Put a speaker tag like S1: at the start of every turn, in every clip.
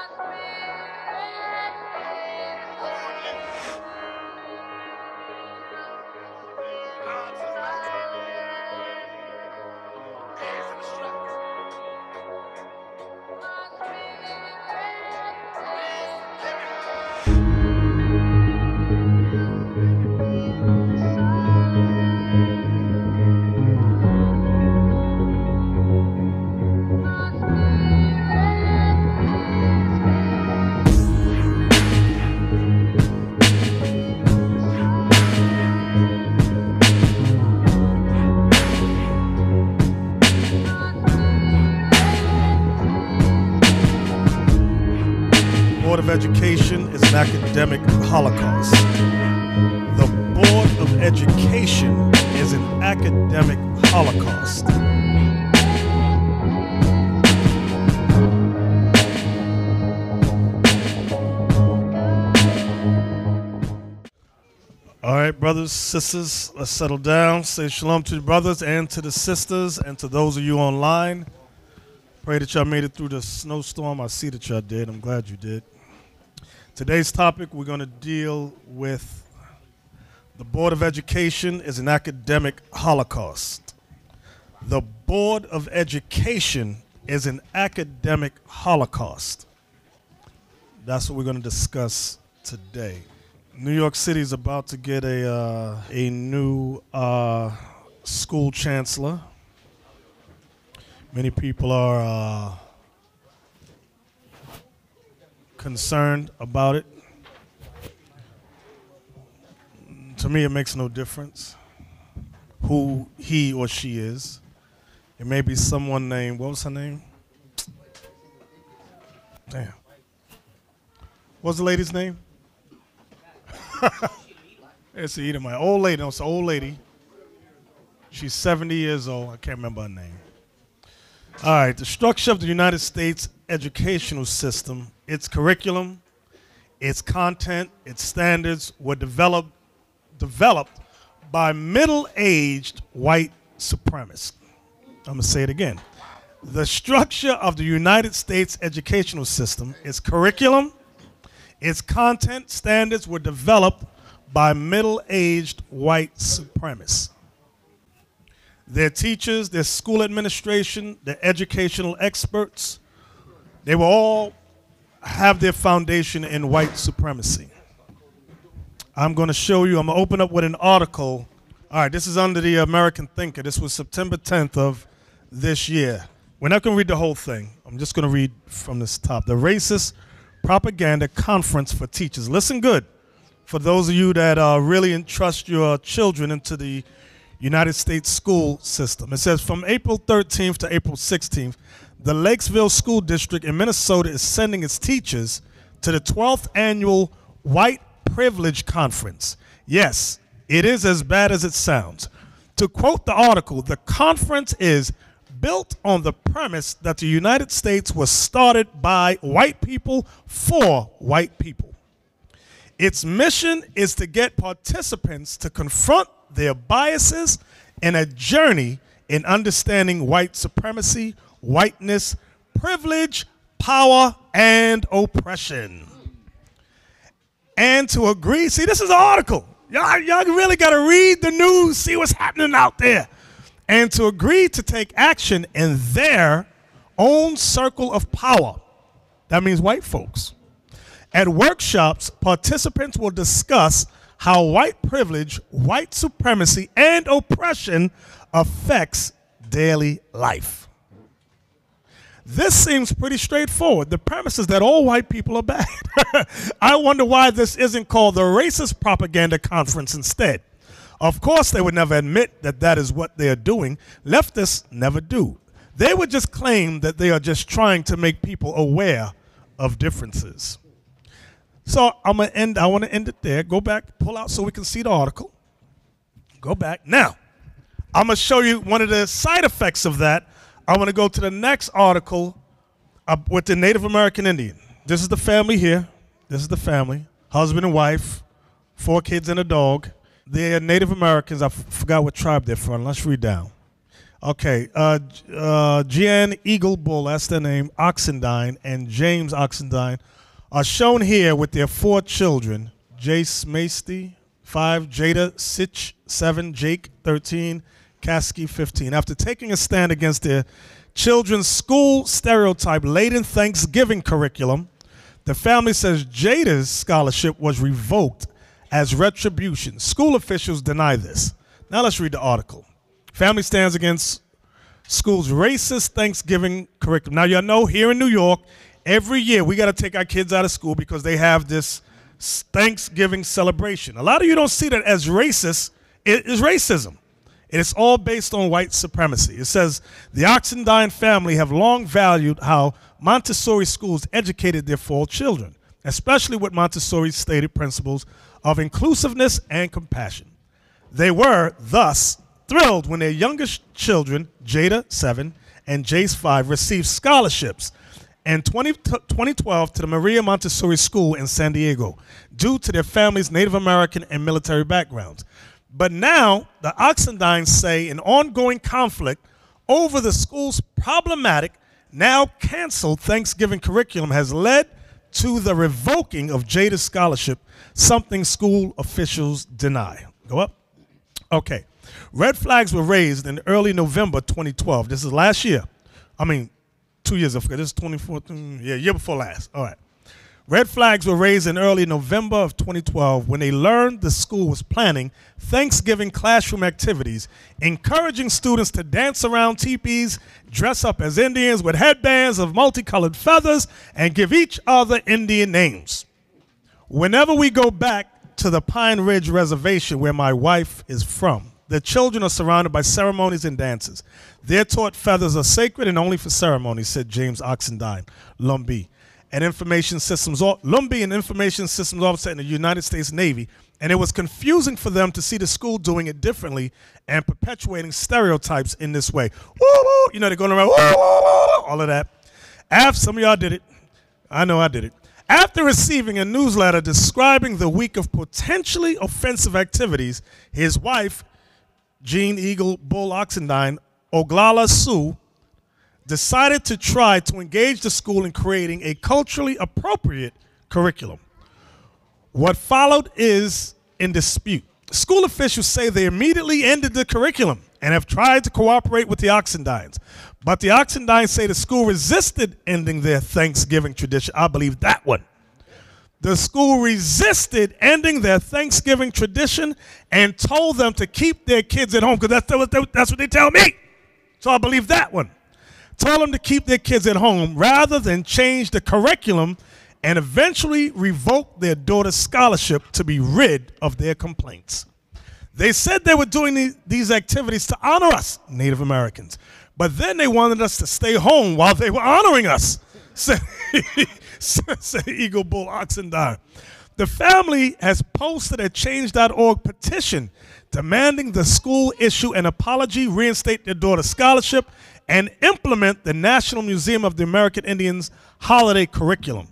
S1: Board of Education is an academic holocaust. The Board of Education is an academic holocaust. All right, brothers, sisters, let's settle down. Say shalom to the brothers and to the sisters and to those of you online. Pray that y'all made it through the snowstorm. I see that y'all did. I'm glad you did. Today's topic, we're going to deal with the Board of Education is an academic holocaust. The Board of Education is an academic holocaust. That's what we're going to discuss today. New York City is about to get a new school chancellor. Many people are concerned about it. To me, it makes no difference who he or she is. It may be someone named, what was her name? Damn. What's the lady's name? It's either my old lady. No, it's an old lady. She's 70 years old. I can't remember her name. All right, the structure of the United States educational system, its curriculum, its content, its standards were developed by middle-aged white supremacists. I'm going to say it again. The structure of the United States educational system, its curriculum, its content, standards were developed by middle-aged white supremacists. Their teachers, their school administration, their educational experts, they will all have their foundation in white supremacy. I'm going to show you, I'm going to open up with an article. All right, this is under the American Thinker. This was September 10th of this year. We're not going to read the whole thing. I'm just going to read from this top. The Racist Propaganda Conference for Teachers. Listen good. For those of you that really entrust your children into the United States school system. It says from April 13th to April 16th, the Lakesville School District in Minnesota is sending its teachers to the 12th annual White Privilege Conference. Yes, it is as bad as it sounds. To quote the article, the conference is built on the premise that the United States was started by white people for white people. Its mission is to get participants to confront their biases in a journey in understanding white supremacy, whiteness, privilege, power, and oppression. And to agree, see, this is an article. Y'all really got to read the news, see what's happening out there. And to agree to take action in their own circle of power. That means white folks. At workshops, participants will discuss how white privilege, white supremacy, and oppression affects daily life. This seems pretty straightforward. The premise is that all white people are bad. I wonder why this isn't called the Racist Propaganda Conference instead. Of course, they would never admit that that is what they are doing. Leftists never do. They would just claim that they are just trying to make people aware of differences. So I want to end it there. Go back, pull out so we can see the article. Go back. Now, I'm going to show you one of the side effects of that. I want to go to the next article with the Native American Indian. This is the family here. This is the family, husband and wife, 4 kids and a dog. They're Native Americans. I forgot what tribe they're from. Let's read down. Okay, Jan Eagle Bull, that's their name, Oxendine, and James Oxendine are shown here with their 4 children: Jace Masty, 5, Jada Sitch, 7, Jake, 13, Kasky, 15. After taking a stand against their children's school stereotype-laden Thanksgiving curriculum, the family says Jada's scholarship was revoked as retribution. School officials deny this. Now let's read the article. Family stands against school's racist Thanksgiving curriculum. Now, y'all know here in New York, every year we got to take our kids out of school because they have this Thanksgiving celebration. A lot of you don't see that as racist. It is racism. It's all based on white supremacy. It says the Oxendine family have long valued how Montessori schools educated their 4 children, especially with Montessori's stated principles of inclusiveness and compassion. They were, thus, thrilled when their youngest children, Jada, 7, and Jace, 5, received scholarships in 2012 to the Maria Montessori School in San Diego due to their family's Native American and military backgrounds. But now, the Oxendines say an ongoing conflict over the school's problematic, now canceled Thanksgiving curriculum has led to the revoking of Jada's scholarship, something school officials deny. Go up. Okay. Red flags were raised in early November 2012. This is last year. I mean, 2 years ago. This is 2014. Yeah, year before last. All right. Red flags were raised in early November of 2012 when they learned the school was planning Thanksgiving classroom activities, encouraging students to dance around teepees, dress up as Indians with headbands of multicolored feathers, and give each other Indian names. Whenever we go back to the Pine Ridge Reservation where my wife is from, the children are surrounded by ceremonies and dances. They're taught feathers are sacred and only for ceremonies, said James Oxendine, Lumbee, an information systems officer in the United States Navy, and it was confusing for them to see the school doing it differently and perpetuating stereotypes in this way. Woo, woo, you know, they're going around, woo, woo, woo, all of that. Some of y'all did it. I know I did it. After receiving a newsletter describing the week of potentially offensive activities, his wife, Jean Eagle Bull Oxendine, Oglala Sue, decided to try to engage the school in creating a culturally appropriate curriculum. What followed is in dispute. School officials say they immediately ended the curriculum and have tried to cooperate with the Oxendines. But the Oxendines say the school resisted ending their Thanksgiving tradition. I believe that one. The school resisted ending their Thanksgiving tradition and told them to keep their kids at home, because that's what they tell me. So I believe that one. Told them to keep their kids at home rather than change the curriculum and eventually revoke their daughter's scholarship to be rid of their complaints. They said they were doing these activities to honor us, Native Americans, but then they wanted us to stay home while they were honoring us, said Eagle Bull Oxendine. The family has posted a Change.org petition demanding the school issue an apology, reinstate their daughter's scholarship, and implement the National Museum of the American Indians holiday curriculum.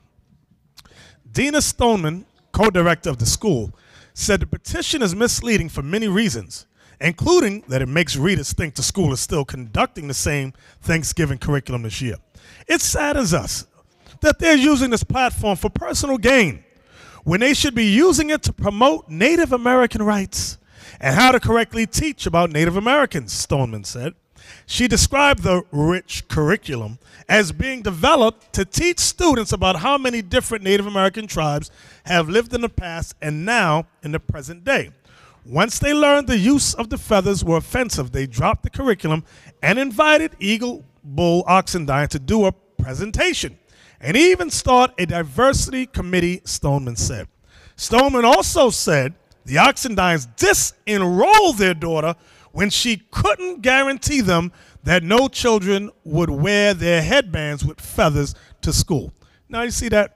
S1: Dina Stoneman, co-director of the school, said the petition is misleading for many reasons, including that it makes readers think the school is still conducting the same Thanksgiving curriculum this year. It saddens us that they're using this platform for personal gain when they should be using it to promote Native American rights and how to correctly teach about Native Americans, Stoneman said. She described the rich curriculum as being developed to teach students about how many different Native American tribes have lived in the past and now in the present day. Once they learned the use of the feathers were offensive, they dropped the curriculum and invited Eagle Bull Oxendine to do a presentation and even start a diversity committee, Stoneman said. Stoneman also said the Oxendines disenrolled their daughter when she couldn't guarantee them that no children would wear their headbands with feathers to school. Now you see that?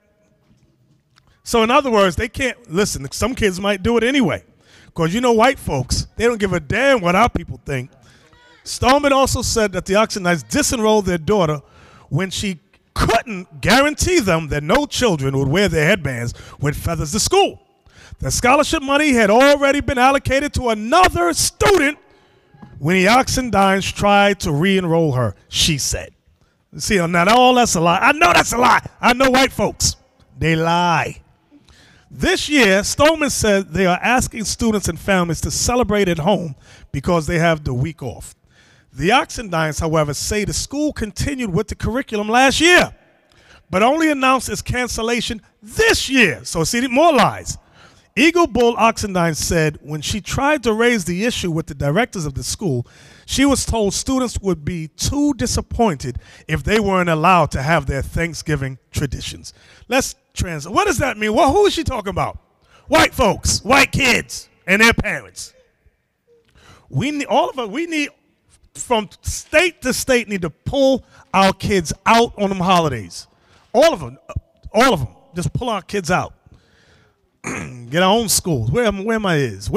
S1: So in other words, they can't, listen, some kids might do it anyway. Because you know white folks, they don't give a damn what our people think. Stoneman also said that the Oxendines disenrolled their daughter when she couldn't guarantee them that no children would wear their headbands with feathers to school. The scholarship money had already been allocated to another student when the Oxendines tried to re-enroll her, she said. See, now all that's a lie. I know that's a lie. I know white folks. They lie. This year, Stoneman said they are asking students and families to celebrate at home because they have the week off. The Oxendines, however, say the school continued with the curriculum last year, but only announced its cancellation this year. So see, more lies. Eagle Bull Oxendine said when she tried to raise the issue with the directors of the school, she was told students would be too disappointed if they weren't allowed to have their Thanksgiving traditions. Let's translate. What does that mean? Well, who is she talking about? White folks, white kids, and their parents. We need, all of us, we need, from state to state, need to pull our kids out on them holidays. All of them, just pull our kids out. Get our own schools. Where my is?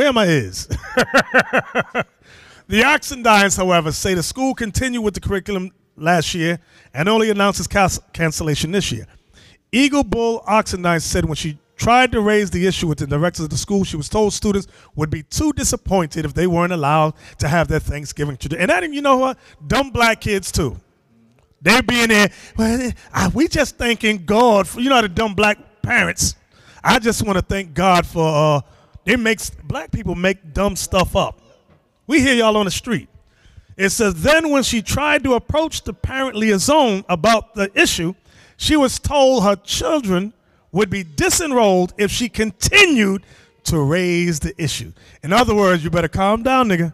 S1: The Oxendines, however, say the school continued with the curriculum last year and only announced its cancellation this year. Eagle Bull Oxendine said when she tried to raise the issue with the directors of the school, she was told students would be too disappointed if they weren't allowed to have their Thanksgiving tradition. And that, you know what? Dumb black kids, too. They be in there, well, we just thanking God for, you know, the dumb black parents. I just want to thank God for, black people make dumb stuff up. We hear y'all on the street. It says, then when she tried to approach the parent liaison about the issue, she was told her children would be disenrolled if she continued to raise the issue. In other words, you better calm down, nigga.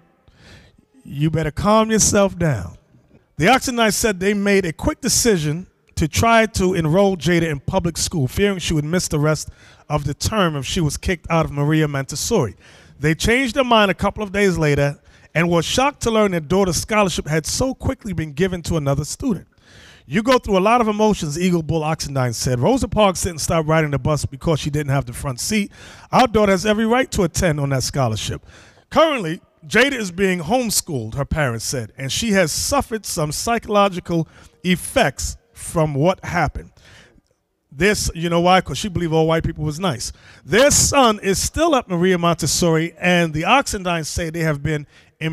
S1: You better calm yourself down. The Oxendines said they made a quick decision to try to enroll Jada in public school, fearing she would miss the rest of the term if she was kicked out of Maria Montessori. They changed their mind a couple of days later and were shocked to learn their daughter's scholarship had so quickly been given to another student. You go through a lot of emotions, Eagle Bull Oxendine said. Rosa Parks didn't stop riding the bus because she didn't have the front seat. Our daughter has every right to attend on that scholarship. Currently, Jada is being homeschooled, her parents said, and she has suffered some psychological effects from what happened. This, you know why? Because she believed all white people was nice. Their son is still at Maria Montessori, and the Oxendines say they have been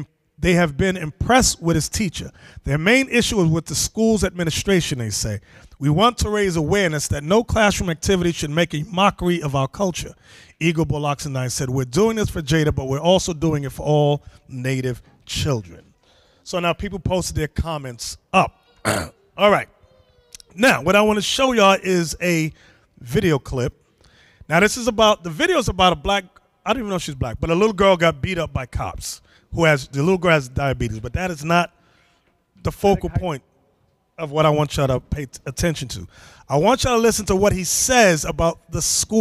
S1: impressed with his teacher. Their main issue is with the school's administration, they say. We want to raise awareness that no classroom activity should make a mockery of our culture. Eagle Bull Oxendine said, we're doing this for Jada, but we're also doing it for all Native children. So now people posted their comments up. All right. Now, what I want to show y'all is a video clip. Now, the video is about a black, I don't even know if she's black, but a little girl got beat up by cops. The little girl has diabetes, but that is not the focal point of what I want y'all to pay attention to. I want y'all to listen to what he says about the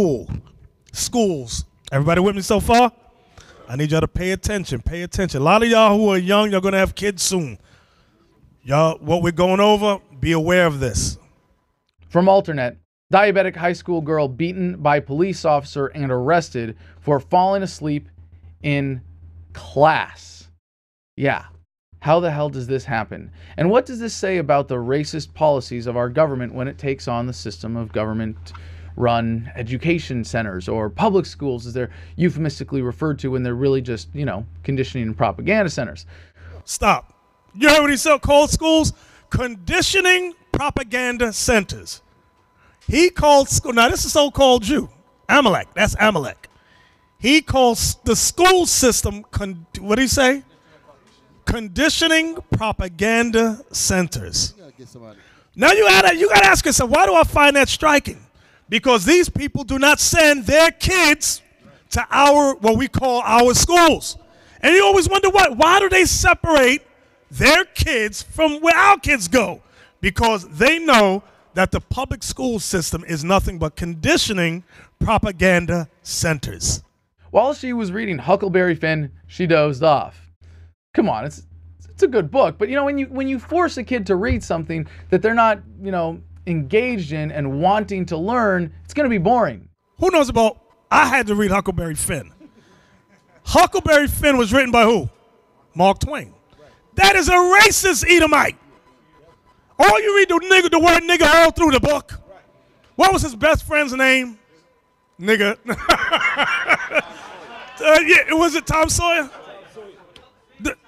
S1: schools. Everybody with me so far? I need y'all to pay attention, A lot of y'all who are young, you're going to have kids soon. Y'all, what we're going over, be aware of this.
S2: From Alternet, diabetic high school girl beaten by police officer and arrested for falling asleep in class. Yeah. How the hell does this happen? And what does this say about the racist policies of our government when it takes on the system of government-run education centers, or public schools as they're euphemistically referred to when they're really just, you know, conditioning and propaganda centers?
S1: Stop. You heard what he said, called schools? Conditioning propaganda centers. He called school, now this is so-called Jew, Amalek, that's Amalek. He calls the school system, what did he say? Conditioning propaganda centers. Now you gotta ask yourself, why do I find that striking? Because these people do not send their kids to what we call our schools. And you always wonder why do they separate their kids from where our kids go? Because they know that the public school system is nothing but conditioning propaganda centers.
S2: While she was reading Huckleberry Finn, she dozed off. Come on, it's a good book, but you know, when you force a kid to read something that they're not, you know, engaged in and wanting to learn, it's going to be boring.
S1: Who knows about, I had to read Huckleberry Finn. Huckleberry Finn was written by who? Mark Twain. That is a racist Edomite. All you read the word nigga all through the book. What was his best friend's name? Nigga. Was it Tom Sawyer?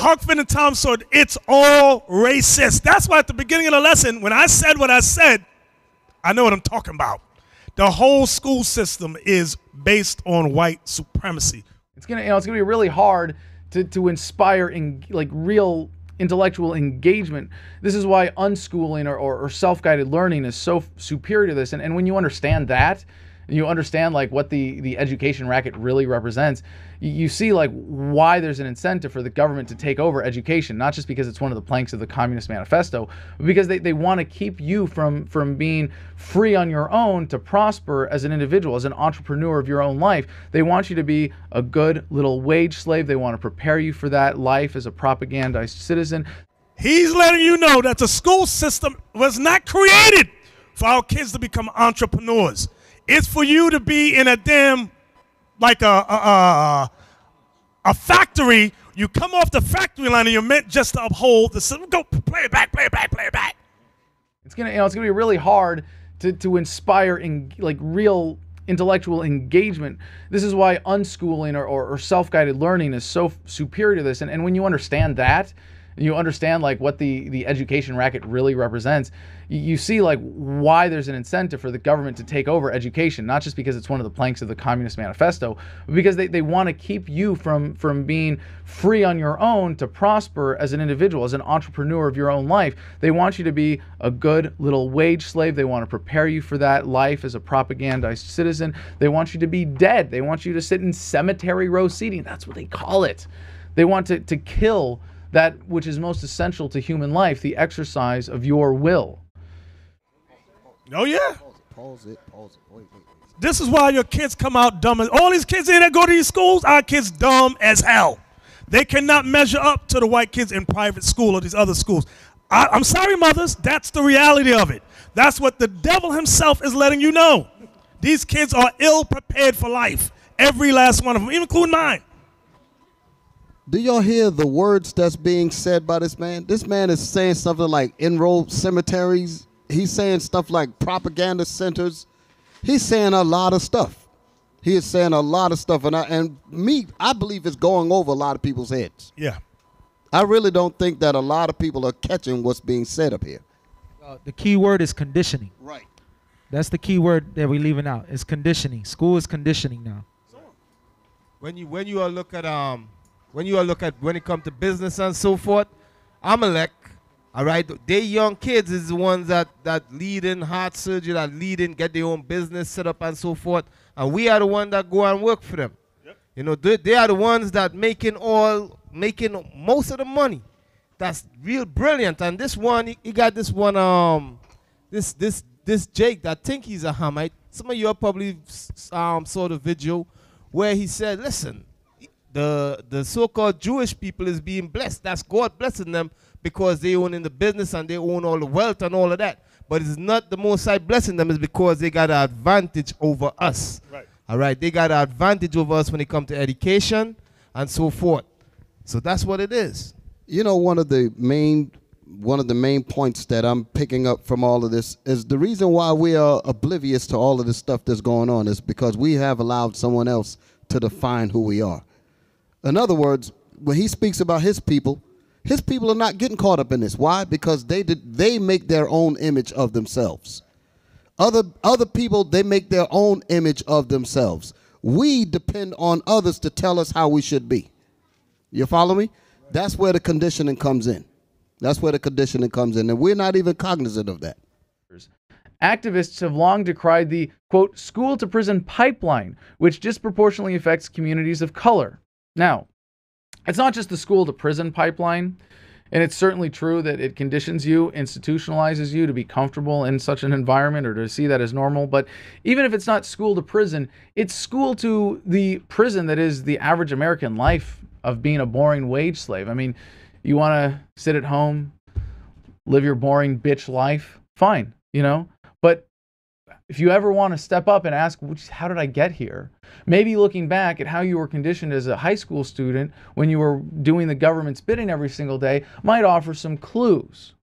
S1: Huckford and Tom Sawyer, it's all racist. That's why at the beginning of the lesson, when I said what I said, I know what I'm talking about. The whole school system is based on white supremacy.
S2: It's gonna be really hard to inspire real intellectual engagement. This is why unschooling or self-guided learning is so superior to this. And when you understand that, you understand like what the education racket really represents, you see like why there's an incentive for the government to take over education, not just because it's one of the planks of the Communist Manifesto, but because they want to keep you from being free on your own to prosper as an individual, as an entrepreneur of your own life. They want you to be a good little wage slave. They want to prepare you for that life as a propagandized citizen.
S1: He's letting you know that the school system was not created for our kids to become entrepreneurs. It's for you to be in a damn, like a factory. You come off the factory line and you're meant just to uphold the system. Go play it back, play it back, play it back.
S2: It's gonna be really hard to inspire real intellectual engagement. This is why unschooling or self-guided learning is so superior to this. And when you understand that, you understand like what the education racket really represents, you see like why there's an incentive for the government to take over education, not just because it's one of the planks of the Communist Manifesto, but because they want to keep you from being free on your own to prosper as an individual, as an entrepreneur of your own life. They want you to be a good little wage slave. They want to prepare you for that life as a propagandized citizen. They want you to be dead. They want you to sit in cemetery row seating. That's what they call it. They want to kill that which is most essential to human life, the exercise of your will.
S1: Oh, yeah.
S3: Pause it. Wait.
S1: This is why your kids come out dumb. All these kids here that go to these schools, our kids dumb as hell. They cannot measure up to the white kids in private school or these other schools. I'm sorry, mothers. That's the reality of it. That's what the devil himself is letting you know. These kids are ill prepared for life. Every last one of them, even including mine.
S3: Do y'all hear the words that's being said by this man? This man is saying something like enrolled cemeteries. He's saying stuff like propaganda centers. He's saying a lot of stuff. He is saying a lot of stuff. And I believe it's going over a lot of people's heads.
S1: Yeah.
S3: I really don't think that a lot of people are catching what's being said up here.
S4: The key word is conditioning.
S3: Right.
S4: That's the key word that we're leaving out. It's conditioning. School is conditioning now.
S5: When you look at when it comes to business and so forth, Amalek, all right, they young kids is the ones that lead in heart surgery, that lead in, get their own business set up and so forth, and we are the ones that go and work for them. Yep. You know, they are the ones that making most of the money. That's real brilliant. And this one, he got this one, this Jake that think he's a Hamite. Some of you are probably saw the video where he said, listen, the so-called Jewish people is being blessed. That's God blessing them because they own in the business and they own all the wealth and all of that. But it's not the Most High blessing them. It's because they got an advantage over us. Right. All right. They got an advantage over us when it comes to education and so forth. So that's what it is.
S3: You know, one of the main points that I'm picking up from all of this is the reason why we are oblivious to all of this stuff that's going on is because we have allowed someone else to define who we are. In other words, when he speaks about his people are not getting caught up in this. Why? Because they make their own image of themselves. Other people, they make their own image of themselves. We depend on others to tell us how we should be. You follow me? That's where the conditioning comes in. And we're not even cognizant of that.
S2: Activists have long decried the, quote, school-to-prison pipeline, which disproportionately affects communities of color. Now, it's not just the school-to-prison pipeline, and it's certainly true that it conditions you, institutionalizes you to be comfortable in such an environment or to see that as normal, but even if it's not school to prison, it's school to the prison that is the average American life of being a boring wage slave. I mean, you want to sit at home, live your boring bitch life, fine, you know? But if you ever want to step up and ask, how did I get here? Maybe looking back at how you were conditioned as a high school student when you were doing the government's bidding every single day might offer some clues.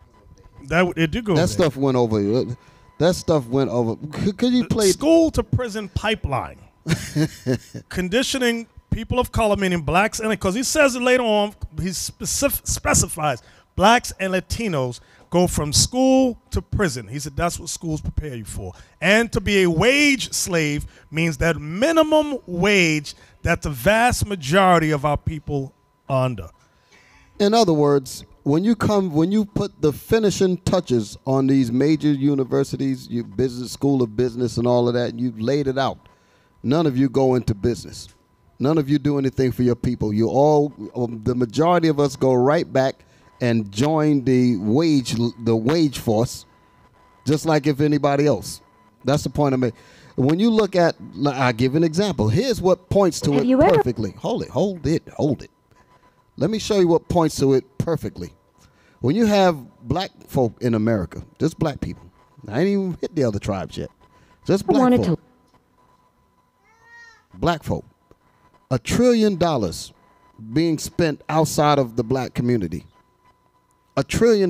S1: It did go.
S3: That stuff went over. That stuff went over. Could you play
S1: school to prison pipeline? Conditioning people of color, meaning blacks, and because he says it later on, he specifies blacks and Latinos go from school to prison. He said that's what schools prepare you for. And to be a wage slave means that minimum wage that the vast majority of our people are under.
S3: In other words, when you put the finishing touches on these major universities, your business, school of business and all of that, and you've laid it out, none of you go into business. None of you do anything for your people. The majority of us go right back and join the wage force, just like if anybody else. That's the point I make. When you look at, I'll give an example. Here's what points to it perfectly. Hold it. Let me show you what points to it perfectly. When you have black folk in America, just black people. I ain't even hit the other tribes yet. Just black folk. Black folk. $1 trillion being spent outside of the black community. $1 trillion.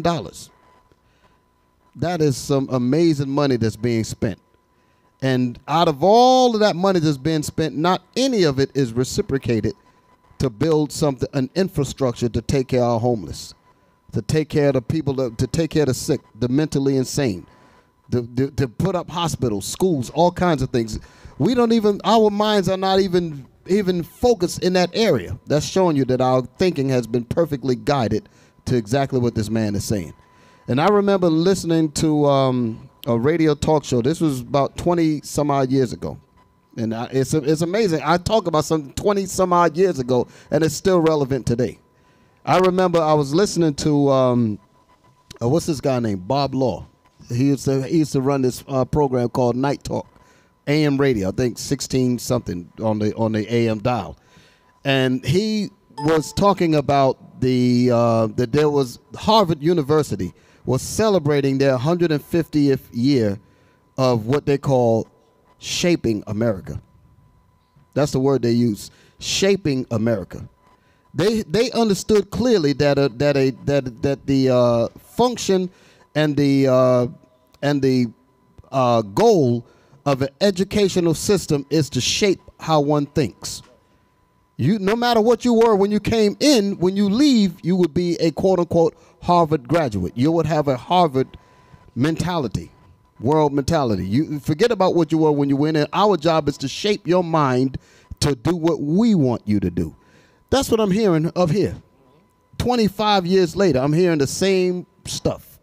S3: That is some amazing money that's being spent. And out of all of that money that's being spent, not any of it is reciprocated to build an infrastructure to take care of our homeless, to take care of the people, to take care of the sick, the mentally insane, to put up hospitals, schools, all kinds of things. Our minds are not even focused in that area. That's showing you that our thinking has been perfectly guided to exactly what this man is saying. And I remember listening to a radio talk show. This was about 20 some odd years ago. And it's amazing. I talk about something 20 some odd years ago, and it's still relevant today. I remember I was listening to, what's this guy named? Bob Law. He used to run this program called Night Talk, AM radio, I think 16 something on the AM dial. And he was talking about that there was Harvard University was celebrating their 150th year of what they call shaping America. That's the word they use, shaping America. They understood clearly that the function and the goal of an educational system is to shape how one thinks. No matter what you were when you came in, when you leave, you would be a quote-unquote Harvard graduate. You would have a Harvard mentality, world mentality. You forget about what you were when you went in. Our job is to shape your mind to do what we want you to do. That's what I'm hearing of here. 25 years later, I'm hearing the same stuff.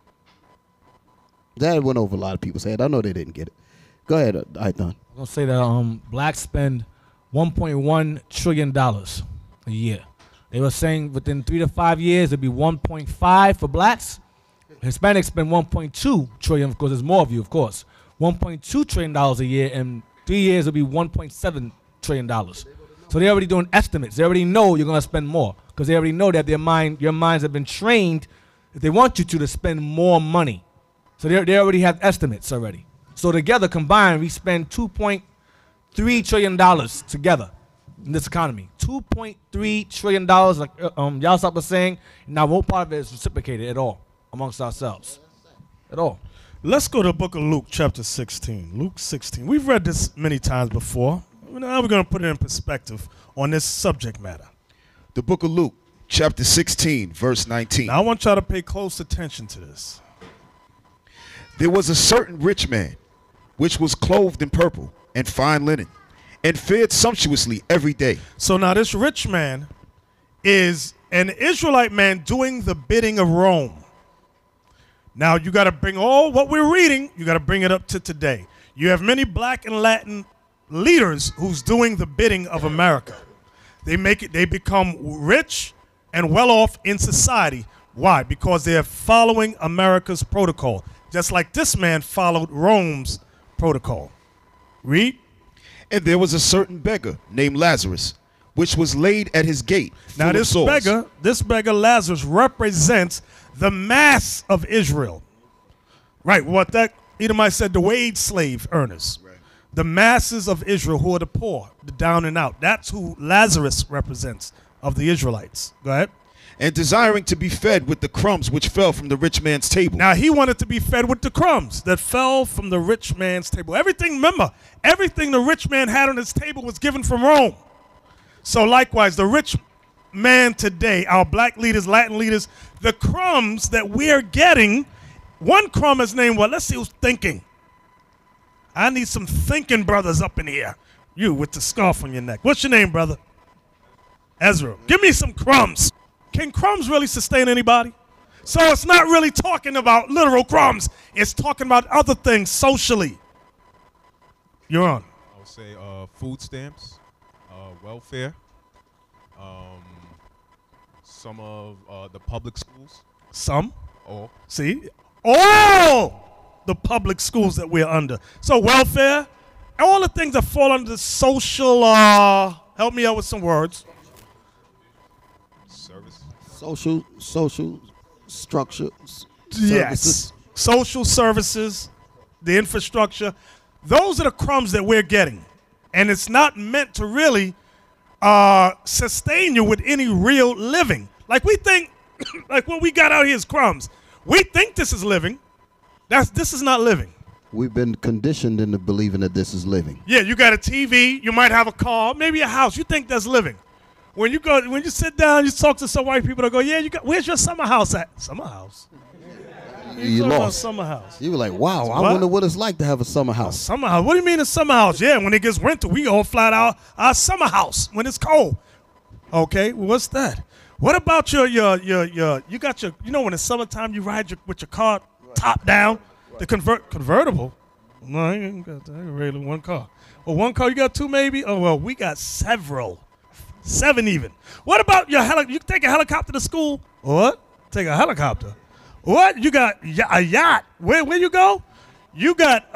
S3: That went over a lot of people's head. I know they didn't get it. Go ahead, Aitan.
S6: I'm going to say that blacks spend $1.1 trillion a year. They were saying within 3 to 5 years, it'd be 1.5 for blacks. Hispanics spend 1.2 trillion, because there's more of you, of course. $1.2 trillion a year. In 3 years, it'll be $1.7 trillion. So they're already doing estimates. They already know you're going to spend more, because they already know that your minds have been trained, if they want you to spend more money. So they already have estimates already. So together, combined, we spend $2.3 trillion together in this economy. $2.3 trillion, like Yalsop was saying. Now, one part of it is reciprocated at all amongst ourselves. At all.
S1: Let's go to the book of Luke, chapter 16. Luke 16. We've read this many times before. Now we're going to put it in perspective on this subject matter.
S7: The book of Luke, chapter 16, verse 19.
S1: Now, I want y'all to pay close attention to this.
S7: There was a certain rich man, which was clothed in purple and fine linen, and fared sumptuously every day.
S1: So now this rich man is an Israelite man doing the bidding of Rome. Now you got to bring all what we're reading, you got to bring it up to today. You have many black and Latin leaders who's doing the bidding of America. They become rich and well off in society. Why? Because they're following America's protocol, just like this man followed Rome's protocol. Read.
S7: And there was a certain beggar named Lazarus, which was laid at his gate.
S1: Now this beggar Lazarus represents the mass of Israel. Right, what that Edomite said, the wage slave earners. Right. The masses of Israel who are the poor, the down and out. That's who Lazarus represents of the Israelites. Go ahead.
S7: And desiring to be fed with the crumbs which fell from the rich man's table.
S1: Now he wanted to be fed with the crumbs that fell from the rich man's table. Everything, remember, everything the rich man had on his table was given from Rome. So likewise, the rich man today, our black leaders, Latin leaders, the crumbs that we're getting, one crumb is named, well, let's see who's thinking. I need some thinking brothers up in here. You with the scarf on your neck. What's your name, brother? Ezra. Give me some crumbs. Can crumbs really sustain anybody? So it's not really talking about literal crumbs. It's talking about other things socially. You're on.
S8: I would say food stamps, welfare, some of the public schools.
S1: Some.
S8: All.
S1: See? All the public schools that we're under. So welfare, all the things that fall under the social, help me out with some words.
S8: Service.
S3: Social structure.
S1: Yes.
S3: Services.
S1: Social services, the infrastructure. Those are the crumbs that we're getting. And it's not meant to really sustain you with any real living. Like we think, like what we got out here is crumbs. We think this is living. This is not living.
S3: We've been conditioned into believing that this is living.
S1: Yeah, you got a TV, you might have a car, maybe a house. You think that's living. When you sit down, you talk to some white people, they go, yeah, where's your summer house at? Summer house.
S3: You lost.
S1: Summer house.
S3: You were like, wow, I
S1: What?
S3: wonder what it's like to have a summer house.
S1: Summer house. What do you mean a summer house? Yeah, when it gets winter, we all flat out our summer house when it's cold. Okay, well, what's that? What about you got your, when it's summertime you ride with your car top down, the convertible? No, I ain't got that. I ain't really one car. Well, one car, you got two maybe? Oh, well, we got several. 7 even. What about your you take a helicopter to school? What? Take a helicopter. What? You got a yacht. Where you go? You got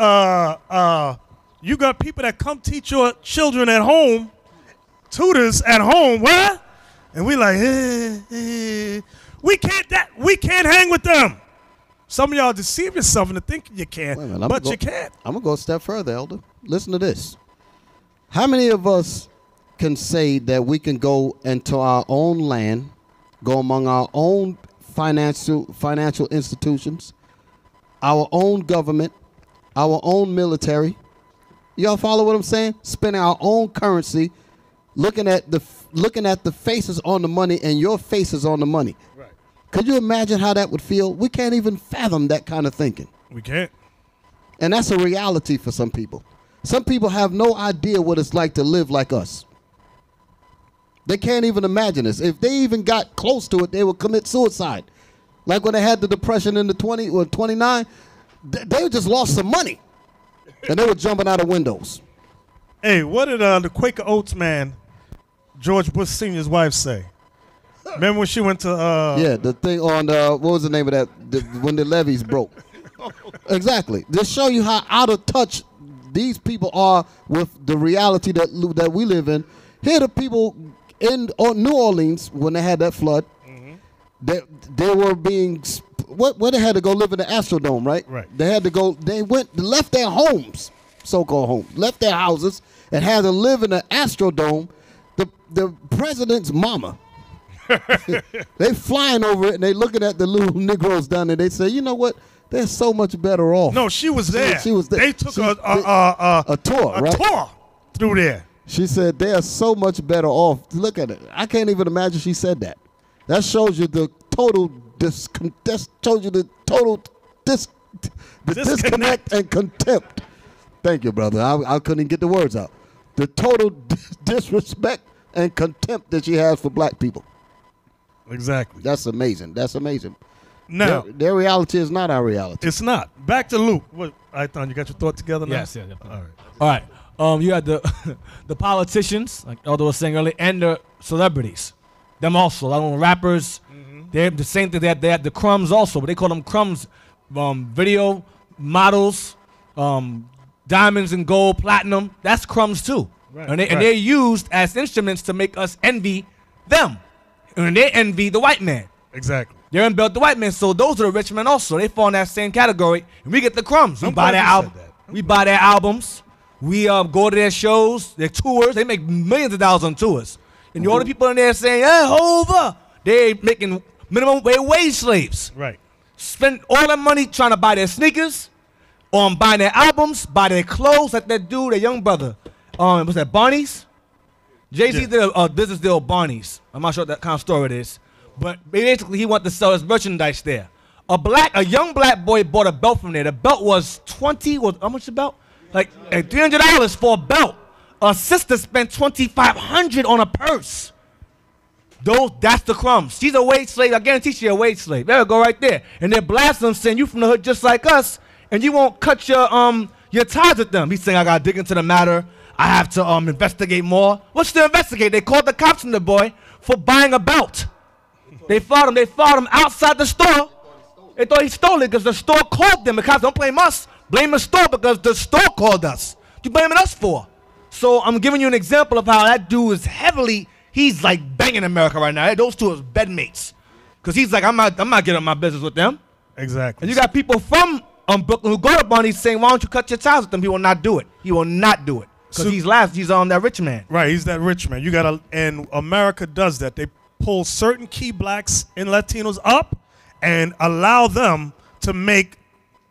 S1: people that come teach your children at home, tutors at home. What? And we like, we can't hang with them. Some of y'all deceive yourself into thinking you can, but you can't.
S3: I'm gonna go a step further, Elder. Listen to this. How many of us can say that we can go into our own land, go among our own financial institutions, our own government, our own military? Y'all follow what I'm saying? Spending our own currency, looking at the faces on the money and your faces on the money.
S1: Right.
S3: Could you imagine how that would feel? We can't even fathom that kind of thinking.
S1: We can't.
S3: And that's a reality for some people. Some people have no idea what it's like to live like us. They can't even imagine this. If they even got close to it, they would commit suicide. Like when they had the Depression in the 20 or 29, they just lost some money. And they were jumping out of windows.
S1: Hey, what did the Quaker Oats man, George Bush Sr.'s wife, say? Remember when she went to...
S3: yeah, the thing on, what was the name of that? When the levees broke. Exactly. To show you how out of touch these people are with the reality that we live in. Here the people in New Orleans, when they had that flood, they were being... Where they had to go live in the Astrodome, right?
S1: Right.
S3: They had to go... They left their homes, so-called homes, left their houses, and had to live in the Astrodome. The president's mama... they flying over it and they looking at the little Negroes down there. They say, you know what? They're so much better off.
S1: No, she was there.
S3: She was there.
S1: They took a
S3: tour, right?
S1: tour through there.
S3: She said they are so much better off. Look at it. I can't even imagine she said that. That shows you the total disconnect and contempt. Thank you, brother. I couldn't even get the words out. The total disrespect and contempt that she has for black people.
S1: Exactly.
S3: That's amazing. That's amazing.
S1: Now,
S3: their reality is not our reality.
S1: it's not. Back to Luke. What, Ithon, you got your thought together now?
S6: Yes, yeah. All right. You had the politicians, like Elder was saying earlier, and the celebrities. Them also. Like rappers, they have the same thing. They had the crumbs also, but they call them crumbs. Video models, diamonds and gold, platinum. That's crumbs too.
S1: Right,
S6: And they're used as instruments to make us envy them. And they envy the white man.
S1: Exactly.
S6: They're in belt the white man. So those are the rich men also. They fall in that same category. And we get the crumbs. We
S1: I'm
S6: buy
S1: glad
S6: their
S1: you
S6: album.
S1: said that.
S6: We buy their albums. We go to their shows, their tours. They make millions of dollars on tours. And all the people in there saying, hey, Hova, they making minimum wage slaves.
S1: Right.
S6: Spend all that money trying to buy their sneakers, buying their albums, buy their clothes like that dude, their young brother. Was that Barney's? Jay-Z
S1: Yeah.
S6: did a business deal with Barney's. I'm not sure what that kind of store it is. But basically, he wanted to sell his merchandise there. A young black boy bought a belt from there. The belt was how much the belt? Like $300 for a belt. A sister spent $2,500 on a purse. That's the crumbs. She's a wage slave. I guarantee she's a wage slave. There we go right there. And they're blasting him saying, you from the hood just like us, and you won't cut your ties with them. He's saying, I got to dig into the matter. I have to investigate more. What's to investigate? They called the cops on the boy for buying a belt. They fought him outside the store. They thought he stole it because the store called them. The cops don't blame us. Blame the store because the store called us. What you blaming us for? So I'm giving you an example of how that dude is he's like banging America right now. Those two are bedmates. Because he's like, I'm not getting up my business with them.
S1: Exactly.
S6: And you got people from Brooklyn who go to Barney's saying, why don't you cut your ties with them? He will not do it. He will not do it. Because he's that rich man.
S1: Right, he's that rich man. And America does that. They pull certain key blacks and Latinos up and allow them to make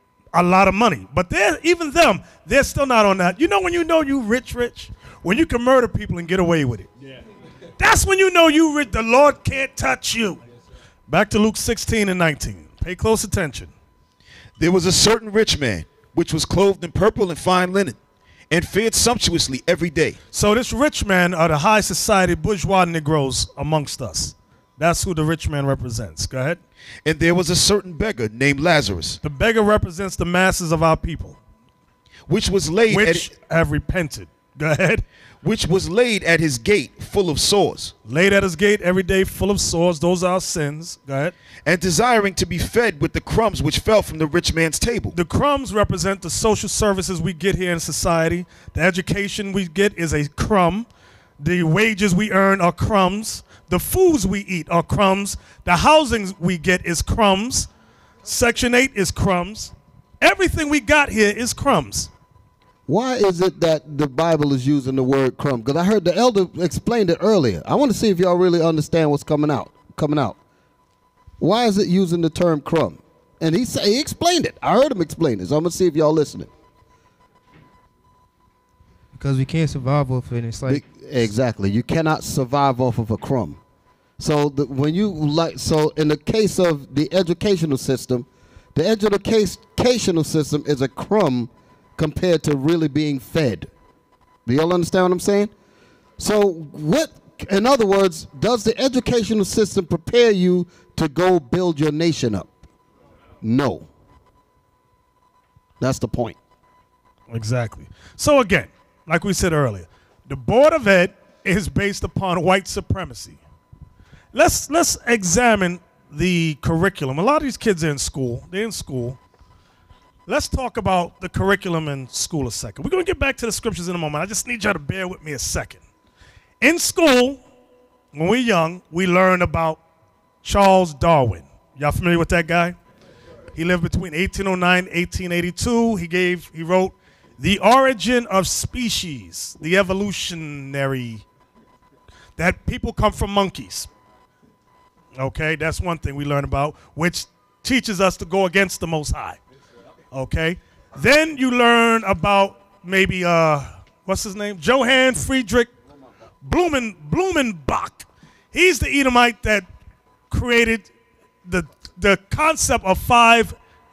S1: a lot of money. But they're still not on that. You know when you know you rich, when you can murder people and get away with it. Yeah. That's when you know you rich. The Lord can't touch you. Back to Luke 16:19. Pay close attention.
S7: There was a certain rich man, which was clothed in purple and fine linen, and fared sumptuously every day.
S1: So this rich man are the high society bourgeois Negroes amongst us. That's who the rich man represents. Go ahead.
S7: And there was a certain beggar named Lazarus,
S1: The beggar represents the masses of our people,
S7: which was laid
S1: have repented. Go ahead.
S7: which was laid at his gate full of sores,
S1: Laid at his gate every day full of sores. Those are our sins. Go ahead.
S7: and desiring to be fed with the crumbs which fell from the rich man's table.
S1: The crumbs represent the social services we get here in society. The education we get is a crumb. The wages we earn are crumbs. The foods we eat are crumbs. The housing we get is crumbs. Section 8 is crumbs. Everything we got here is crumbs.
S3: Why is it that the Bible is using the word crumb? Because I heard the elder explained it earlier. I want to see if y'all really understand what's coming out. Why is it using the term crumb? And he explained it. I heard him explain it. So I'm going to see if y'all listening.
S9: Because we can't survive off it. It's like
S3: Exactly. You cannot survive off of a crumb. So in the case of the educational system, the educational system is a crumb compared to really being fed. Do y'all understand what I'm saying? So in other words, does the educational system prepare you to go build your nation up? No. That's the point.
S1: Exactly. So again, like we said earlier, the Board of Ed is based upon white supremacy. Let's examine the curriculum. A lot of these kids are in school. They're in school. Let's talk about the curriculum in school a second. We're going to get back to the scriptures in a moment. I just need y'all to bear with me a second. In school, when we're young, we learn about Charles Darwin. Y'all familiar with that guy? He lived between 1809 and 1882. He wrote The Origin of Species, the evolutionary, that people come from monkeys. Okay, that's one thing we learn about, which teaches us to go against the Most High. Okay, then you learn about maybe what's his name? Johann Friedrich Blumenbach. He's the Edomite that created the concept of five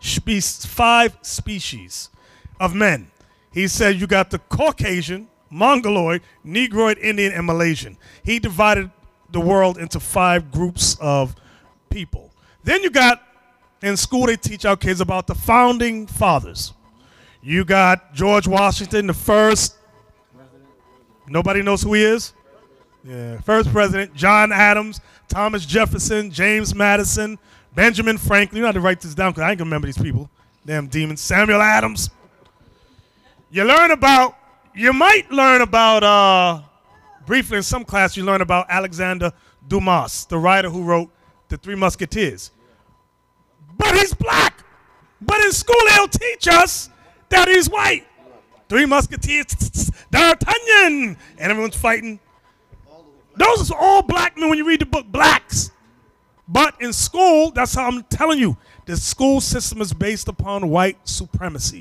S1: species of men. He said you got the Caucasian, Mongoloid, Negroid, Indian, and Malaysian. He divided the world into 5 groups of people. Then you got, in school they teach our kids about the founding fathers. You got George Washington, the first, nobody knows who he is? Yeah, first president, John Adams, Thomas Jefferson, James Madison, Benjamin Franklin. You don't have to write this down because I ain't gonna remember these people. Damn demons. Samuel Adams. You might learn about, briefly in some class, you learn about Alexander Dumas, the writer who wrote The Three Musketeers. But he's black. But in school they'll teach us that he's white. Three Musketeers, D'Artagnan, and everyone's fighting. Those are all black men when you read the book Blacks. But in school, that's how I'm telling you, the school system is based upon white supremacy.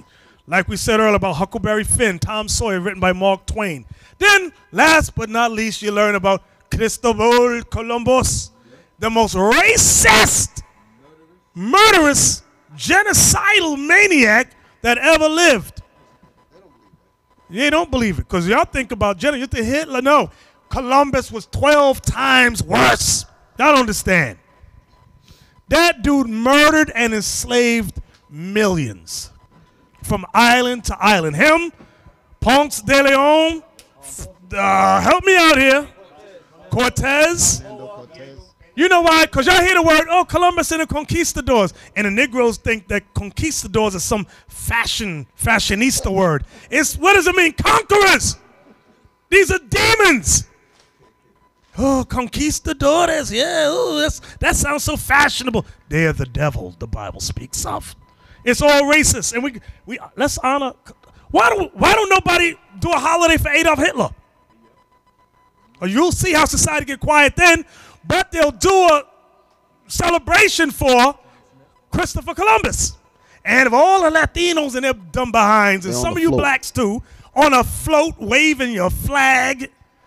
S1: Like we said earlier about Huckleberry Finn, Tom Sawyer, written by Mark Twain. Then, last but not least, you learn about Cristobal Columbus, the most racist, murderous, genocidal maniac that ever lived. You don't believe it, because y'all think about you think Hitler. No, Columbus was 12 times worse. Y'all don't understand. That dude murdered and enslaved millions from island to island. Him, Ponce de Leon, help me out here, Cortez. You know why? Because y'all hear the word, oh, Columbus and the conquistadors. And the Negroes think that conquistadors is some fashionista word. What does it mean? Conquerors. These are demons. Oh, conquistadores. Yeah, ooh, that sounds so fashionable. They're the devil the Bible speaks of. It's all racist. And we let's honor. Why don't nobody do a holiday for Adolf Hitler? Or you'll see how society get quiet then. But they'll do a celebration for Christopher Columbus. And if all the Latinos and their dumb behinds, and some of you blacks too, on a float waving your flag,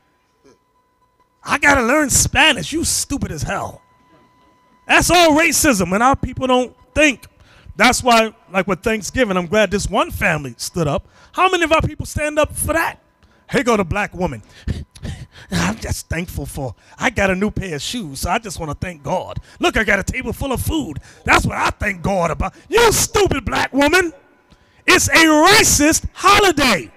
S1: I got to learn Spanish. You stupid as hell. That's all racism, and our people don't think. That's why, like with Thanksgiving, I'm glad this one family stood up. How many of our people stand up for that? Here go the black woman. I'm just thankful I got a new pair of shoes, so I just want to thank God. Look, I got a table full of food. That's what I thank God about. You stupid black woman. It's a racist holiday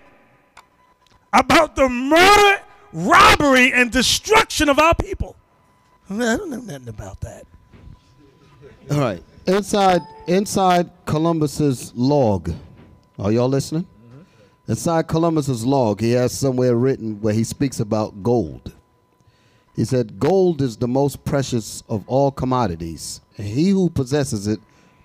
S1: about the murder, robbery, and destruction of our people. I don't know nothing about that.
S3: All right. Inside Columbus's log. Are y'all listening? Inside Columbus's log, he has somewhere written where he speaks about gold. He said, gold is the most precious of all commodities, and he who possesses it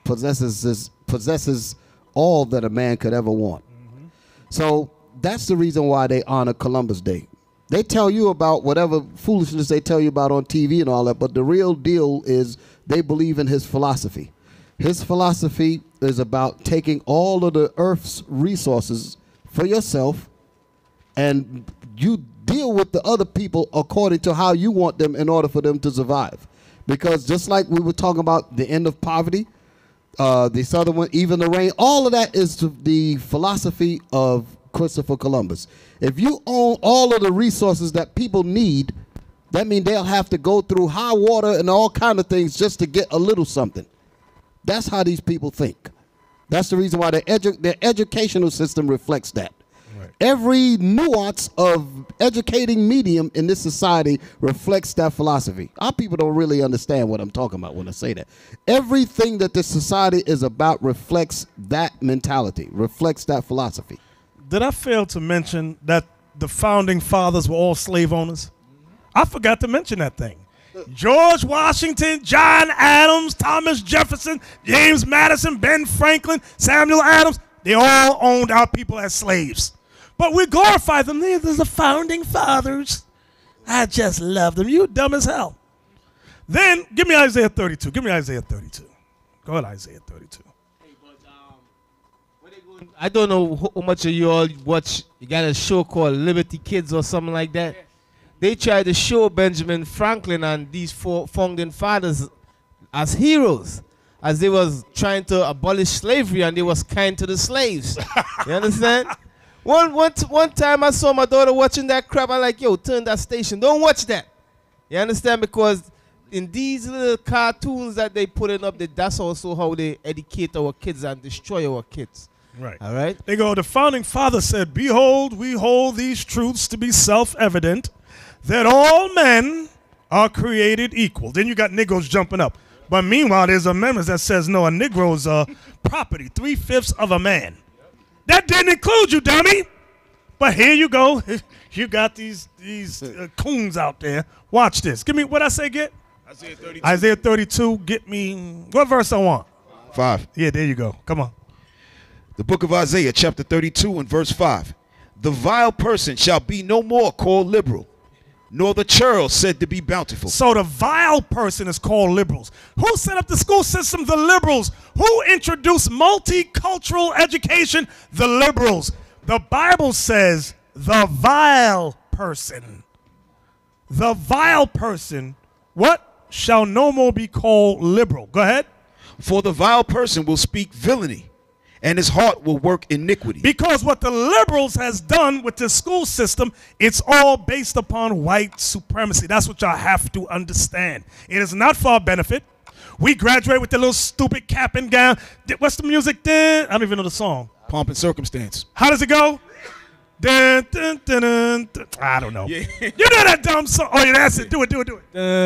S3: possesses all that a man could ever want. So that's the reason why they honor Columbus Day. They tell you about whatever foolishness they tell you about on TV and all that, but the real deal is they believe in his philosophy. His philosophy is about taking all of the earth's resources for yourself, and you deal with the other people according to how you want them in order for them to survive. Because just like we were talking about the end of poverty, this other one, even the rain, all of that is the philosophy of Christopher Columbus. If you own all of the resources that people need, that means they'll have to go through high water and all kind of things just to get a little something. That's how these people think. That's the reason why their educational system reflects that. Right. Every nuance of educating medium in this society reflects that philosophy. Our people don't really understand what I'm talking about when I say that. Everything that this society is about reflects that mentality, reflects that philosophy.
S1: Did I fail to mention that the founding fathers were all slave owners? I forgot to mention that thing. George Washington, John Adams, Thomas Jefferson, James Madison, Ben Franklin, Samuel Adams, they all owned our people as slaves. But we glorify them. They're the founding fathers. I just love them. You dumb as hell. Then, give me Isaiah 32. Give me Isaiah 32. Go ahead, Isaiah 32.
S5: I don't know how much of you all watch. You got a show called Liberty Kids or something like that. They tried to show Benjamin Franklin and these four founding fathers as heroes, as they was trying to abolish slavery and they was kind to the slaves. You understand? One time I saw my daughter watching that crap. I'm like, yo, turn that station. Don't watch that. You understand? Because in these little cartoons that they putting up, that's also how they educate our kids and destroy our kids.
S1: Right.
S5: All right?
S1: They go, the founding father said, behold, we hold these truths to be self-evident, that all men are created equal. Then you got Negroes jumping up. But meanwhile, there's amendments that says, no, a Negro's property, 3/5 of a man. That didn't include you, dummy. But here you go. You got these coons out there. Watch this. Give me what I say, get?
S7: Isaiah 32.
S1: Isaiah 32, get me, what verse I want?
S7: 5.
S1: Yeah, there you go. Come on.
S7: The book of Isaiah, chapter 32 and verse 5. The vile person shall be no more called liberal, nor the churl said to be bountiful.
S1: So the vile person is called liberals. Who set up the school system? The liberals. Who introduced multicultural education? The liberals. The Bible says the vile person. The vile person, what? Shall no more be called liberal. Go ahead.
S7: For the vile person will speak villainy, and his heart will work iniquity.
S1: Because what the liberals has done with the school system, it's all based upon white supremacy. That's what y'all have to understand. It is not for our benefit. We graduate with the little stupid cap and gown. What's the music? I don't even know the song.
S7: Pomp and circumstance.
S1: How does it go? Dun, dun, dun, dun, dun. I don't know.
S7: Yeah.
S1: You know that dumb song? Oh, yeah, that's it. Do it. And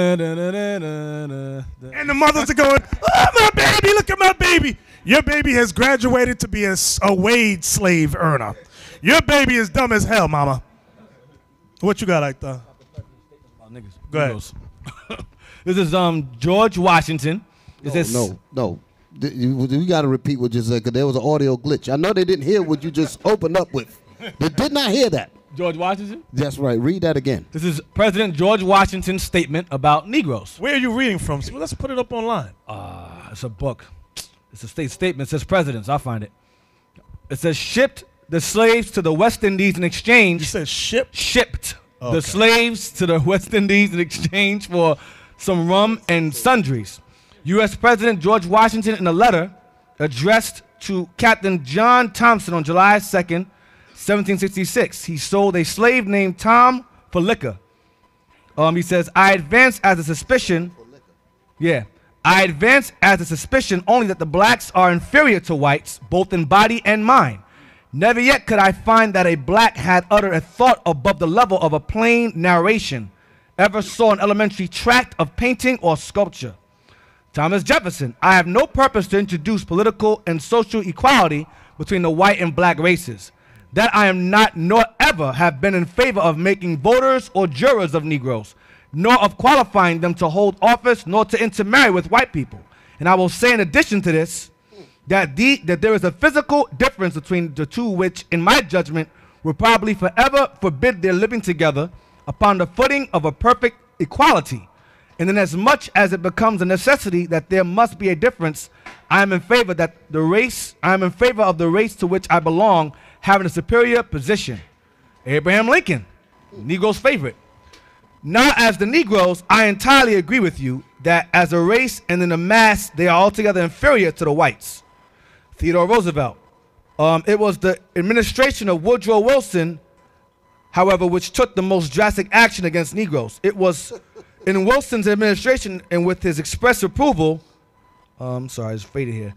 S1: the mothers are going, oh, my baby, look at my baby. Your baby has graduated to be a wage slave earner. Your baby is dumb as hell, mama. What you got like that? Go ahead.
S6: This is George Washington.
S3: No. You got to repeat what you said because there was an audio glitch. I know they didn't hear what you just opened up with. They did not hear that.
S6: George Washington?
S3: That's right. Read that again.
S6: This is President George Washington's statement about Negroes.
S1: Where are you reading from? So let's put it up online.
S6: It's a book. It's a state statement. It says presidents. I'll find it. It says shipped the slaves to the West Indies in exchange.
S1: You said shipped?
S6: Shipped the slaves to the West Indies in exchange for some rum and sundries. U.S. President George Washington, in a letter addressed to Captain John Thompson on July 2nd, 1766, he sold a slave named Tom for liquor. He says, I advance as a suspicion only that the blacks are inferior to whites, both in body and mind. Never yet could I find that a black had uttered a thought above the level of a plain narration, ever saw an elementary tract of painting or sculpture. Thomas Jefferson, I have no purpose to introduce political and social equality between the white and black races. That I am not, nor ever have been in favor of making voters or jurors of Negroes, nor of qualifying them to hold office, nor to intermarry with white people. And I will say in addition to this, that there is a physical difference between the two which, in my judgment, will probably forever forbid their living together upon the footing of a perfect equality. And inasmuch as it becomes a necessity that there must be a difference, I am in favor of the race to which I belong having a superior position. Abraham Lincoln, Negro's favorite. Now, as the Negroes, I entirely agree with you that as a race and in a mass, they are altogether inferior to the whites. Theodore Roosevelt. It was the administration of Woodrow Wilson, however, which took the most drastic action against Negroes. It was in Wilson's administration and with his express approval, it's faded here,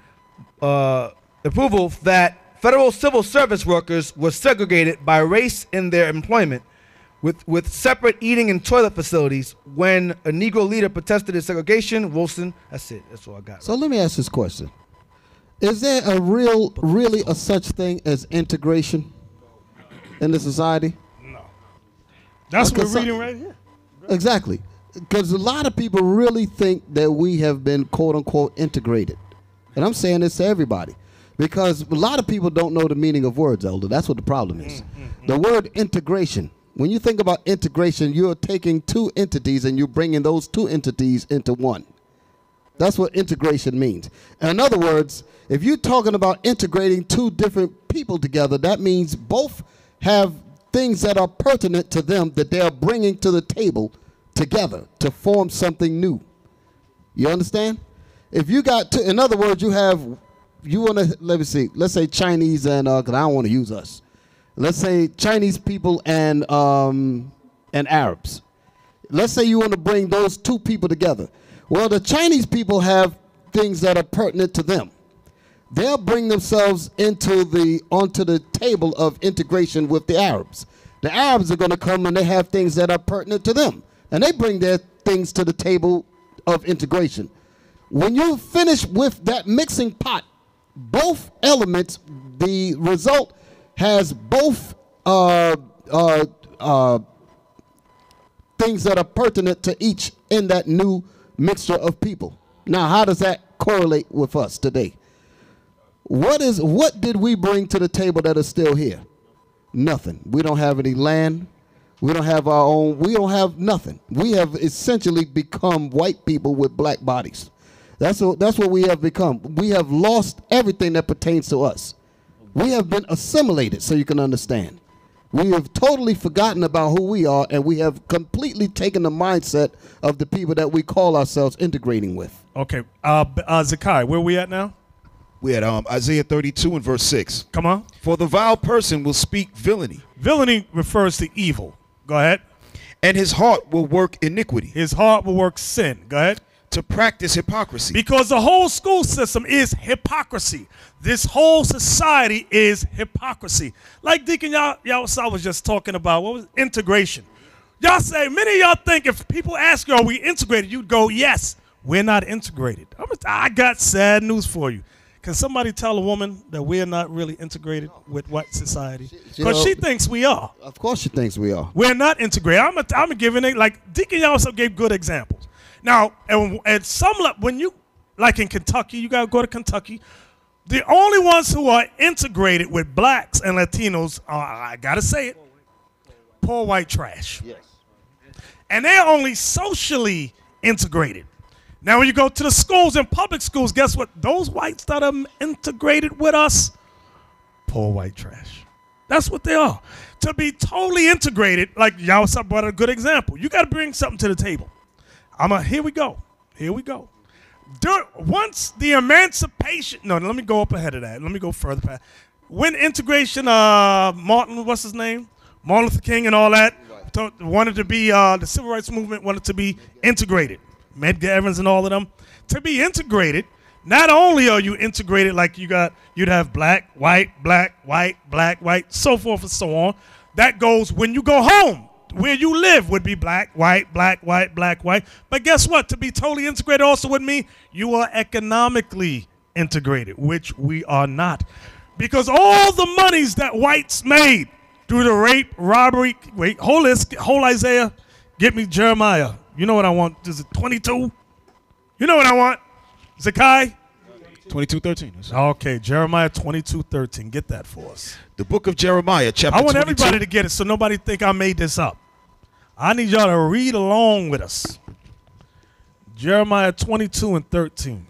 S6: approval that federal civil service workers were segregated by race in their employment with separate eating and toilet facilities. When a Negro leader protested his segregation, Wilson, that's it. That's all I got.
S3: So let me ask this question. Is there really a such thing as integration in the society?
S1: No. That's what we're reading right here.
S3: Exactly. Because a lot of people really think that we have been, quote unquote, integrated. And I'm saying this to everybody. Because a lot of people don't know the meaning of words, Elder. That's what the problem is. The word integration. When you think about integration, you're taking two entities and you're bringing those two entities into one. That's what integration means. In other words, if you're talking about integrating two different people together, that means both have things that are pertinent to them that they are bringing to the table together to form something new. You understand? If you got to, in other words, let's say Chinese and, because I don't want to use us. Let's say Chinese people and Arabs. Let's say you want to bring those two people together. Well, the Chinese people have things that are pertinent to them. They'll bring themselves onto the table of integration with the Arabs. The Arabs are going to come and they have things that are pertinent to them. And they bring their things to the table of integration. When you finish with that mixing pot, both elements, the result has both things that are pertinent to each in that new mixture of people. Now, how does that correlate with us today? What did we bring to the table that is still here? Nothing. We don't have any land. We don't have our own. We don't have nothing. We have essentially become white people with black bodies. That's what we have become. We have lost everything that pertains to us. We have been assimilated, so you can understand. We have totally forgotten about who we are, and we have completely taken the mindset of the people that we call ourselves integrating with.
S1: Okay, Zakai, where we at now?
S7: We had Isaiah 32 and verse 6.
S1: Come on.
S7: For the vile person will speak villainy.
S1: Villainy refers to evil. Go ahead.
S7: And his heart will work iniquity.
S1: His heart will work sin. Go ahead.
S7: To practice hypocrisy.
S1: Because the whole school system is hypocrisy. This whole society is hypocrisy. Like Deacon Yawasal was just talking about, what was integration. Y'all say, many of y'all think if people ask you, are we integrated? You'd go, yes, we're not integrated. I got sad news for you. Can somebody tell a woman that we're not really integrated with white society? Because she thinks we are.
S3: Of course she thinks we are.
S1: We're not integrated. I'm giving it, like Deacon Yawasal gave good examples. Now, at some level, when you, like in Kentucky, you got to go to Kentucky. The only ones who are integrated with blacks and Latinos are, I got to say it, poor white trash.
S3: Yes.
S1: And they're only socially integrated. Now, when you go to the schools and public schools, guess what? Those whites that are integrated with us, poor white trash. That's what they are. To be totally integrated, like Yawasal brought a good example, you got to bring something to the table. Here we go. Once the emancipation, no, let me go up ahead of that. Let me go further past. When integration, Martin, what's his name? Martin Luther King and all that, wanted to be, the civil rights movement wanted to be integrated. Medgar Evers and all of them. To be integrated, not only are you integrated like you'd have black, white, so forth and so on. That goes when you go home. Where you live would be black, white. But guess what? To be totally integrated also would mean you are economically integrated, which we are not. Because all the monies that whites made through the rape, robbery, whole Isaiah, get me Jeremiah. You know what I want? Is it 22? You know what I want? Zakai?
S7: 22:13.
S1: Okay, Jeremiah 22:13. Get that for us.
S7: The book of Jeremiah, chapter 22.
S1: I want everybody to get it so nobody think I made this up. I need y'all to read along with us. Jeremiah 22 and 13.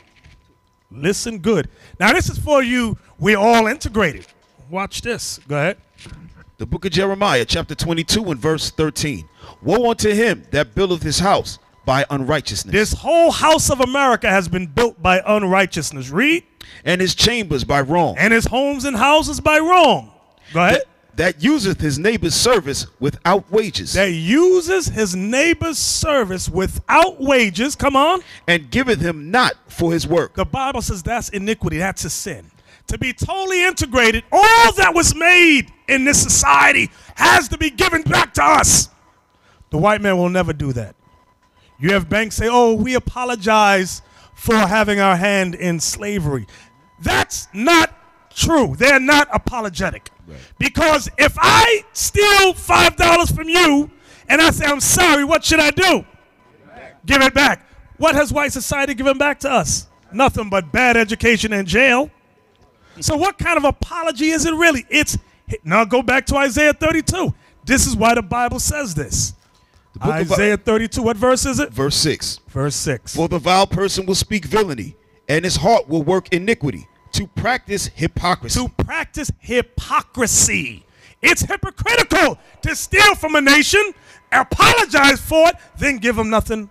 S1: Listen good. Now, this is for you. We're all integrated. Watch this. Go ahead.
S7: The book of Jeremiah, chapter 22 and verse 13. Woe unto him that buildeth his house by unrighteousness.
S1: This whole house of America has been built by unrighteousness. Read.
S7: And his chambers by wrong.
S1: And his homes and houses by wrong. Go ahead.
S7: That useth his neighbor's service without wages.
S1: That uses his neighbor's service without wages. Come on.
S7: And giveth him not for his work.
S1: The Bible says that's iniquity. That's a sin. To be totally integrated, all that was made in this society has to be given back to us. The white man will never do that. You have banks say, oh, we apologize for having our hand in slavery. That's not true. They're not apologetic. Right. Because if I steal $5 from you and I say, I'm sorry, what should I do? Give it back. What has white society given back to us? Nothing but bad education and jail. So what kind of apology is it really? Now go back to Isaiah 32. This is why the Bible says this. Isaiah 32, what verse is it?
S7: Verse 6.
S1: Verse 6.
S7: For the vile person will speak villainy, and his heart will work iniquity, to practice hypocrisy.
S1: To practice hypocrisy. It's hypocritical to steal from a nation, apologize for it, then give them nothing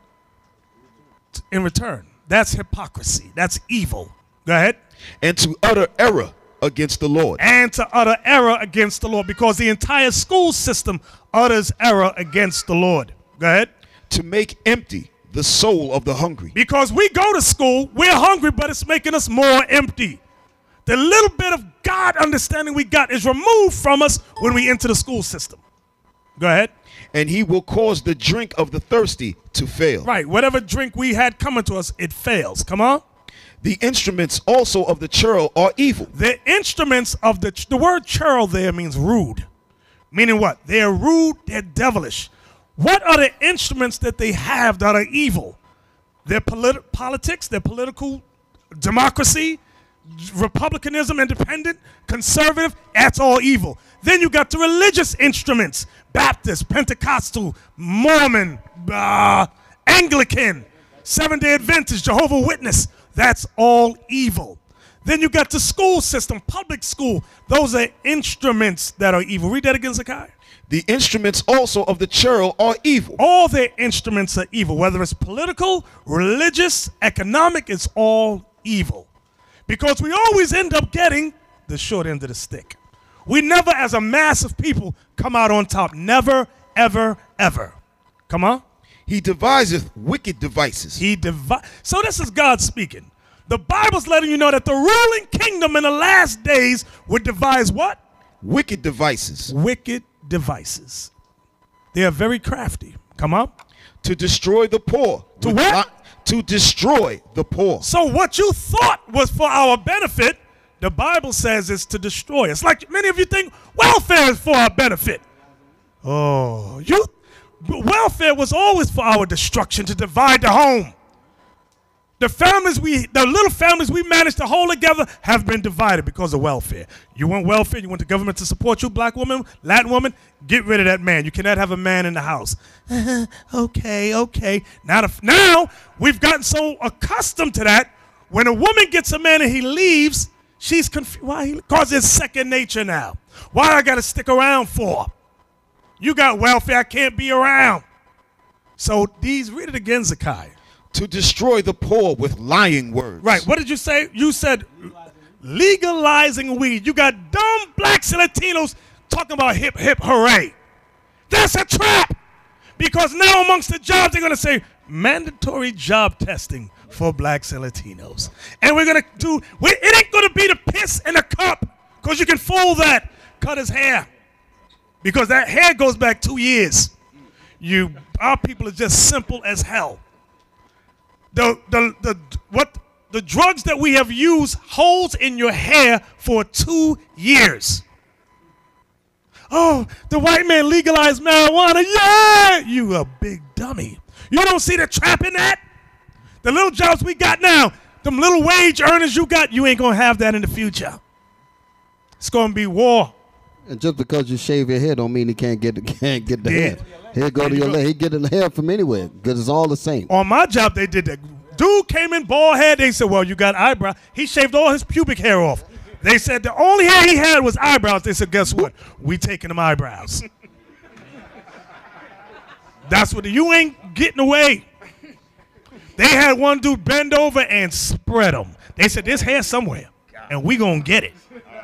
S1: in return. That's hypocrisy. That's evil. Go ahead.
S7: And to utter error against the Lord.
S1: And to utter error against the Lord, because the entire school system utters error against the Lord. Go ahead.
S7: To make empty the soul of the hungry.
S1: Because we go to school, we're hungry, but it's making us more empty. The little bit of God understanding we got is removed from us when we enter the school system. Go ahead.
S7: And he will cause the drink of the thirsty to fail.
S1: Right. Whatever drink we had coming to us, it fails. Come on.
S7: The instruments also of the churl are evil.
S1: The instruments of the word churl there means rude. Meaning what? They're rude, they're devilish. What are the instruments that they have that are evil? Their politics, their political democracy, Republicanism, independent, conservative, that's all evil. Then you got the religious instruments, Baptist, Pentecostal, Mormon, Anglican, Seventh-day Adventist, Jehovah's Witness. That's all evil. Then you got the school system, public school. Those are instruments that are evil. Read that again, Zakai.
S7: The instruments also of the churl are evil.
S1: All their instruments are evil. Whether it's political, religious, economic, it's all evil. Because we always end up getting the short end of the stick. We never, as a mass of people, come out on top. Never, ever, ever. Come on.
S7: He deviseth wicked devices.
S1: So this is God speaking. The Bible's letting you know that the ruling kingdom in the last days would devise what?
S7: Wicked devices.
S1: Wicked devices. They are very crafty. Come on.
S7: To destroy the poor.
S1: To what?
S7: To destroy the poor.
S1: So what you thought was for our benefit, the Bible says is to destroy. It's like many of you think welfare is for our benefit. Oh, welfare was always for our destruction, to divide the home. The little families we managed to hold together have been divided because of welfare. You want welfare, you want the government to support you, black woman, Latin woman, get rid of that man. You cannot have a man in the house. Okay. Now we've gotten so accustomed to that, when a woman gets a man and he leaves, she's confused. Why? Because it's second nature now. Why I got to stick around for? You got welfare, I can't be around. So read it again, Zakai.
S7: To destroy the poor with lying words.
S1: Right. What did you say? You said legalizing weed. You got dumb blacks and Latinos talking about hip, hip, hooray. That's a trap. Because now amongst the jobs, they're going to say mandatory job testing for blacks and Latinos. And we're going to it ain't going to be the piss in a cup, because you can fool that. Cut his hair. Because that hair goes back 2 years. Our people are just simple as hell. The drugs that we have used holds in your hair for 2 years. Oh, the white man legalized marijuana. Yeah! You a big dummy. You don't see the trap in that? The little jobs we got now, them little wage earners you got, you ain't going to have that in the future. It's going to be war.
S3: And just because you shave your hair don't mean he can't get the hair. He'll go to your leg. He get the hair from anywhere because it's all the same.
S1: On my job, they did that. Dude came in bald head. They said, well, you got eyebrow. He shaved all his pubic hair off. They said the only hair he had was eyebrows. They said, guess what? We taking them eyebrows. That's what you ain't getting away. They had one dude bend over and spread them. They said, there's hair somewhere, and we going to get it.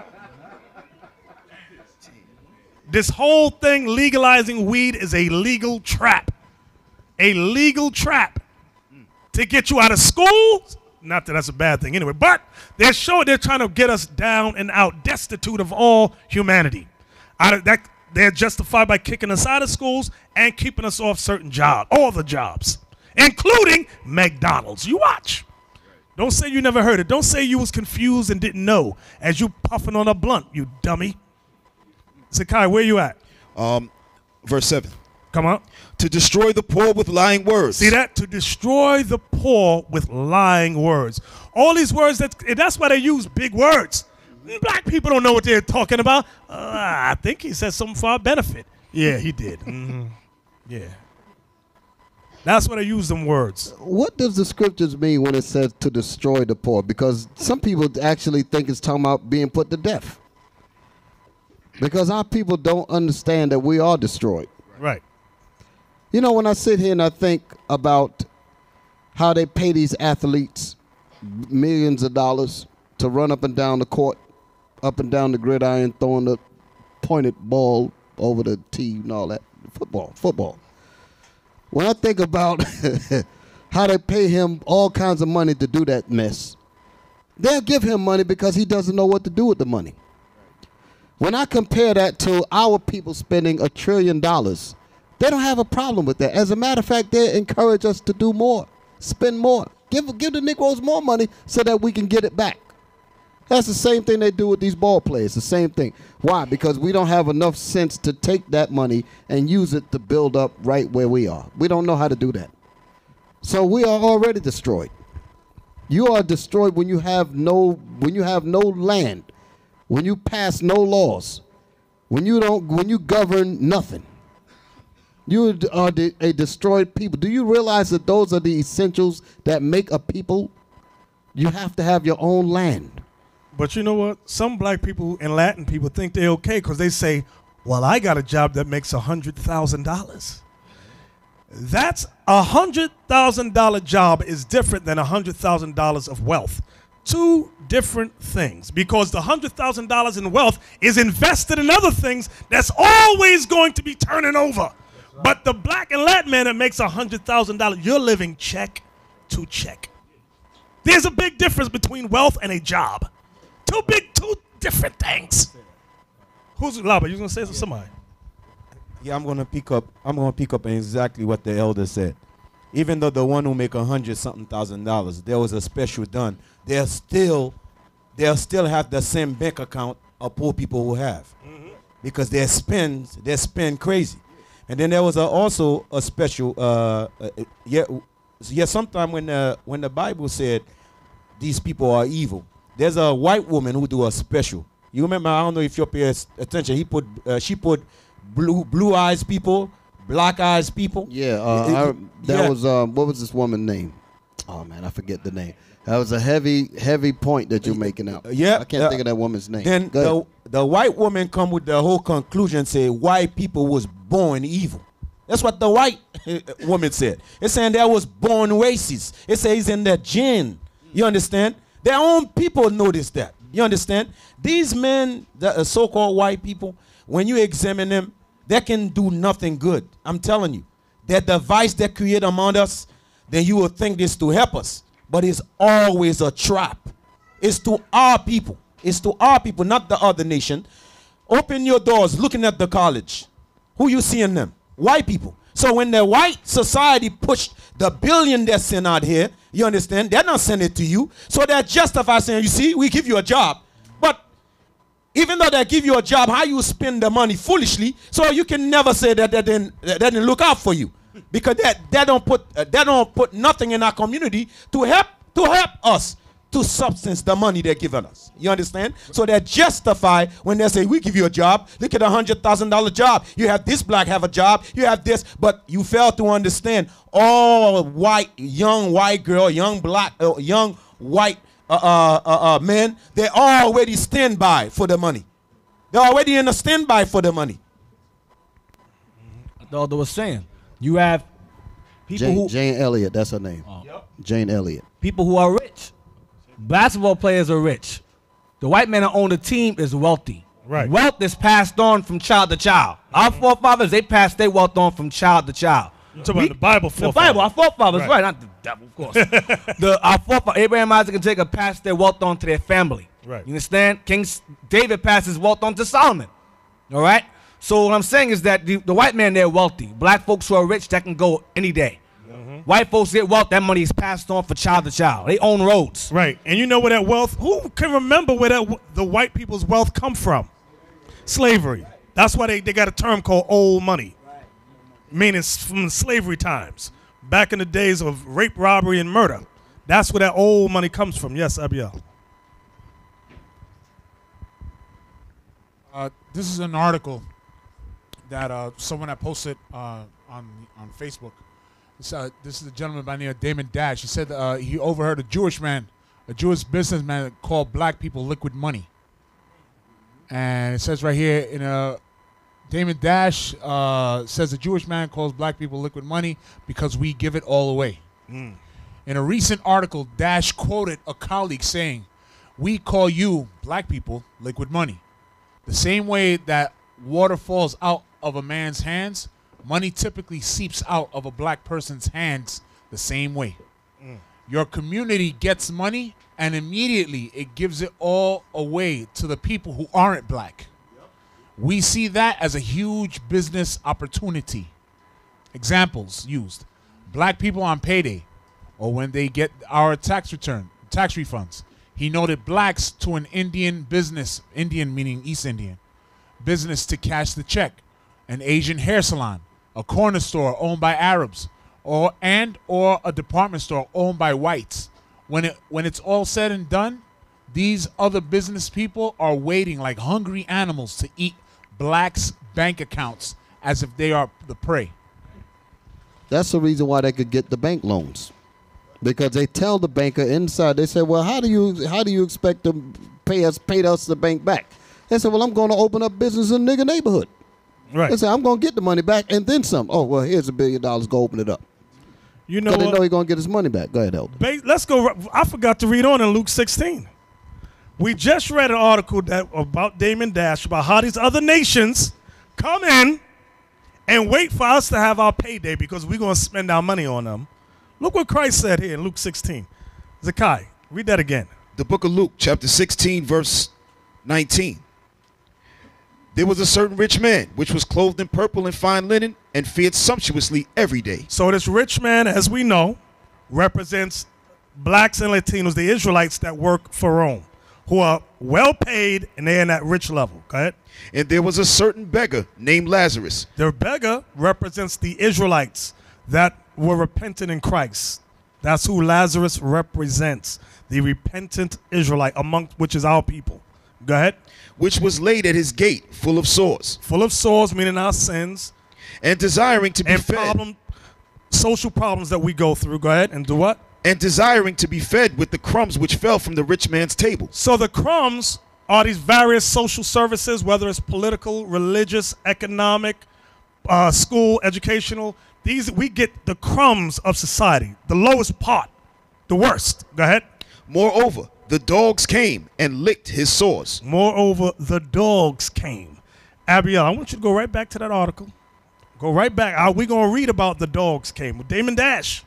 S1: This whole thing, legalizing weed, is a legal trap. A legal trap to get you out of school. Not that that's a bad thing anyway, but they're trying to get us down and out, destitute of all humanity. They're justified by kicking us out of schools and keeping us off certain jobs, all the jobs, including McDonald's. You watch. Don't say you never heard it. Don't say you was confused and didn't know as you puffing on a blunt, you dummy. Zakai, where you at?
S7: Verse 7.
S1: Come on.
S7: To destroy the poor with lying words.
S1: See that? To destroy the poor with lying words. All these words, that's why they use big words. Black people don't know what they're talking about. I think he said something for our benefit. Yeah, he did. Mm-hmm. Yeah. That's why they use them words.
S3: What does the scriptures mean when it says to destroy the poor? Because some people actually think it's talking about being put to death. Because our people don't understand that we are destroyed.
S1: Right.
S3: You know, when I sit here and I think about how they pay these athletes millions of dollars to run up and down the court, up and down the gridiron, throwing the pointed ball over the tee and all that. Football. When I think about how they pay him all kinds of money to do that mess, they'll give him money because he doesn't know what to do with the money. When I compare that to our people spending $1 trillion, they don't have a problem with that. As a matter of fact, they encourage us to do more, spend more. Give the Negroes more money so that we can get it back. That's the same thing they do with these ball players, the same thing. Why? Because we don't have enough sense to take that money and use it to build up right where we are. We don't know how to do that. So we are already destroyed. You are destroyed when you have no land, when you pass no laws, when you govern nothing. You are a destroyed people. Do you realize that those are the essentials that make a people? You have to have your own land.
S1: But you know what? Some black people and Latin people think they're okay because they say, well, I got a job that makes $100,000. That's $100,000 job is different than $100,000 of wealth. Two different things, because the $100,000 in wealth is invested in other things that's always going to be turning over. But the black and Latin man that makes $100,000, you're living check to check. There's a big difference between wealth and a job. Two different things. Who's Laba? You gonna say somebody?
S10: Yeah, I'm gonna pick up on exactly what the elder said. Even though the one who make $100,000, there was a special done. They'll still have the same bank account of poor people who have, because they spend crazy. And then there was also a special sometime when the Bible said these people are evil, there's a white woman who do a special. You remember? I don't know if you pay attention. She put blue eyes people, black eyes people.
S3: Yeah, was what was this woman's name? Oh man, I forget the name. That was a heavy point that you're making out. I can't think of that woman's name.
S10: Then the white woman come with the whole conclusion, say white people was born evil. That's what the white woman said. It's saying there was born racist. It says in their gene. You understand? Their own people noticed that. You understand? These men, the so-called white people, when you examine them, they can do nothing good. I'm telling you. That device they create among us, then you will think this to help us. But it's always a trap. It's to our people. It's to our people, not the other nation. Open your doors looking at the college. Who you seeing them? White people. So when the white society pushed the billion they sent out here, you understand? They're not sending it to you. So they're justified saying, you see, we give you a job. But even though they give you a job, how you spend the money foolishly, so you can never say that they didn't look out for you. Because they don't put nothing in our community to help us to substance the money they're giving us. You understand? So they're justified when they say, we give you a job. Look at $100,000 job. You have this black have a job. You have this. But you fail to understand all young white girl, young black, young white men, they already stand by for the money. They're already in a standby for the money.
S6: The elder was saying, you have people
S3: Jane Elliott, that's her name. Jane Elliott.
S6: People who are rich. Basketball players are rich. The white man that own the team is wealthy.
S1: Right.
S6: Wealth is passed on from child to child. Our forefathers, they passed their wealth on from child to child.
S1: You're talking about the Bible forefathers.
S6: The Bible, our forefathers, right, not the devil, of course. Our forefathers, Abraham, Isaac, and Jacob passed their wealth on to their family.
S1: Right.
S6: You understand? King David passed his wealth on to Solomon. All right? So what I'm saying is that the white man, they're wealthy. Black folks who are rich, that can go any day. White folks get wealth, that money is passed on for child to child. They own roads.
S1: Right. And you know where that wealth, who can remember where the white people's wealth come from? Slavery. That's why they got a term called old money. Meaning from slavery times. Back in the days of rape, robbery, and murder. That's where that old money comes from. Yes, Abiel.
S11: This is an article that someone had posted on Facebook. This is a gentleman by the name of Damon Dash. He said he overheard a Jewish businessman called black people liquid money. And it says right here, Damon Dash says a Jewish man calls black people liquid money because we give it all away. In a recent article, Dash quoted a colleague saying, "We call you, black people, liquid money. The same way that water falls out of a man's hands, money typically seeps out of a black person's hands the same way. Your community gets money and immediately it gives it all away to the people who aren't black. We see that as a huge business opportunity." Examples used: black people on payday or when they get our tax refunds. He noted blacks to an Indian business, Indian meaning East Indian, business to cash the check, an Asian hair salon, a corner store owned by Arabs, or a department store owned by whites. when it's all said and done, these other business people are waiting like hungry animals to eat blacks' bank accounts as if they are the prey.
S3: That's the reason why they could get the bank loans, because they tell the banker inside. They say, "Well, how do you expect to pay us the bank back?" They said, "Well, I'm going to open up business in the nigga neighborhood."
S1: Right.
S3: They say, "I'm going to get the money back and then some." Oh, well, here's $1 billion. Go open it up.
S1: You know,
S3: they know he's going to get his money back. Go ahead, Elder.
S1: Let's go. I forgot to read on in Luke 16. We just read an article about Damon Dash, about how these other nations come in and wait for us to have our payday because we're going to spend our money on them. Look what Christ said here in Luke 16. Zakai, read that again.
S7: The book of Luke, chapter 16, verse 19. There was a certain rich man, which was clothed in purple and fine linen, and fared sumptuously every day.
S1: So this rich man, as we know, represents blacks and Latinos, the Israelites that work for Rome, who are well paid and they're in that rich level. Go ahead.
S7: And there was a certain beggar named Lazarus.
S1: The beggar represents the Israelites that were repentant in Christ. That's who Lazarus represents, the repentant Israelite, among which is our people. Go ahead.
S7: Which was laid at his gate, full of sores.
S1: Full of sores, meaning our sins.
S7: And desiring to be fed.
S1: Social problems that we go through. Go ahead and do what?
S7: And desiring to be fed with the crumbs which fell from the rich man's table.
S1: So the crumbs are these various social services, whether it's political, religious, economic, school, educational. These, we get the crumbs of society, the lowest part, the worst. Go ahead.
S7: Moreover, the dogs came and licked his sores.
S1: Moreover, the dogs came. Abiel, I want you to go right back to that article. Go right back. We're going to read about the dogs came with Damon Dash.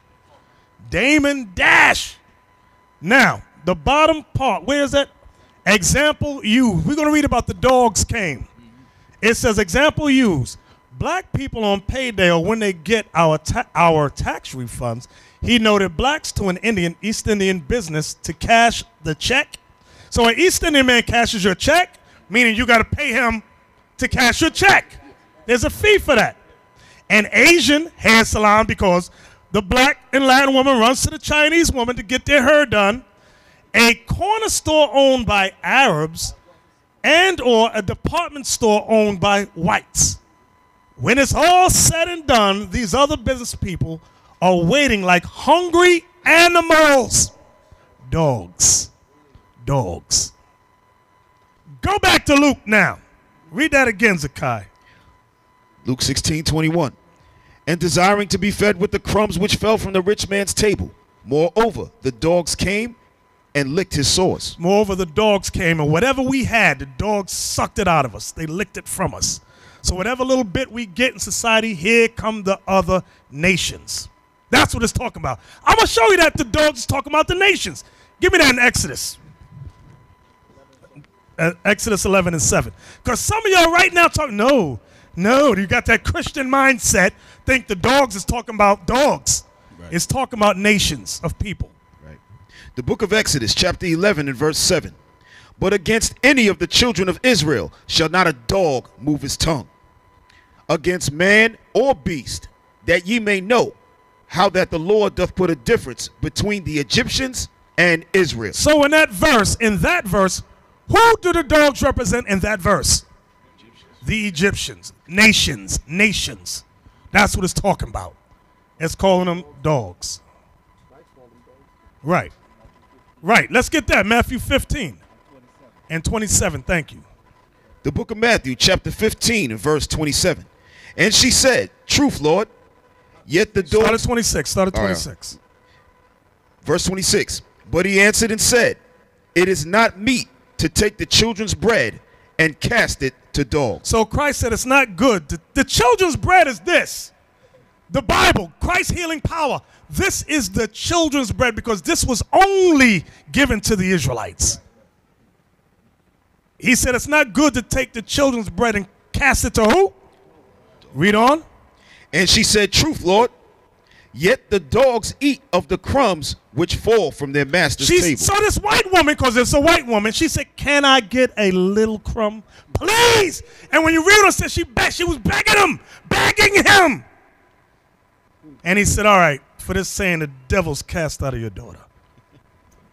S1: Damon Dash. Now, the bottom part, where is that? Example used. We're going to read about the dogs came. It says example used. Black people on payday or when they get our tax refunds, he noted blacks to an East Indian business to cash the check. So an East Indian man cashes your check, meaning you got to pay him to cash your check. There's a fee for that. An Asian hair salon, because the black and Latin woman runs to the Chinese woman to get their hair done. A corner store owned by Arabs and or a department store owned by whites. When it's all said and done, these other business people are waiting like hungry animals. Dogs. Dogs. Go back to Luke now. Read that again, Zakai.
S7: Luke 16:21. And desiring to be fed with the crumbs which fell from the rich man's table. Moreover, the dogs came and licked his sores.
S1: Moreover, the dogs came, and whatever we had, the dogs sucked it out of us. They licked it from us. So whatever little bit we get in society, here come the other nations. That's what it's talking about. I'm going to show you that the dogs is talking about the nations. Give me that in Exodus. Exodus 11:7. Because some of y'all right now talking, no, you got that Christian mindset, think the dogs is talking about dogs. Right. It's talking about nations of people.
S7: Right. The book of Exodus, chapter 11 and verse 7. But against any of the children of Israel shall not a dog move his tongue. Against man or beast, that ye may know how that the Lord doth put a difference between the Egyptians and Israel.
S1: So in that verse, who do the dogs represent in that verse? The Egyptians. Nations. That's what it's talking about. It's calling them dogs. Right. Let's get that. Matthew 15 and 27. Thank you.
S7: The book of Matthew, chapter 15 and verse 27. And she said, truth, Lord. Yet the dogs...
S1: Start at 26.
S7: Verse 26. But he answered and said, it is not meet to take the children's bread and cast it to dogs.
S1: So Christ said it's not good. The children's bread is this. The Bible, Christ's healing power. This is the children's bread because this was only given to the Israelites. He said it's not good to take the children's bread and cast it to who? Read on.
S7: And she said, truth, Lord. Yet the dogs eat of the crumbs which fall from their master's table.
S1: So this white woman, because it's a white woman, she said, can I get a little crumb? Please. And when you read it, it said she was begging him. And he said, all right, for this saying, the devil's cast out of your daughter.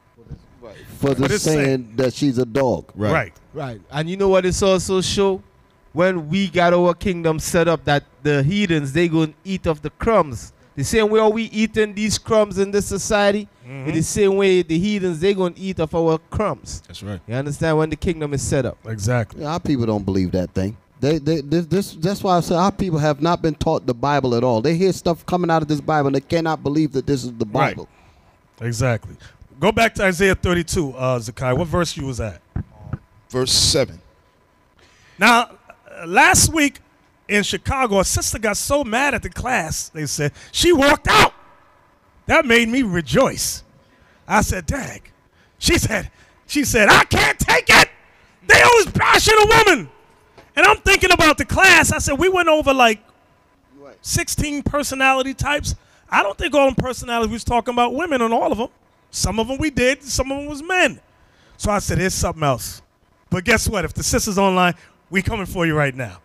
S3: for the
S1: But it's
S3: saying that she's a dog.
S1: Right.
S5: Right. And you know what it's also show? When we got our kingdom set up, that the heathens, they going to eat of the crumbs. The same way we eating these crumbs in this society, in the same way the heathens, they going to eat of our crumbs.
S7: That's right.
S5: You understand? When the kingdom is set up.
S1: Exactly.
S3: Our people don't believe that thing. That's why I say our people have not been taught the Bible at all. They hear stuff coming out of this Bible and they cannot believe that this is the Bible.
S1: Right. Exactly. Go back to Isaiah 32, Zakai. What verse you was at?
S7: Verse 7.
S1: Now, last week in Chicago, a sister got so mad at the class, they said, she walked out. That made me rejoice. I said, dang. She said, I can't take it. They always bashing a woman. And I'm thinking about the class. I said, we went over like 16 personality types. I don't think all them personalities we was talking about women on all of them. Some of them we did. Some of them was men. So I said, here's something else. But guess what? If the sister's online, we coming for you right now.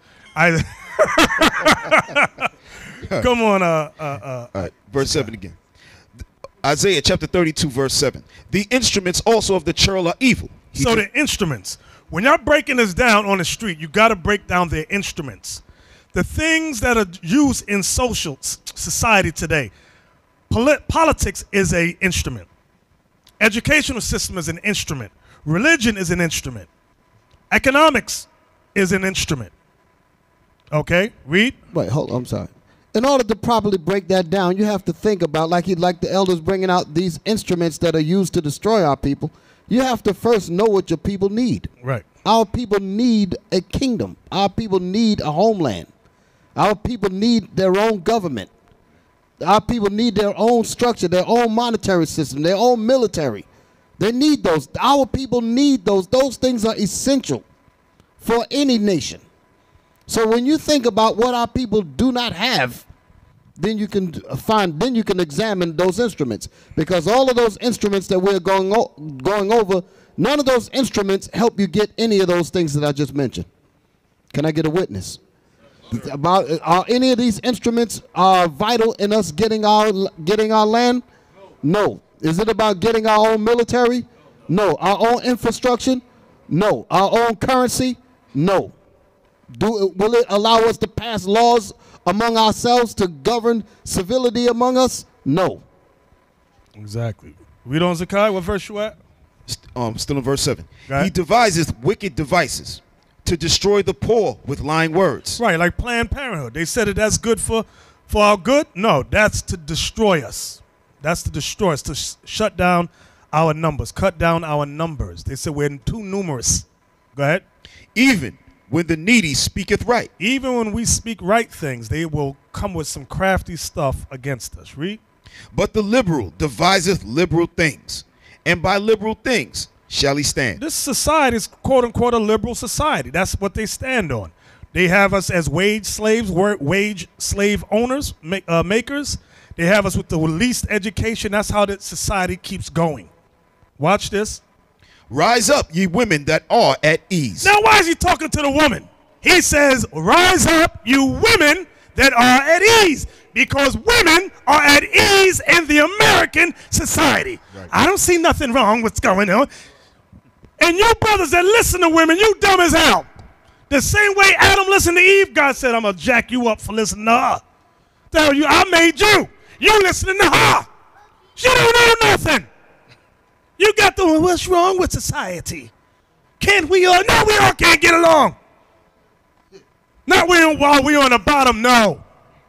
S1: Come on.
S7: All right, verse 7 again. Isaiah chapter 32, verse 7. The instruments also of the churl are evil.
S1: So the instruments. When y'all breaking this down on the street, you got to break down their instruments. The things that are used in social society today. Politics is an instrument. Educational system is an instrument. Religion is an instrument. Economics is an instrument. Okay, read.
S3: Wait, hold on, I'm sorry. In order to properly break that down, you have to think about, like the elders bringing out these instruments that are used to destroy our people. You have to first know what your people need.
S1: Right.
S3: Our people need a kingdom. Our people need a homeland. Our people need their own government. Our people need their own structure, their own monetary system, their own military. They need those. Our people need those. Those things are essential for any nation. So when you think about what our people do not have, then you can examine those instruments, because all of those instruments that we're going over, none of those instruments help you get any of those things that I just mentioned. Can I get a witness? Are any of these instruments vital in us getting our land? No. Is it about getting our own military? No. Our own infrastructure? No. Our own currency? No. Will it allow us to pass laws among ourselves to govern civility among us? No.
S1: Exactly. Read on, Zakai. What verse you at?
S7: Still in verse 7. He deviseth wicked devices to destroy the poor with lying words.
S1: Right, like Planned Parenthood. They said that that's good for our good. No, that's to destroy us. That's to destroy us, to shut down our numbers, cut down our numbers. They said we're too numerous. Go ahead.
S7: Even when the needy speaketh right.
S1: Even when we speak right things, they will come with some crafty stuff against us. Read.
S7: But the liberal deviseth liberal things, and by liberal things shall he stand.
S1: This society is quote-unquote a liberal society. That's what they stand on. They have us as wage slaves, wage slave owners, makers. They have us with the least education. That's how the society keeps going. Watch this.
S7: Rise up, ye women that are at ease.
S1: Now, why is he talking to the woman? He says, rise up, you women that are at ease. Because women are at ease in the American society. Right. I don't see nothing wrong with what's going on. And you brothers that listen to women, you dumb as hell. The same way Adam listened to Eve, God said, I'm going to jack you up for listening to her. Tell you, I made you. You listening to her. She don't know nothing. You got the, what's wrong with society? Can't we all? No, we all can't get along. Not while we on the bottom, no.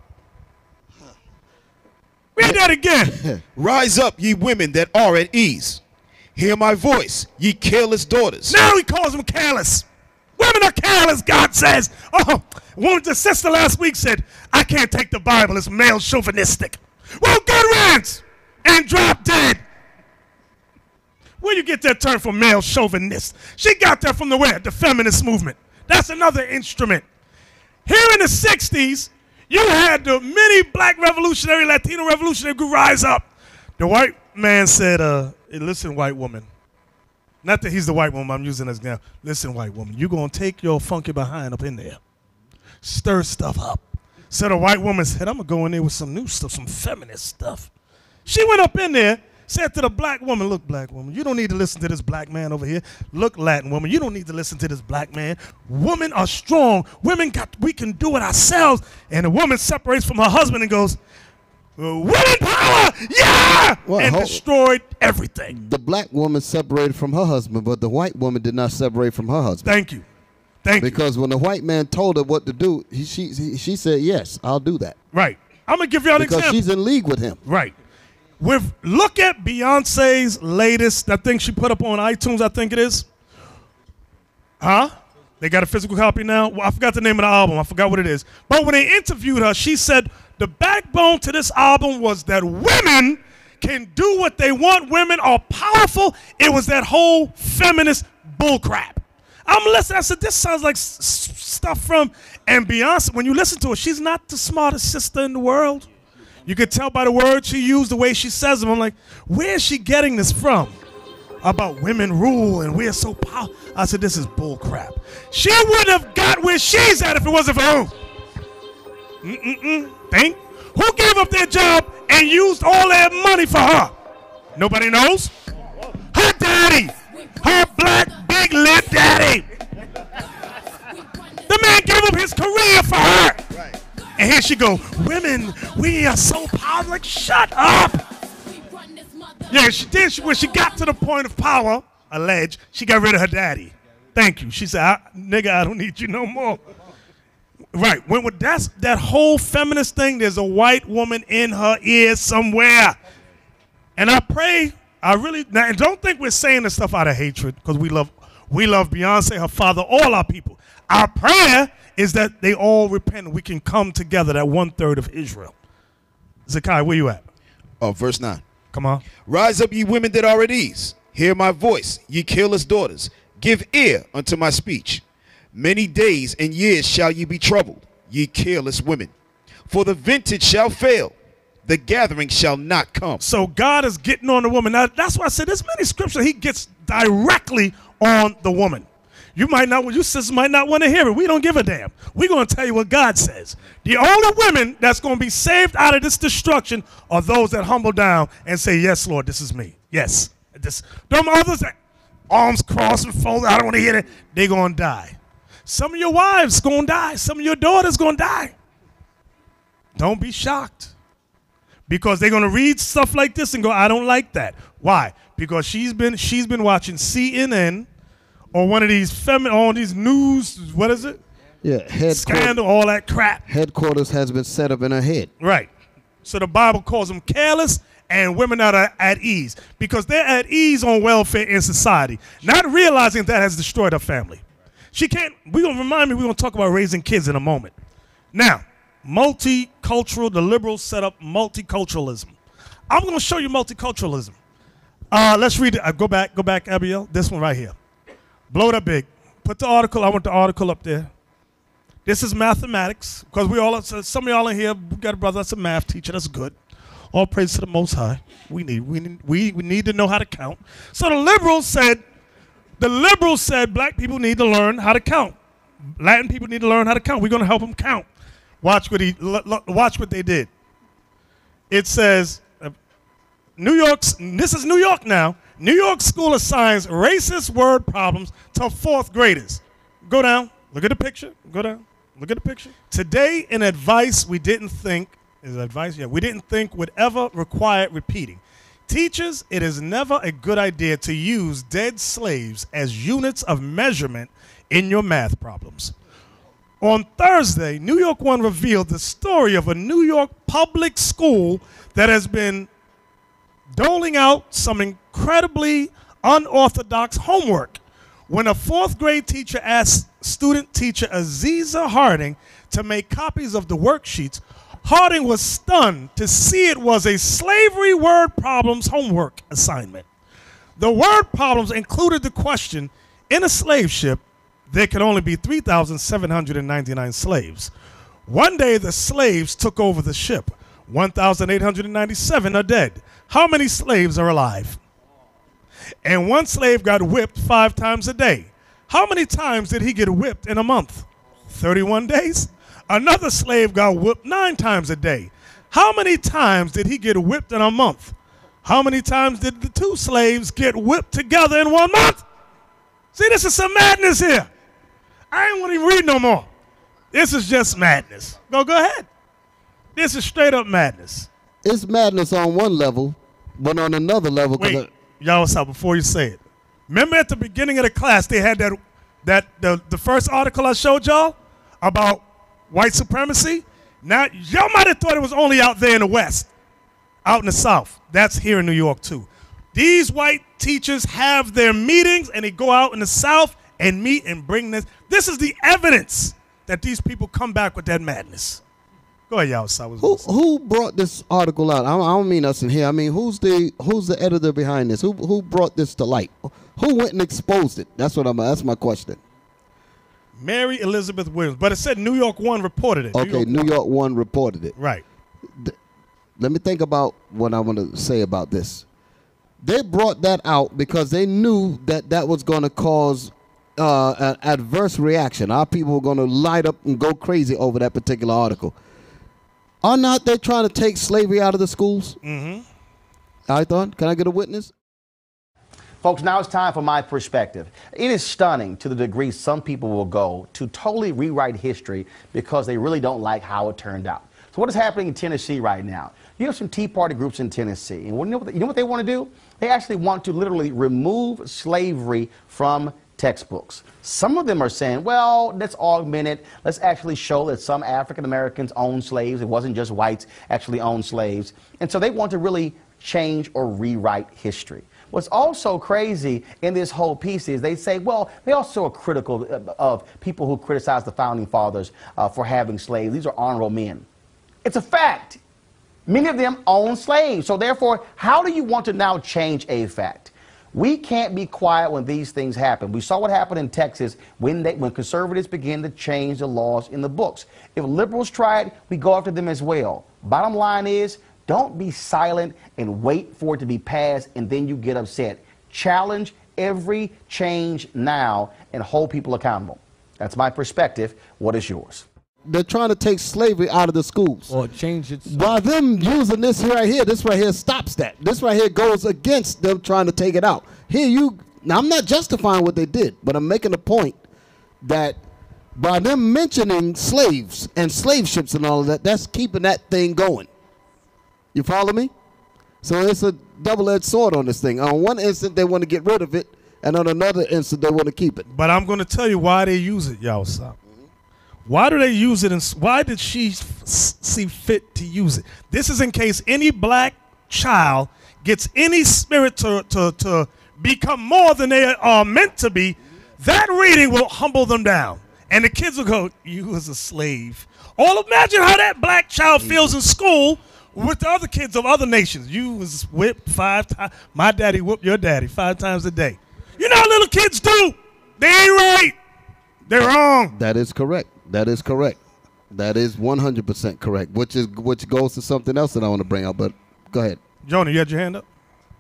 S1: Read that again.
S7: Rise up, ye women that are at ease. Hear my voice, ye careless daughters.
S1: Now he calls them careless. Women are careless, God says. Oh, the sister last week said, I can't take the Bible, it's male chauvinistic. Well, good riddance and drop dead. Where you get that term from, male chauvinist? She got that from the where? The feminist movement. That's another instrument. Here in the 60s, you had the many black revolutionary, Latino revolutionary group rise up. The white man said, hey, listen, white woman. Not that he's the white woman, I'm using this now. Listen, white woman, you're going to take your funky behind up in there. Stir stuff up. So the white woman said, I'm going to go in there with some new stuff, some feminist stuff. She went up in there, said to the black woman, look, black woman, you don't need to listen to this black man over here. Look, Latin woman, you don't need to listen to this black man. Women are strong. We can do it ourselves. And the woman separates from her husband and goes, women power, yeah!
S3: Well,
S1: and destroyed everything.
S3: The black woman separated from her husband, but the white woman did not separate from her husband.
S1: Thank you. Thank you.
S3: Because when the white man told her what to do, she said, yes, I'll do that.
S1: Right. I'm going to give you an
S3: example. Because she's in league with him.
S1: Right. Look at Beyonce's latest, I think she put up on iTunes, I think it is. Huh? They got a physical copy now? Well, I forgot the name of the album. I forgot what it is. But when they interviewed her, she said the backbone to this album was that women can do what they want. Women are powerful. It was that whole feminist bullcrap. I'm listening. I said, this sounds like stuff from, and Beyonce, when you listen to her, she's not the smartest sister in the world. You could tell by the words she used, the way she says them. I'm like, where is she getting this from? About women rule and we're so powerful. I said, this is bull crap. She wouldn't have got where she's at if it wasn't for who? Think? Who gave up their job and used all their money for her? Nobody knows? Her daddy. Her black big lip daddy. The man gave up his career for her. Right. And here she go, women, we are so powerful. Like, shut up. Yeah, she did. When she got to the point of power, alleged, she got rid of her daddy. Thank you. She said, nigga, I don't need you no more. Right. That's that whole feminist thing, there's a white woman in her ear somewhere. And I pray, now, and don't think we're saying this stuff out of hatred, because we love Beyonce, her father, all our people. Our prayer is that they all repent and we can come together, that 1/3 of Israel. Zakai, where you at?
S7: Oh, verse 9.
S1: Come on.
S7: Rise up, ye women that are at ease. Hear my voice, ye careless daughters. Give ear unto my speech. Many days and years shall ye be troubled, ye careless women. For the vintage shall fail, the gathering shall not come.
S1: So God is getting on the woman. Now, that's why I said there's many scriptures he gets directly on the woman. You sisters might not want to hear it. We don't give a damn. We're going to tell you what God says. The only women that's going to be saved out of this destruction are those that humble down and say, yes, Lord, this is me. Yes. Them others, arms crossed and folded, I don't want to hear that. They're going to die. Some of your wives going to die. Some of your daughters going to die. Don't be shocked. Because they're going to read stuff like this and go, I don't like that. Why? Because she's been watching CNN or one of these all these news, what is it?
S3: Yeah,
S1: scandal, all that crap.
S3: Headquarters has been set up in her head.
S1: Right. So the Bible calls them careless and women that are at ease because they're at ease on welfare in society, not realizing that has destroyed her family. We're going to talk about raising kids in a moment. Now, multicultural, the liberals set up multiculturalism. I'm going to show you multiculturalism. Let's read it. Go back, Abiel. This one right here. Blow it up big. Put the article. I want the article up there. This is mathematics because some of y'all in here, we got a brother that's a math teacher. That's good. All praise to the Most High. We need to know how to count. So the liberals said black people need to learn how to count. Latin people need to learn how to count. We're going to help them count. Watch what they did. It says, this is New York now. New York School assigns racist word problems to 4th graders. Go down. Look at the picture. Go down. Look at the picture. Today, in advice we didn't think would ever require repeating. Teachers, it is never a good idea to use dead slaves as units of measurement in your math problems. On Thursday, New York One revealed the story of a New York public school that has been doling out some incredibly unorthodox homework. When a 4th grade teacher asked student teacher Aziza Harding to make copies of the worksheets, Harding was stunned to see it was a slavery word problems homework assignment. The word problems included the question, in a slave ship, there could only be 3,799 slaves. One day the slaves took over the ship. 1,897 are dead. How many slaves are alive? And one slave got whipped 5 times a day. How many times did he get whipped in a month? 31 days. Another slave got whipped 9 times a day. How many times did he get whipped in a month? How many times did the two slaves get whipped together in 1 month? See, this is some madness here. I ain't want to even read no more. This is just madness. Go ahead. This is straight up madness.
S3: It's madness on one level, but on another level.
S1: Wait, y'all stop before you say it. Remember at the beginning of the class they had the first article I showed y'all about white supremacy? Now y'all might have thought it was only out there in the West, out in the South. That's here in New York too. These white teachers have their meetings and they go out in the South and meet and bring this. This is the evidence that these people come back with that madness. Go ahead, y'all.
S3: Who brought this article out? I don't mean us in here. I mean, who's the editor behind this? Who brought this to light? Who went and exposed it? That's my question.
S1: Mary Elizabeth Williams, but it said New York One reported it.
S3: Okay, New York One reported it.
S1: Right.
S3: Let me think about what I want to say about this. They brought that out because they knew that was going to cause an adverse reaction. Our people were going to light up and go crazy over that particular article. Are not they trying to take slavery out of the schools?
S1: Mm-hmm.
S3: I thought, can I get a witness?
S12: Folks, now it's time for my perspective. It is stunning to the degree some people will go to totally rewrite history because they really don't like how it turned out. So what is happening in Tennessee right now? You have some Tea Party groups in Tennessee, and you know what they want to do? They actually want to literally remove slavery from textbooks. Some of them are saying, well, let's augment it. Let's actually show that some African Americans owned slaves. It wasn't just whites actually owned slaves. And so they want to really change or rewrite history. What's also crazy in this whole piece is they say, well, they also are critical of people who criticize the founding fathers for having slaves. These are honorable men. It's a fact. Many of them owned slaves. So therefore, how do you want to now change a fact? We can't be quiet when these things happen. We saw what happened in Texas when conservatives began to change the laws in the books. If liberals try it, we go after them as well. Bottom line is, don't be silent and wait for it to be passed and then you get upset. Challenge every change now and hold people accountable. That's my perspective. What is yours?
S3: They're trying to take slavery out of the schools.
S6: Or change it.
S3: By them using this right here stops that. This right here goes against them trying to take it out. Now I'm not justifying what they did, but I'm making a point that by them mentioning slaves and slave ships and all of that, that's keeping that thing going. You follow me? So it's a double-edged sword on this thing. On one instant, they want to get rid of it, and on another instant, they want to keep it.
S1: But I'm going to tell you why they use it, y'all. Why do they use it, and why did she see fit to use it? This is in case any black child gets any spirit to become more than they are meant to be. That reading will humble them down. And the kids will go, you was a slave. Imagine how that black child feels in school with the other kids of other nations. You was whipped 5 times. My daddy whipped your daddy 5 times a day. You know how little kids do. They ain't right. They're wrong.
S3: That is correct. That is correct. That is 100% correct. Which goes to something else that I want to bring up. But go ahead,
S1: Jonah. You had your hand up.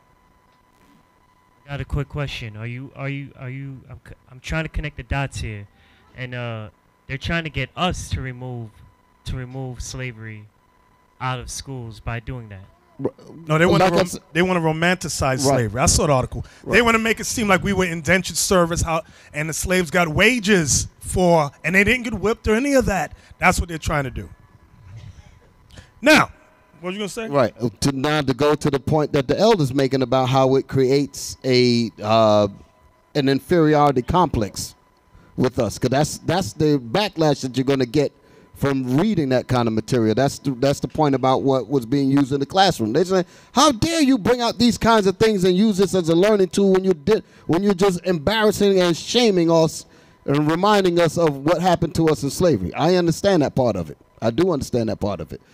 S13: I got a quick question. I'm trying to connect the dots here, and they're trying to get us to remove slavery out of schools by doing that.
S1: No, they want to romanticize slavery. I saw the article. Right. They want to make it seem like we were indentured servants, and the slaves got wages and they didn't get whipped or any of that. That's what they're trying to do. Now, what were you gonna say?
S3: Right. To go to the point that the elder's making about how it creates an inferiority complex with us, because that's the backlash that you're going to get from reading that kind of material. That's the point about what was being used in the classroom. They say, how dare you bring out these kinds of things and use this as a learning tool when you're just embarrassing and shaming us and reminding us of what happened to us in slavery. I understand that part of it. I do understand that part of it.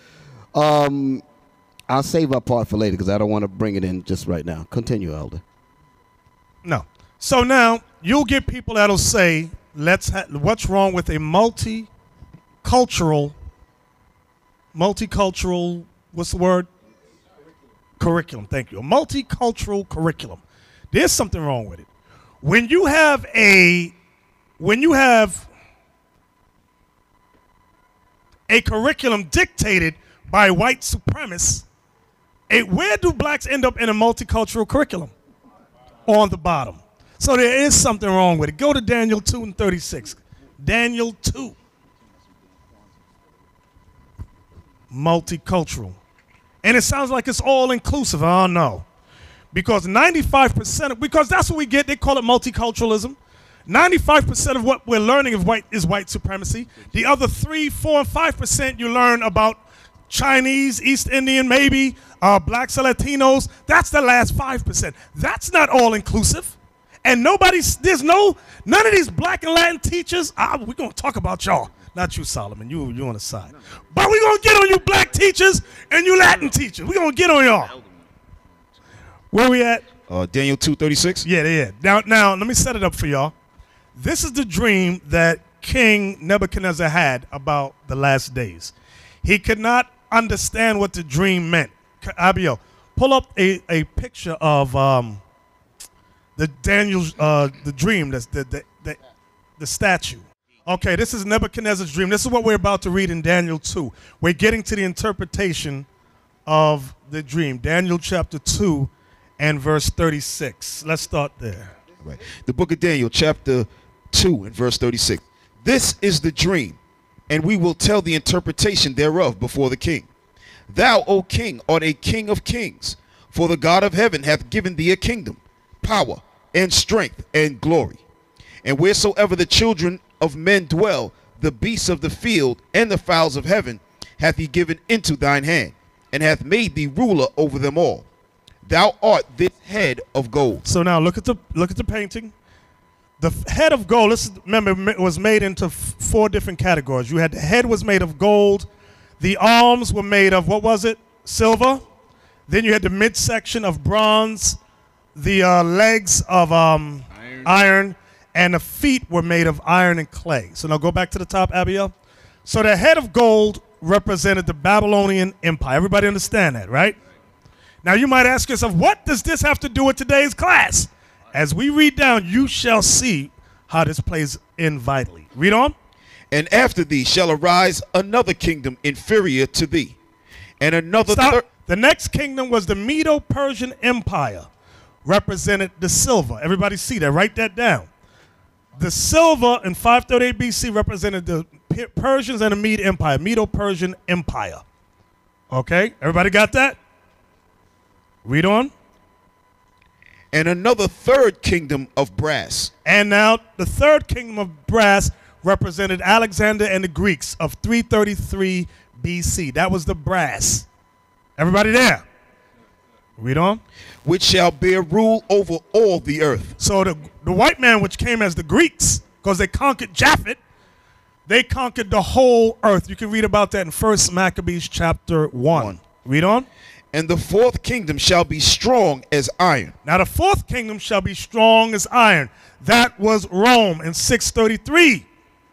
S3: I'll save our part for later because I don't want to bring it in just right now. Continue, Elder.
S1: No. So now you'll get people that'll say, what's wrong with a multicultural, what's the word? Curriculum, thank you. A multicultural curriculum. There's something wrong with it. When you have a curriculum dictated by white supremacists Where do blacks end up in a multicultural curriculum? On the bottom. So there is something wrong with it. Go to Daniel 2 and 36. Daniel 2. Multicultural. And it sounds like it's all inclusive. Oh no. Because 95%, because that's what we get, they call it multiculturalism. 95% of what we're learning is white supremacy. The other 3, 4, and 5% you learn about Chinese, East Indian, maybe, blacks or Latinos. That's the last 5%. That's not all inclusive. And none of these black and Latin teachers, we're going to talk about y'all. Not you, Solomon. You on the side. But we're going to get on you black teachers and you Latin teachers. We're going to get on y'all. Where we at?
S7: Daniel 2:36.
S1: Yeah. Now, let me set it up for y'all. This is the dream that King Nebuchadnezzar had about the last days. He could not understand what the dream meant. Abiel, pull up a picture of the Daniel's the dream. That's the statue. Okay, this is Nebuchadnezzar's dream. This is what we're about to read in Daniel 2. We're getting to the interpretation of the dream. Daniel chapter 2 and verse 36. Let's start there.
S7: Right. The book of Daniel chapter 2 and verse 36. This is the dream, and we will tell the interpretation thereof before the king. Thou, O king, art a king of kings, for the God of heaven hath given thee a kingdom, power, and strength, and glory. And wheresoever the children of men dwell, the beasts of the field and the fowls of heaven hath he given into thine hand, and hath made thee ruler over them all. Thou art this head of gold.
S1: So now look at the painting. The head of gold, remember, it was made into 4 different categories. You had the head was made of gold. The arms were made of, what was it? Silver. Then you had the midsection of bronze. The legs of iron. And the feet were made of iron and clay. So now go back to the top, Abiel. So the head of gold represented the Babylonian Empire. Everybody understand that, right? Now you might ask yourself, what does this have to do with today's class? As we read down, you shall see how this plays in vitally. Read on.
S7: And after thee shall arise another kingdom inferior to thee. And another.
S1: Stop. The next kingdom was the Medo-Persian Empire, represented the silver. Everybody see that? Write that down. The silver in 538 BC represented the Persians and the Mede Empire, Medo-Persian Empire. Okay, everybody got that? Read on.
S7: And another third kingdom of brass.
S1: And now the third kingdom of brass represented Alexander and the Greeks of 333 BC. That was the brass. Everybody there? Read on.
S7: Which shall bear rule over all the earth.
S1: So the white man, which came as the Greeks, because they conquered Japhet, they conquered the whole earth. You can read about that in 1 Maccabees chapter 1. Read on.
S7: And the fourth kingdom shall be strong as iron.
S1: Now the fourth kingdom shall be strong as iron. That was Rome in 63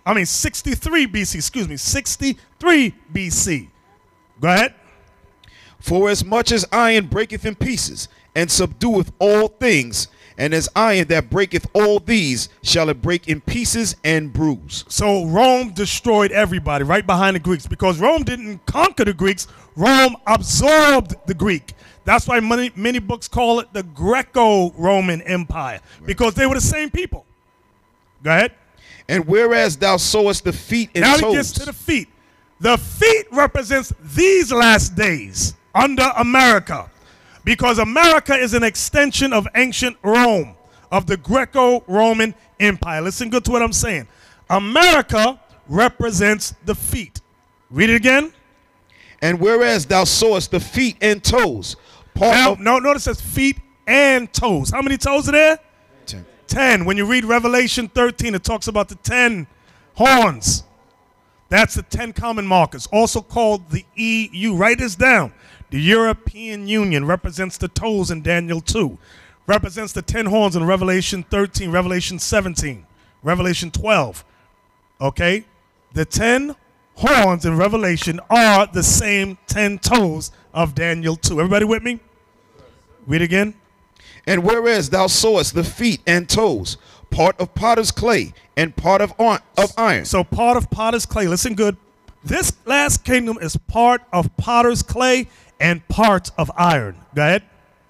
S1: BC, excuse me, 63 BC. Go ahead.
S7: For as much as iron breaketh in pieces, and subdueth all things, and as iron that breaketh all these, shall it break in pieces and bruise.
S1: So Rome destroyed everybody right behind the Greeks, because Rome didn't conquer the Greeks. Rome absorbed the Greek. That's why many books call it the Greco-Roman Empire, because they were the same people. Go ahead.
S7: And whereas thou sawest the feet and
S1: now
S7: toes.
S1: Now it gets to the feet. The feet represents these last days under America, because America is an extension of ancient Rome, of the Greco-Roman Empire. Listen good to what I'm saying. America represents the feet. Read it again.
S7: And whereas thou sawest the feet and toes.
S1: Notice it says feet and toes. How many toes are there?
S7: 10.
S1: 10. When you read Revelation 13, it talks about the 10 horns. That's the 10 common markers, also called the EU. Write this down. The European Union represents the toes in Daniel 2. Represents the 10 horns in Revelation 13, Revelation 17, Revelation 12. Okay? The 10 horns in Revelation are the same 10 toes of Daniel 2. Everybody with me? Read again.
S7: And whereas thou sawest the feet and toes, part of potter's clay and part of iron.
S1: So part of potter's clay. Listen good. This last kingdom is part of potter's clay and parts of iron. Go ahead.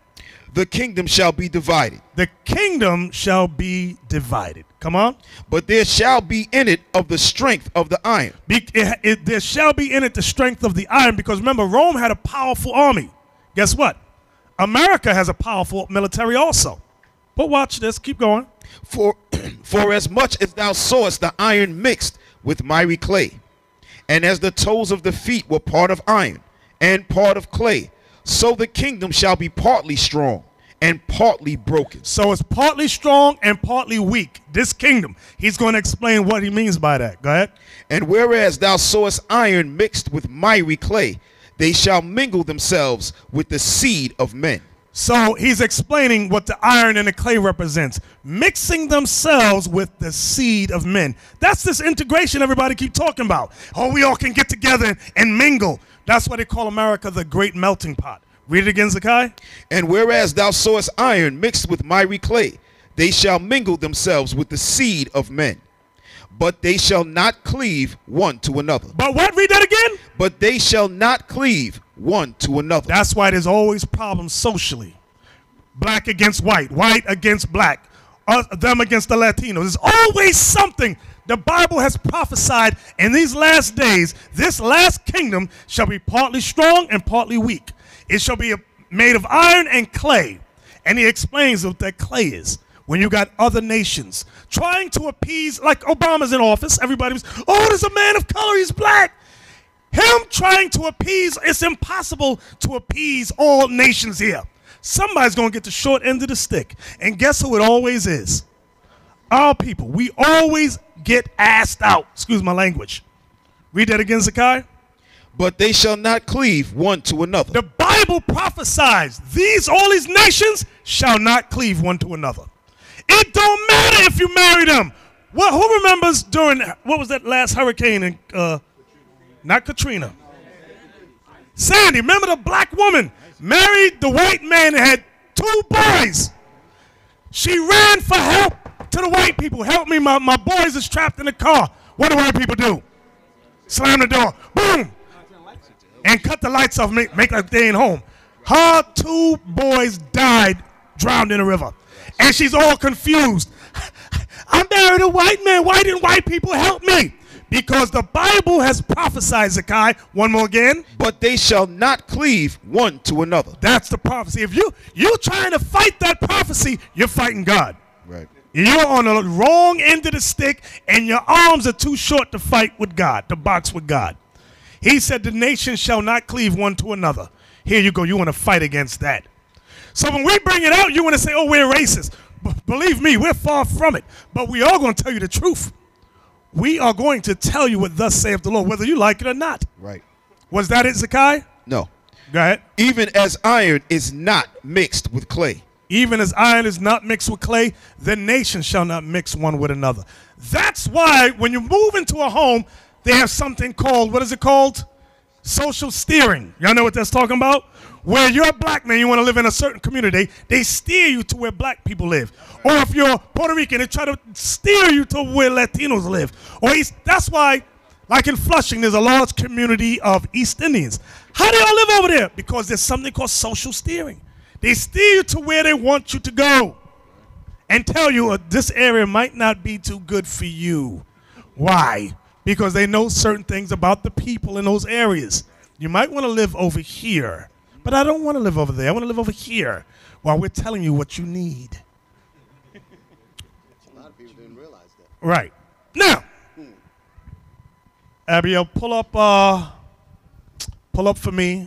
S7: The kingdom shall be divided.
S1: The kingdom shall be divided. Come on.
S7: But there shall be in it of the strength of the iron.
S1: There shall be in it the strength of the iron, because remember, Rome had a powerful army. Guess what? America has a powerful military also. But watch this. Keep going.
S7: For as much as thou sawest the iron mixed with miry clay, and as the toes of the feet were part of iron and part of clay, so the kingdom shall be partly strong and partly broken.
S1: So it's partly strong and partly weak. This kingdom. He's going to explain what he means by that. Go ahead.
S7: And whereas thou sawest iron mixed with miry clay, they shall mingle themselves with the seed of men.
S1: So he's explaining what the iron and the clay represents. Mixing themselves with the seed of men. That's this integration everybody keep talking about. Oh, we all can get together and mingle. That's why they call America the great melting pot. Read it again, Zakai.
S7: And whereas thou sawest iron mixed with miry clay, they shall mingle themselves with the seed of men. But they shall not cleave one to another.
S1: But what? Read that again.
S7: But they shall not cleave one to another.
S1: That's why there's always problems socially. Black against white, white against black, them against the Latinos. There's always something. The Bible has prophesied in these last days, this last kingdom shall be partly strong and partly weak. It shall be made of iron and clay. And he explains what that clay is. When you got other nations trying to appease, like Obama's in office, everybody was, oh, there's a man of color, he's black. Him trying to appease, it's impossible to appease all nations here. Somebody's going to get the short end of the stick. And guess who it always is? Our people. We always get asked out. Excuse my language. Read that again, Zakai.
S7: But they shall not cleave one to another.
S1: The Bible prophesies all these nations shall not cleave one to another. It don't matter if you marry them. Well, who remembers during, what was that last hurricane in, not Katrina. Sandy, remember the black woman married the white man and had 2 boys. She ran for help to the white people. Help me, my boys is trapped in the car. What do white people do? Slam the door. Boom. And cut the lights off, make like they ain't home. Her 2 boys died, drowned in a river. And she's all confused. I married a white man. Why didn't white people help me? Because the Bible has prophesied, Zakai, one more again.
S7: But they shall not cleave one to another.
S1: That's the prophecy. If you're trying to fight that prophecy, you're fighting God.
S7: Right.
S1: You're on the wrong end of the stick, and your arms are too short to fight with God, to box with God. He said the nation shall not cleave one to another. Here you go. You want to fight against that. So when we bring it out, you want to say, oh, we're racist. Believe me, we're far from it. But we are going to tell you the truth. We are going to tell you what thus saith the Lord, whether you like it or not.
S7: Right.
S1: Was that it, Zakai?
S7: No.
S1: Go ahead.
S7: Even as iron is not mixed with clay.
S1: Even as iron is not mixed with clay, the nation shall not mix one with another. That's why when you move into a home, they have something called, what is it called? Social steering. Y'all know what that's talking about? Where you're a black man, you want to live in a certain community, they steer you to where black people live. Or if you're Puerto Rican, they try to steer you to where Latinos live. Or that's why, like in Flushing, there's a large community of East Indians. How do y'all live over there? Because there's something called social steering. They steer you to where they want you to go and tell you this area might not be too good for you. Why? Because they know certain things about the people in those areas. You might want to live over here, but I don't want to live over there. I want to live over here while we're telling you what you need.
S3: A lot of people didn't realize that.
S1: Right. Now, Abiel, pull up for me.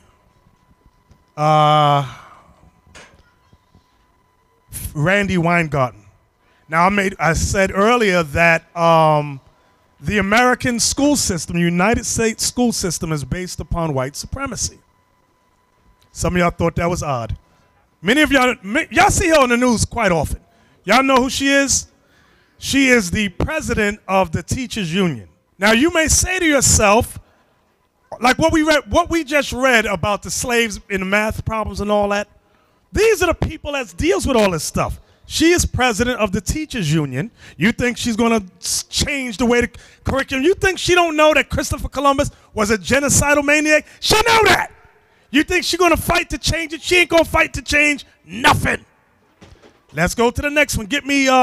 S1: Randy Weingarten. Now, I said earlier that the American school system, United States school system, is based upon white supremacy. Some of y'all thought that was odd. Many of y'all see her on the news quite often. Y'all know who she is? She is the president of the Teachers Union. Now, you may say to yourself, like what we just read about the slaves in the math problems and all that, these are the people that deals with all this stuff. She is president of the Teachers Union. You think she's going to change the way the curriculum? You think she don't know that Christopher Columbus was a genocidal maniac? She know that. You think she's going to fight to change it? She ain't going to fight to change nothing. Let's go to the next one. Get me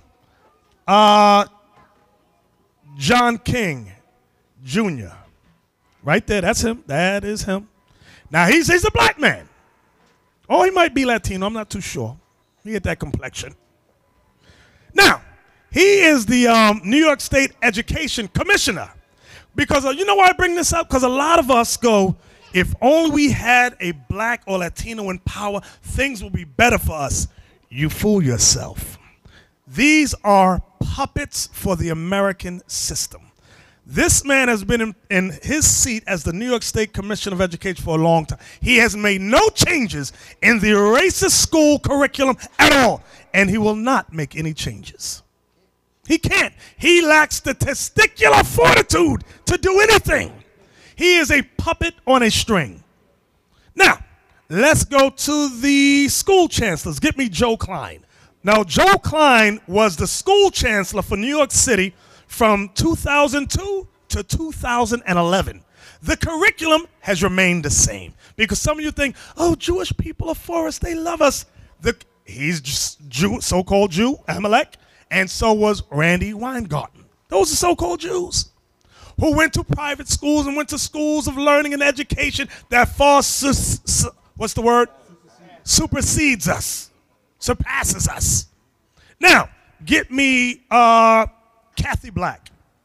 S1: John King Jr. Right there. That's him. That is him. Now, he's a black man. Oh, he might be Latino. I'm not too sure. He had that complexion. Now, he is the New York State Education Commissioner. Because you know why I bring this up? Because a lot of us go, if only we had a black or Latino in power, things would be better for us. You fool yourself. These are puppets for the American system. This man has been in his seat as the New York State Commissioner of Education for a long time. He has made no changes in the racist school curriculum at all, and he will not make any changes. He can't. He lacks the testicular fortitude to do anything. He is a puppet on a string. Now, let's go to the school chancellors. Get me Joe Klein. Now, Joe Klein was the school chancellor for New York City from 2002 to 2011. The curriculum has remained the same because some of you think, oh, Jewish people are for us, they love us. He's just so-called Jew, Amalek, and so was Randy Weingarten. Those are so-called Jews who went to private schools and went to schools of learning and education that far, what's the word? Supersedes us, surpasses us. Now, get me Kathy Black.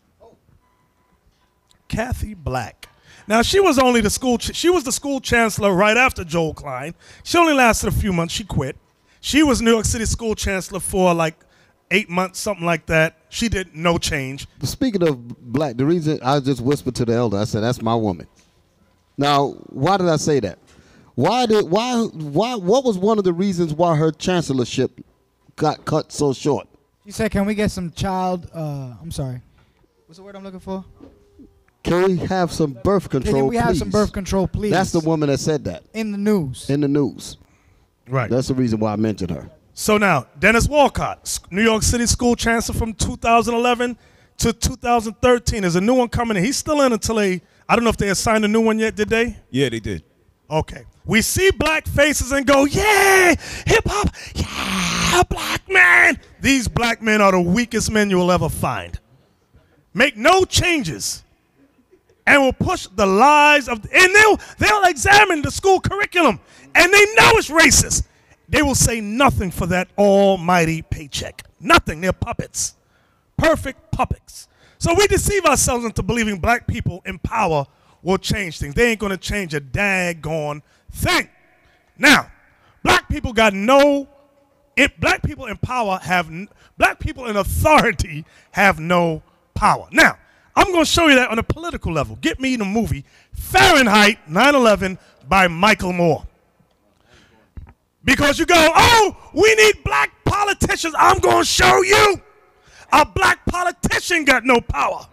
S1: Kathy Black. Now, she was only the school chancellor right after Joel Klein. She only lasted a few months. She quit. She was New York City school chancellor for like 8 months, something like that. She did no change.
S3: Speaking of black, the reason I just whispered to the elder, I said, that's my woman. Now, why did I say that? What was one of the reasons why her chancellorship got cut so short?
S14: She said, can we get some I'm sorry. What's the word I'm looking for?
S3: Can we have some birth control,
S14: Can we have some birth control, please?
S3: That's the woman that said that.
S14: In the news.
S3: In the news.
S1: Right.
S3: That's the reason why I mentioned her.
S1: So now, Dennis Walcott, New York City school chancellor from 2011 to 2013. There's a new one coming in. He's still in until I don't know if they assigned a new one yet, did they?
S7: Yeah, they did.
S1: Okay. We see black faces and go, yeah, hip-hop, yeah, black man. These black men are the weakest men you will ever find. Make no changes and will push the lies of, and they'll examine the school curriculum, and they know it's racist. They will say nothing for that almighty paycheck. Nothing. They're puppets. Perfect puppets. So we deceive ourselves into believing black people in power will change things. They ain't going to change a daggone thing. Now, black people got black people in power black people in authority have no power. Now, I'm going to show you that on a political level. Get me the movie Fahrenheit 9/11 by Michael Moore. Because you go, oh, we need black politicians. I'm going to show you. A black politician got no power.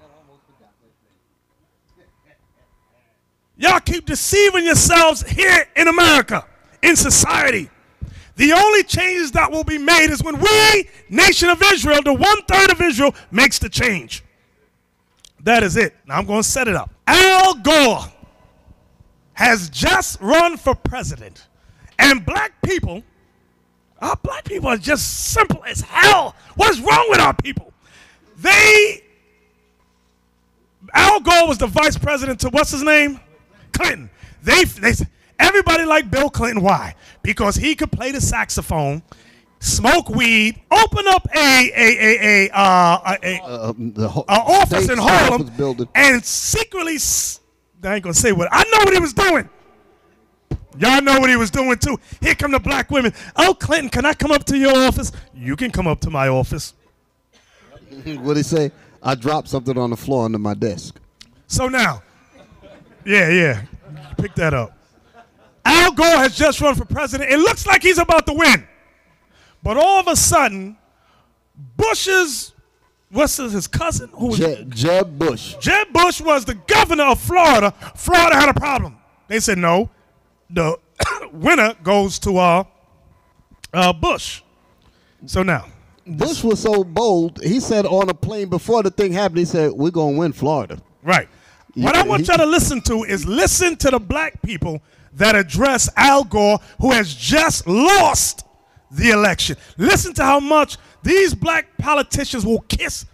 S1: Y'all keep deceiving yourselves here in America, in society. The only changes that will be made is when we, nation of Israel, the 1/3 of Israel, makes the change. That is it. Now I'm going to set it up. Al Gore has just run for president. And black people are just simple as hell. What is wrong with our people? Al Gore was the vice president to what's his name? Clinton. Everybody liked Bill Clinton. Why? Because he could play the saxophone, smoke weed, open up an office in Harlem, and secretly, I ain't gonna say what. I know what he was doing. Y'all know what he was doing too. Here come the black women. Oh, Clinton, can I come up to your office? You can come up to my office.
S3: What'd he say? I dropped something on the floor under my desk.
S1: So now, yeah, pick that up. Al Gore has just run for president. It looks like he's about to win. But all of a sudden, Bush's, his cousin?
S3: Jeb Bush.
S1: Jeb Bush was the governor of Florida. Florida had a problem. They said no. The winner goes to Bush. So now.
S3: Bush was so bold, he said on a plane before the thing happened, he said, we're going to win Florida.
S1: Right. What I want y'all to listen to is listen to the black people that address Al Gore, who has just lost the election. Listen to how much these black politicians will kiss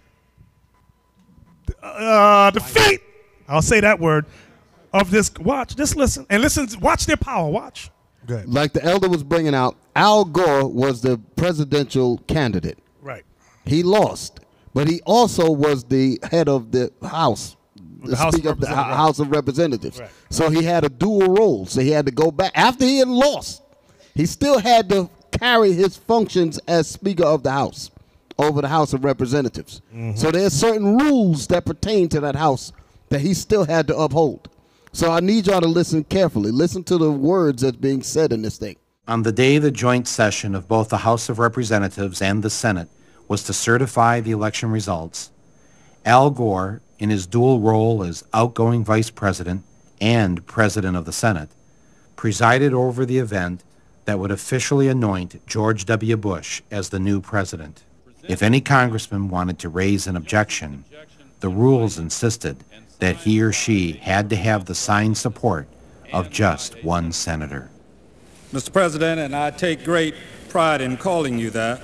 S1: the feet, I'll say that word, of this. Watch, just listen. And listen, watch their power, watch. Good.
S3: Like the elder was bringing out, Al Gore was the presidential candidate.
S1: Right.
S3: He lost, but he also was the head of the House. The Speaker of the House of Representatives. Right. So he had a dual role. So he had to go back. After he had lost, he still had to carry his functions as Speaker of the House over the House of Representatives. So there's certain rules that pertain to that House that he still had to uphold. So I need y'all to listen carefully. Listen to the words that's being said in this thing.
S15: On the day the joint session of both the House of Representatives and the Senate was to certify the election results, Al Gore, in his dual role as outgoing Vice President and President of the Senate, presided over the event that would officially anoint George W. Bush as the new president. If any congressman wanted to raise an objection, the rules insisted that he or she had to have the signed support of just one senator.
S16: Mr. President, and I take great pride in calling you that,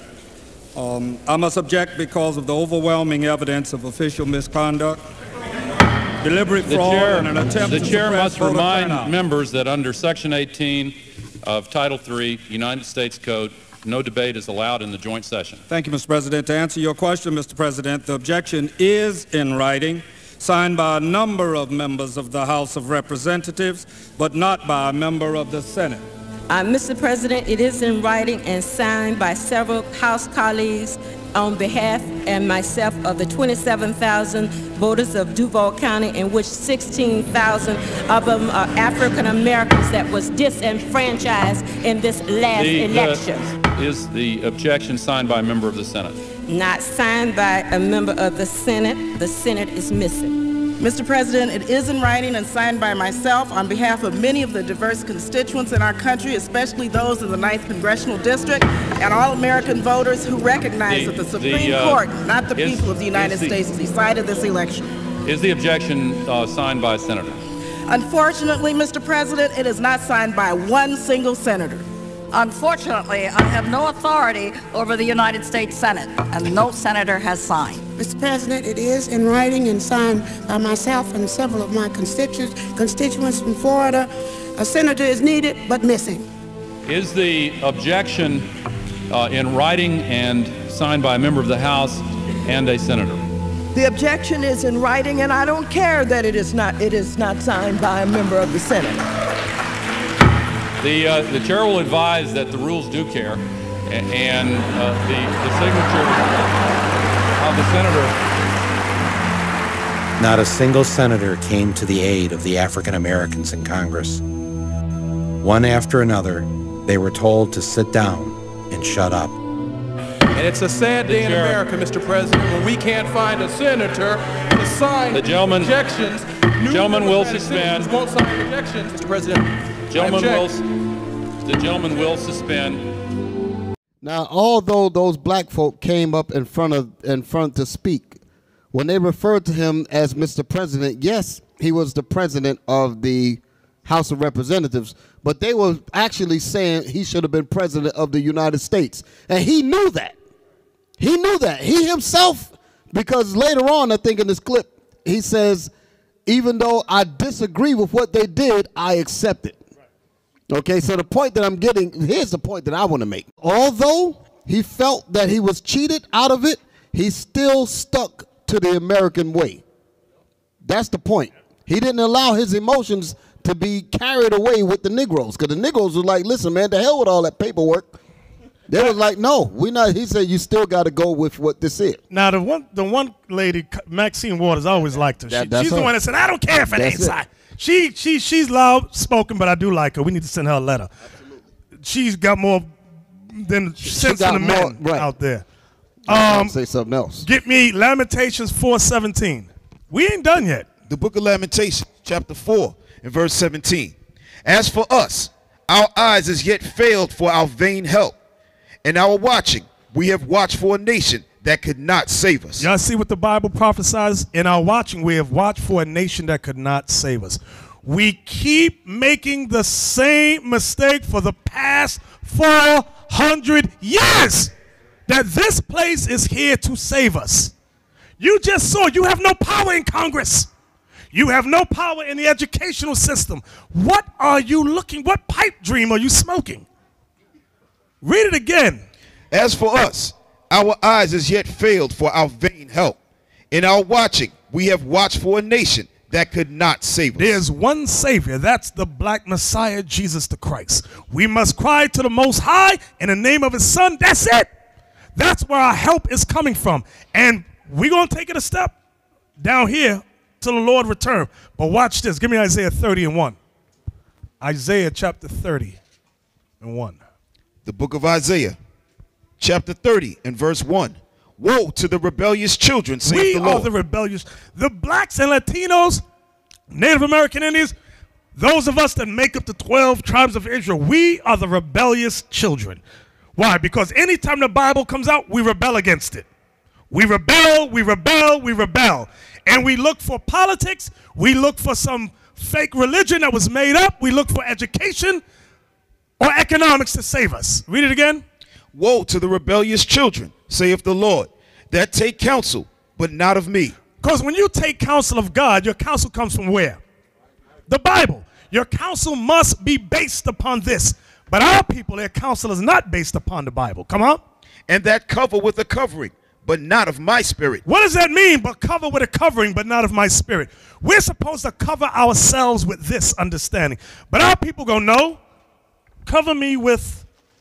S16: I must object because of the overwhelming evidence of official misconduct, deliberate fraud, and an attempt to suppress voter turnout.
S17: The chair must remind members that under Section 18 of Title III, United States Code, no debate is allowed in the joint session.
S16: Thank you, Mr. President. To answer your question, Mr. President, the objection is in writing, signed by a number of members of the House of Representatives, but not by a member of the Senate.
S18: Mr. President, it is in writing and signed by several House colleagues on behalf and myself of the 27,000 voters of Duval County, in which 16,000 of them are African Americans that was disenfranchised in this last election.
S17: Is the objection signed by a member of the Senate?
S18: Not signed by a member of the Senate. The Senate is missing.
S19: Mr. President, it is in writing and signed by myself on behalf of many of the diverse constituents in our country, especially those in the 9th Congressional District, and all American voters who recognize that the Supreme Court, not the people of the United States, decided this election.
S17: Is the objection signed by a senator?
S19: Unfortunately, Mr. President, it is not signed by one single senator.
S20: Unfortunately, I have no authority over the United States Senate, and no senator has signed.
S21: Mr. President, it is in writing and signed by myself and several of my constituents from Florida. A senator is needed, but missing.
S17: Is the objection in writing and signed by a member of the House and a senator?
S22: The objection is in writing, and I don't care that it is not signed by a member of the Senate.
S17: The chair will advise that the rules do care, and the signature of the senator.
S15: Not a single senator came to the aid of the African Americans in Congress. One after another, they were told to sit down and shut up.
S23: And it's a sad day in America, Mr. President, when we can't find a senator to sign
S17: the gentleman,
S23: objections.
S17: The gentleman will suspend.
S23: Won't sign objections, Mr. President.
S17: The gentleman will suspend.
S3: Now, although those black folk came up in front to speak, when they referred to him as Mr. President, yes, he was the president of the House of Representatives, but they were actually saying he should have been president of the United States. And he knew that. He knew that. He himself, because later on, I think in this clip, he says, even though I disagree with what they did, I accept it. Okay, so the point that I'm getting, here's the point that I want to make. Although he felt that he was cheated out of it, he still stuck to the American way. That's the point. He didn't allow his emotions to be carried away with the Negroes, because the Negroes were like, listen, man, to hell with all that paperwork. They was like, no, we not. He said, you still got to go with what this is.
S1: Now, the one lady, Maxine Waters, I always liked her. She's the one that said, I don't care if it ain't signed. She's loud spoken, but I do like her. We need to send her a letter. Absolutely. She's got more than sense than the men out there.
S3: Say something else.
S1: Get me Lamentations 4:17. We ain't done yet.
S7: The book of Lamentations, chapter 4, and verse 17. As for us, our eyes as yet failed for our vain help, and our watching, we have watched for a nation that could not save us.
S1: Y'all see what the Bible prophesies? In our watching, we have watched for a nation that could not save us. We keep making the same mistake for the past 400 years, that this place is here to save us. You just saw you have no power in Congress. You have no power in the educational system. What are you what pipe dream are you smoking? Read it again.
S7: As for us, our eyes as yet failed for our vain help. In our watching, we have watched for a nation that could not save us.
S1: There's one Savior. That's the black Messiah, Jesus the Christ. We must cry to the Most High in the name of His Son. That's it. That's where our help is coming from. And we're going to take it a step down here till the Lord return. But watch this. Give me Isaiah 30:1. Isaiah chapter 30:1.
S7: The book of Isaiah, chapter 30 and verse 1. Woe to the rebellious children, saith the Lord.
S1: We are the rebellious. The blacks and Latinos, Native American Indians, those of us that make up the 12 tribes of Israel, we are the rebellious children. Why? Because anytime the Bible comes out, we rebel against it. We rebel, we rebel, we rebel. And we look for politics. We look for some fake religion that was made up. We look for education or economics to save us. Read it again.
S7: Woe to the rebellious children, saith the Lord, that take counsel, but not of me.
S1: Because when you take counsel of God, your counsel comes from where? The Bible. Your counsel must be based upon this. But our people, their counsel is not based upon the Bible. Come on.
S7: And that cover with a covering, but not of my spirit.
S1: What does that mean? But cover with a covering, but not of my spirit. We're supposed to cover ourselves with this understanding. But our people go, no, cover me with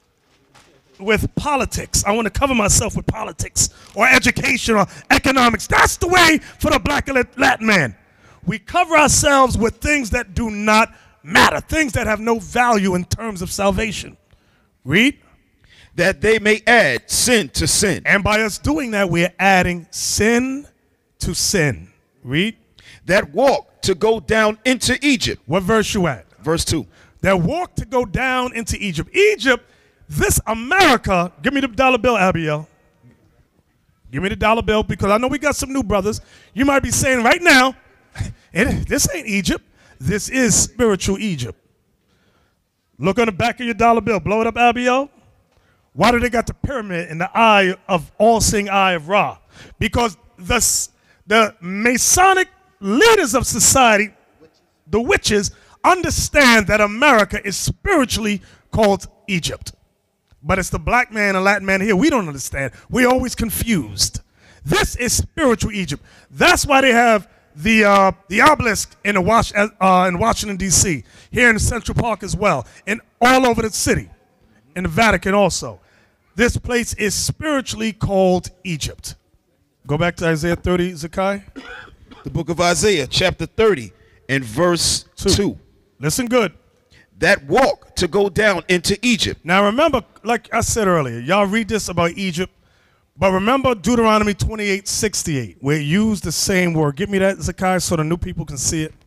S1: politics. I want to cover myself with politics or education or economics. That's the way for the black and Latin man. We cover ourselves with things that do not matter, things that have no value in terms of salvation. Read.
S7: That they may add sin to sin.
S1: And by us doing that, we're adding sin to sin. Read.
S7: That walk to go down into Egypt.
S1: What verse you at?
S7: Verse 2.
S1: That walk to go down into Egypt. Egypt, this America, give me the dollar bill, Abiel. Give me the dollar bill, because I know we got some new brothers. You might be saying right now, this ain't Egypt. This is spiritual Egypt. Look on the back of your dollar bill. Blow it up, Abiel. Why do they got the pyramid in the eye of all-seeing eye of Ra? Because the Masonic leaders of society, the witches, understand that America is spiritually called Egypt. But it's the black man and Latin man here. We don't understand. We're always confused. This is spiritual Egypt. That's why they have the obelisk in Washington, D.C., here in Central Park as well, and all over the city, in the Vatican also. This place is spiritually called Egypt. Go back to Isaiah 30, Zakai.
S7: The book of Isaiah, chapter 30, and verse 2.
S1: Listen good.
S7: That walk to go down into Egypt.
S1: Now remember, like I said earlier, y'all read this about Egypt, but remember Deuteronomy 28:68, where it used the same word. Give me that, Zakai, so the new people can see it.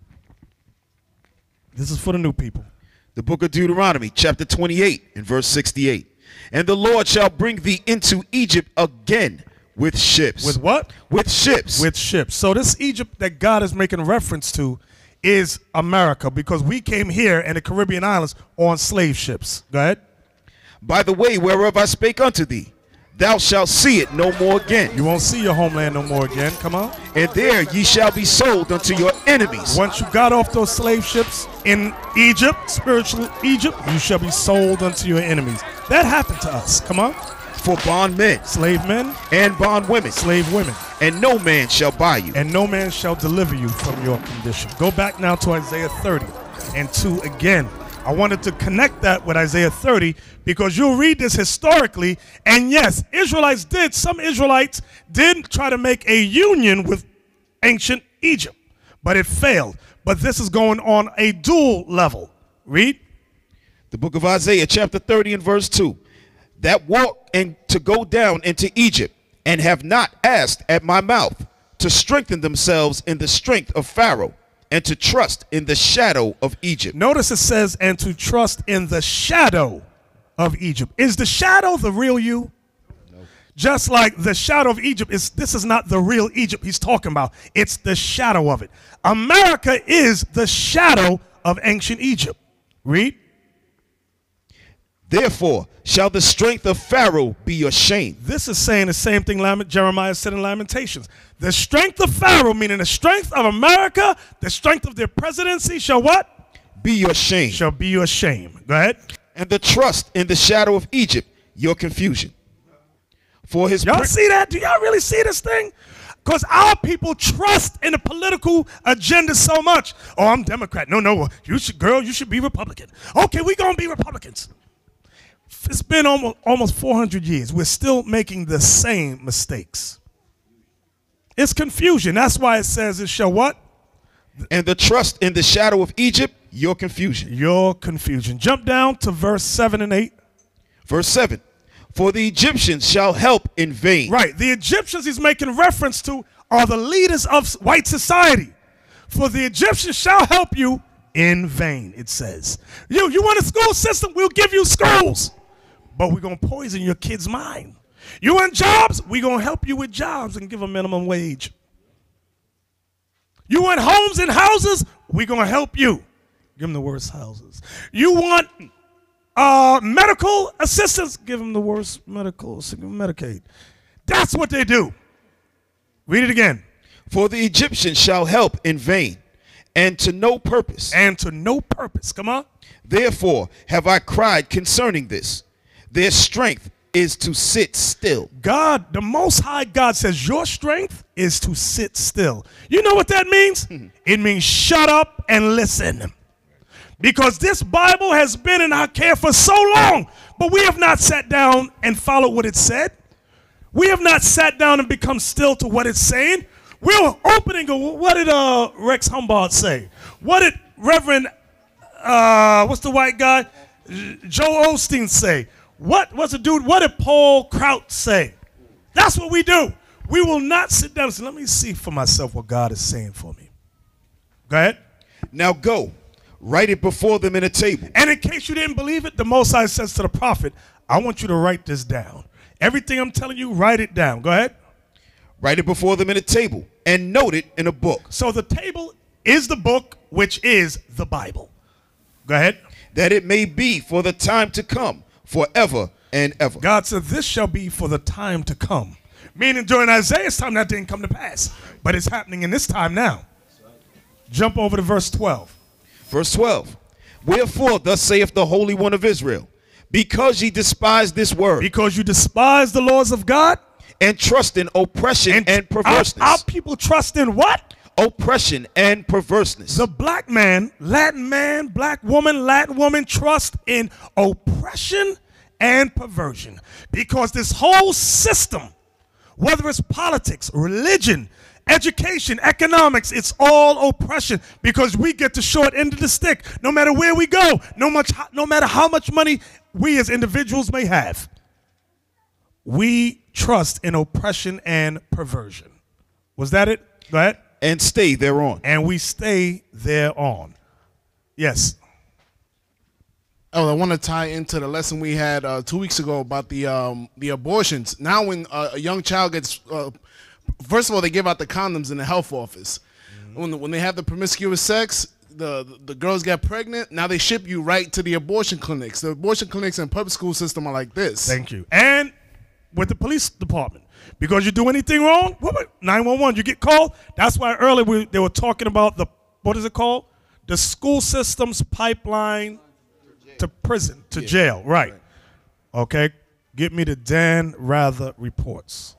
S1: This is for the new people.
S7: The book of Deuteronomy, chapter 28, and verse 68. And the Lord shall bring thee into Egypt again with ships.
S1: With what?
S7: With ships.
S1: With ships. So this Egypt that God is making reference to is America, because we came here in the Caribbean islands on slave ships. Go ahead.
S7: By the way whereof I spake unto thee, thou shalt see it no more again.
S1: You won't see your homeland no more again. Come on.
S7: And there ye shall be sold unto your enemies.
S1: Once you got off those slave ships in Egypt, spiritual Egypt, you shall be sold unto your enemies. That happened to us. Come on.
S7: For bondmen,
S1: slave men,
S7: and bondwomen,
S1: slave women.
S7: And no man shall buy you.
S1: And no man shall deliver you from your condition. Go back now to Isaiah 30 and 2 again. I wanted to connect that with Isaiah 30 because you'll read this historically. And yes, some Israelites did try to make a union with ancient Egypt, but it failed. But this is going on a dual level. Read.
S7: The book of Isaiah, chapter 30 and verse 2. That walk and to go down into Egypt, and have not asked at my mouth, to strengthen themselves in the strength of Pharaoh, and to trust in the shadow of Egypt.
S1: Notice it says, and to trust in the shadow of Egypt. Is the shadow the real you? No. Just like the shadow of Egypt this is not the real Egypt he's talking about. It's the shadow of it. America is the shadow of ancient Egypt. Read.
S7: Therefore shall the strength of Pharaoh be your shame.
S1: This is saying the same thing Jeremiah said in Lamentations. The strength of Pharaoh, meaning the strength of America, the strength of their presidency shall what?
S7: Be your shame.
S1: Shall be your shame. Go ahead.
S7: And the trust in the shadow of Egypt, your confusion. For his
S1: y'all see that? Do y'all really see this thing? Because our people trust in the political agenda so much. Oh, I'm Democrat. No, you should be Republican. Okay, we're going to be Republicans. It's been almost 400 years. We're still making the same mistakes. It's confusion. That's why it says it shall what?
S7: And the trust in the shadow of Egypt, your confusion.
S1: Your confusion. Jump down to verse 7 and 8.
S7: Verse 7. For the Egyptians shall help in vain.
S1: Right. The Egyptians he's making reference to are the leaders of white society. For the Egyptians shall help you in vain, it says. You want a school system? We'll give you schools. But we're going to poison your kid's mind. You want jobs? We're going to help you with jobs and give a minimum wage. You want homes and houses? We're going to help you. Give them the worst houses. You want medical assistance? Give them the worst Medicaid. That's what they do. Read it again.
S7: For the Egyptians shall help in vain, and to no purpose.
S1: And to no purpose. Come on.
S7: Therefore have I cried concerning this. Their strength is to sit still.
S1: God, the Most High God says your strength is to sit still. You know what that means? It means shut up and listen. Because this Bible has been in our care for so long, but we have not sat down and followed what it said. We have not sat down and become still to what it's saying. We're opening, what did Rex Humbard say? What did Reverend, what's the white guy? Joel Osteen say? What did Paul Kraut say? That's what we do. We will not sit down and say, let me see for myself what God is saying for me. Go ahead.
S7: Now go, write it before them in a table.
S1: And in case you didn't believe it, the Most High says to the prophet, I want you to write this down. Everything I'm telling you, write it down. Go ahead.
S7: Write it before them in a table and note it in a book.
S1: So the table is the book, which is the Bible. Go ahead.
S7: That it may be for the time to come, forever and ever.
S1: God said this shall be for the time to come. Meaning during Isaiah's time that didn't come to pass. But it's happening in this time now. Jump over to verse 12.
S7: Verse 12. Wherefore thus saith the Holy One of Israel, because ye despise this word.
S1: Because you despise the laws of God.
S7: And trust in oppression and perverseness.
S1: Our people trust in what?
S7: Oppression and perverseness.
S1: The black man, black woman, Latin woman trust in oppression and perversion. Because this whole system, whether it's politics, religion, education, economics, it's all oppression because we get the short end of the stick no matter where we go, no matter how much money we as individuals may have. We trust in oppression and perversion. Was that it? Go ahead.
S7: And stay thereon.
S1: And we stay thereon. Yes.
S2: Oh, I want to tie into the lesson we had 2 weeks ago about the abortions. Now when a young child gets, first of all, they give out the condoms in the health office. Mm-hmm. When they have the promiscuous sex, the girls get pregnant. Now they ship you right to the abortion clinics. The abortion clinics in public school system are like this.
S1: Thank you. And with the police department. Because you do anything wrong, 911, you get called. That's why earlier they were talking about what is it called? The school system's pipeline to prison, to jail. Right. Okay. Get me the Dan Rather reports.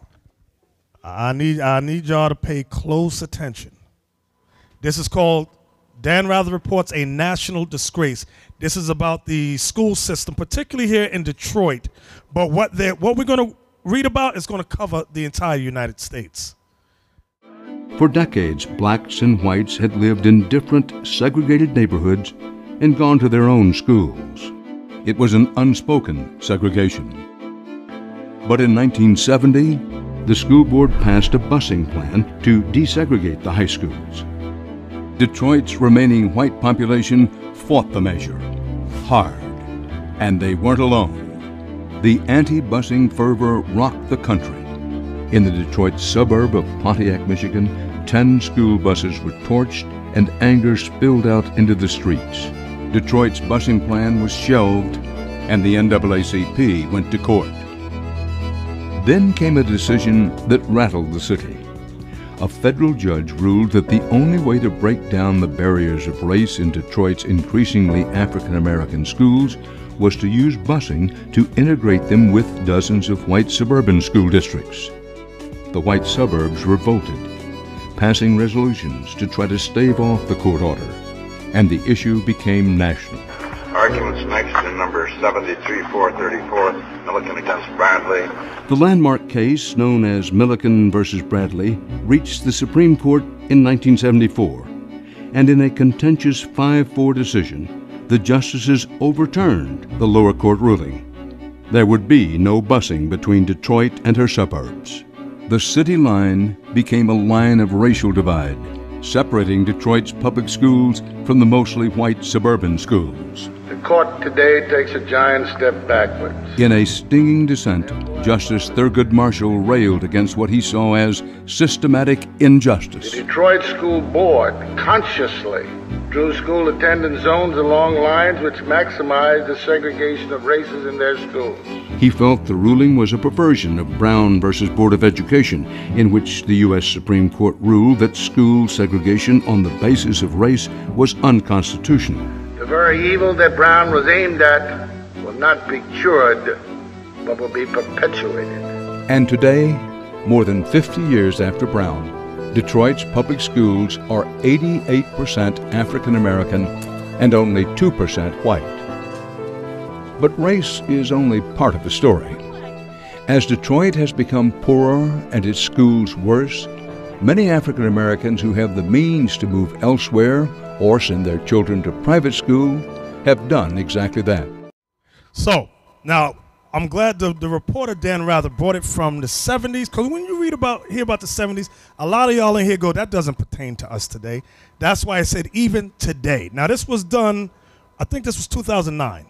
S1: I need y'all to pay close attention. This is called Dan Rather Reports, a national disgrace. This is about the school system, particularly here in Detroit. But what we're going to read about is going to cover the entire United States.
S4: For decades, blacks and whites had lived in different segregated neighborhoods and gone to their own schools. It was an unspoken segregation. But in 1970, the school board passed a busing plan to desegregate the high schools. Detroit's remaining white population fought the measure hard, and they weren't alone. the anti-busing fervor rocked the country. In the Detroit suburb of Pontiac, Michigan, 10 school buses were torched and anger spilled out into the streets. Detroit's busing plan was shelved and the NAACP went to court. Then came a decision that rattled the city. A federal judge ruled that the only way to break down the barriers of race in Detroit's increasingly African-American schools was to use busing to integrate them with dozens of white suburban school districts. The white suburbs revolted, passing resolutions to try to stave off the court order, and the issue became national.
S8: Arguments next in number 73-434, Milliken against Bradley.
S4: The landmark case, known as Milliken versus Bradley, reached the Supreme Court in 1974, and in a contentious 5-4 decision, the justices overturned the lower court ruling. There would be no busing between Detroit and her suburbs. The city line became a line of racial divide, separating Detroit's public schools from the mostly white suburban schools.
S9: The court today takes a giant step backwards.
S4: In a stinging dissent, Justice Thurgood Marshall railed against what he saw as systematic injustice.
S9: The Detroit School Board consciously drew school attendance zones along lines which maximized the segregation of races in their schools.
S4: He felt the ruling was a perversion of Brown versus Board of Education, in which the U.S. Supreme Court ruled that school segregation on the basis of race was unconstitutional.
S9: The very evil that Brown was aimed at will not be cured, but will be perpetuated.
S4: And today, more than 50 years after Brown, Detroit's public schools are 88% African American and only 2% white. But race is only part of the story. As Detroit has become poorer and its schools worse, many African Americans who have the means to move elsewhere or send their children to private school have done exactly that.
S1: So, now, I'm glad the reporter, Dan Rather, brought it from the 70s, because when you hear about the 70s, a lot of y'all in here go, that doesn't pertain to us today. That's why I said even today. Now, this was done, I think this was 2009.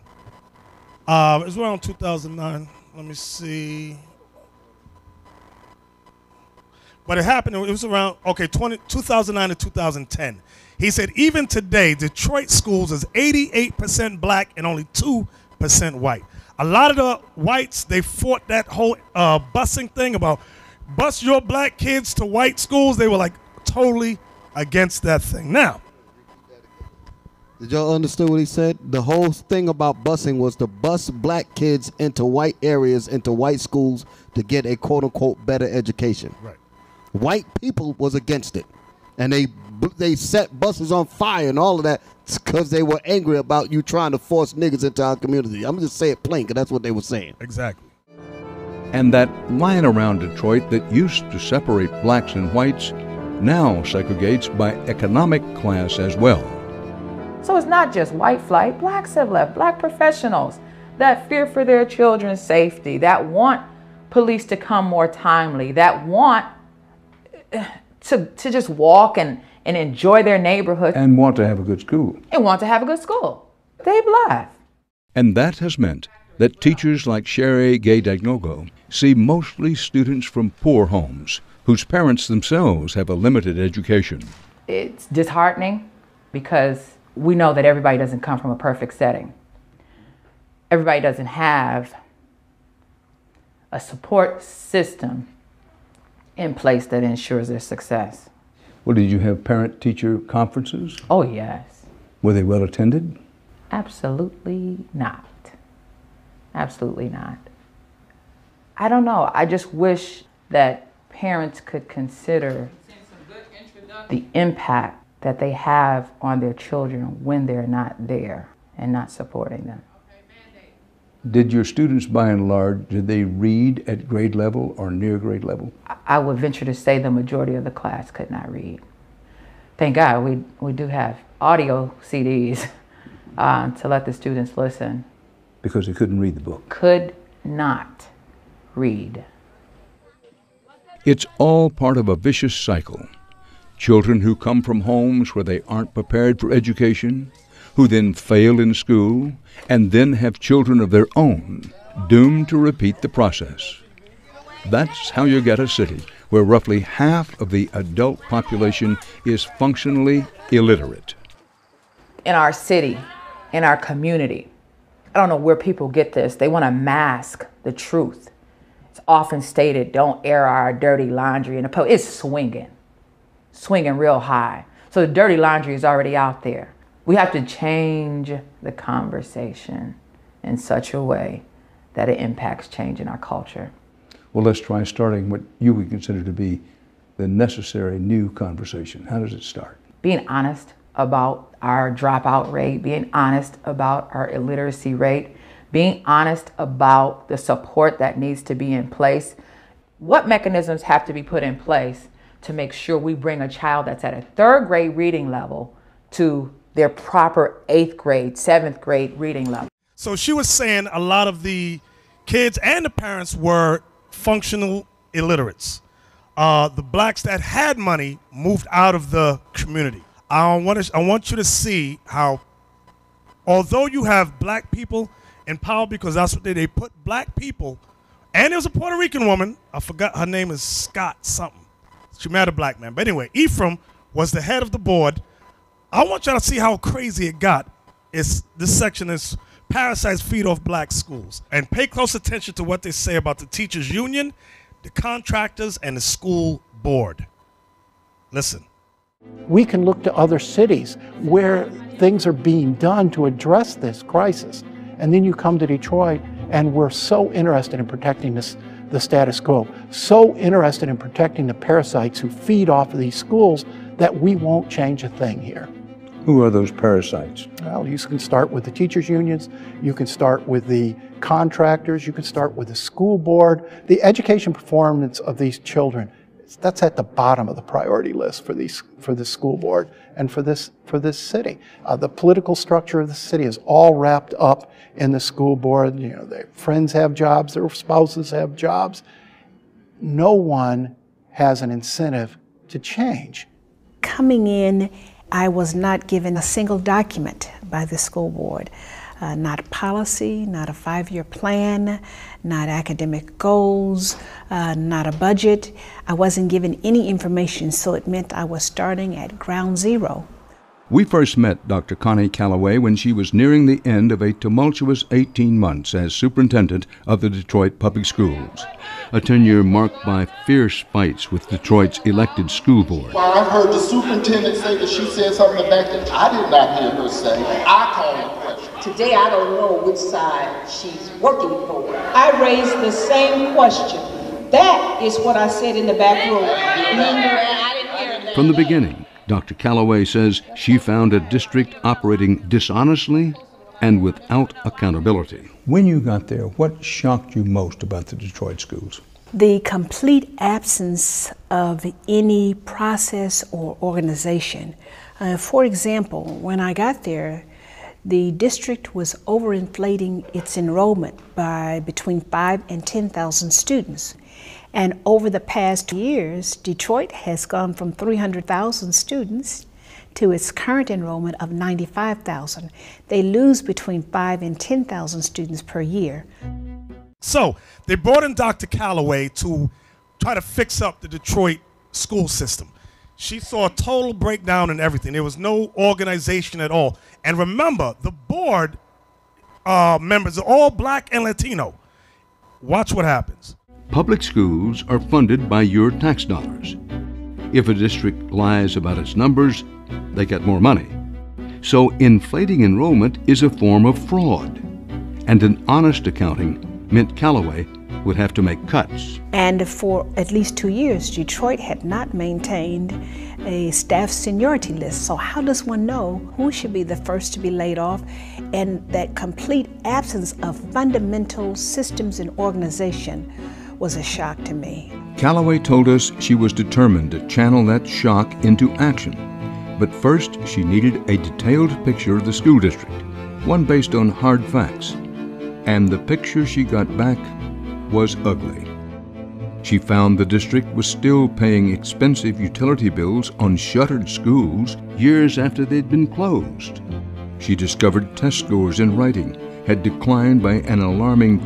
S1: It was around 2009. Let me see. But it happened, it was around, 2009 to 2010. He said, even today, Detroit schools is 88% black and only 2% white. A lot of the whites, they fought that whole busing thing about bus your black kids to white schools. They were like totally against that thing. Now,
S3: did y'all understand what he said? The whole thing about busing was to bus black kids into white areas, into white schools to get a quote-unquote better education.
S1: Right.
S3: White people was against it. And they set buses on fire and all of that because they were angry about you trying to force niggas into our community. I'm just say it plain because that's what they were saying.
S1: Exactly.
S4: And that line around Detroit that used to separate blacks and whites now segregates by economic class as well.
S10: So it's not just white flight. Blacks have left. Black professionals that fear for their children's safety, that want police to come more timely, that want to just walk and enjoy their neighborhood.
S4: And want to have a good school.
S10: And want to have a good school. They've left.
S4: And that has meant that teachers like Sherry Gay-Dagnogo see mostly students from poor homes whose parents themselves have a limited education.
S10: It's disheartening because we know that everybody doesn't come from a perfect setting. Everybody doesn't have a support system in place that ensures their success.
S4: Well, did you have parent-teacher conferences?
S10: Oh, yes.
S4: Were they well attended?
S10: Absolutely not. Absolutely not. I don't know. I just wish that parents could consider the impact that they have on their children when they're not there and not supporting them.
S4: Did your students, by and large, did they read at grade level or near grade level?
S10: I would venture to say the majority of the class could not read. Thank God we do have audio CDs to let the students listen.
S4: Because they couldn't read the book.
S10: Could not read.
S4: It's all part of a vicious cycle. Children who come from homes where they aren't prepared for education, who then fail in school, and then have children of their own, doomed to repeat the process. That's how you get a city where roughly half of the adult population is functionally illiterate.
S10: In our city, in our community, I don't know where people get this. They want to mask the truth. It's often stated, don't air our dirty laundry in the public. It's swinging real high. So the dirty laundry is already out there. We have to change the conversation in such a way that it impacts change in our culture.
S4: Well, let's try starting what you would consider to be the necessary new conversation. How does it start?
S10: Being honest about our dropout rate, being honest about our illiteracy rate, being honest about the support that needs to be in place. What mechanisms have to be put in place to make sure we bring a child that's at a 3rd grade reading level to their proper 8th grade, 7th grade reading level?
S1: So she was saying a lot of the kids and the parents were functional illiterates. The blacks that had money moved out of the community. I want you to see how, although you have black people in power, because that's what they put black people, and there was a Puerto Rican woman, I forgot her name is Scott something. She married a black man. But anyway, Ephraim was the head of the board. I want y'all to see how crazy it got. This section is parasites feed off black schools. And pay close attention to what they say about the teachers union, the contractors, and the school board. Listen.
S5: We can look to other cities where things are being done to address this crisis. And then you come to Detroit, and we're so interested in protecting the status quo, so interested in protecting the parasites who feed off of these schools that we won't change a thing here.
S4: Who are those parasites?
S5: Well, you can start with the teachers' unions, you can start with the contractors, you can start with the school board. The education performance of these children, that's at the bottom of the priority list for the school board and for this city. The political structure of the city is all wrapped up in the school board. You know, their friends have jobs, their spouses have jobs. No one has an incentive to change.
S11: Coming in, I was not given a single document by the school board. Not a policy, not a 5-year plan, not academic goals, not a budget. I wasn't given any information, so it meant I was starting at ground zero.
S4: We first met Dr. Connie Calloway when she was nearing the end of a tumultuous 18 months as superintendent of the Detroit Public Schools, a tenure marked by fierce fights with Detroit's elected school board.
S12: While I heard the superintendent say that she said something back that I did not hear her say, I called the question.
S24: Today I don't know which side she's working for. I raised the same question. That is what I said in the back room. I didn't hear that.
S4: From the beginning, Dr. Calloway says she found a district operating dishonestly and without accountability. When you got there, what shocked you most about the Detroit schools?
S11: The complete absence of any process or organization. For example, when I got there, the district was overinflating its enrollment by between 5,000 and 10,000 students. And over the past years, Detroit has gone from 300,000 students to its current enrollment of 95,000. They lose between 5,000 and 10,000 students per year.
S1: So they brought in Dr. Calloway to try to fix up the Detroit school system. She saw a total breakdown in everything. There was no organization at all. And remember, the board members are all black and Latino. Watch what happens.
S4: Public schools are funded by your tax dollars. If a district lies about its numbers, they get more money. So inflating enrollment is a form of fraud. And an honest accounting meant Calloway would have to make cuts.
S11: And for at least 2 years, Detroit had not maintained a staff seniority list. So how does one know who should be the first to be laid off? And that complete absence of fundamental systems and organization was a shock to me.
S4: Calloway told us she was determined to channel that shock into action. But first, she needed a detailed picture of the school district, one based on hard facts. And the picture she got back was ugly. She found the district was still paying expensive utility bills on shuttered schools years after they'd been closed. She discovered test scores in writing had declined by an alarming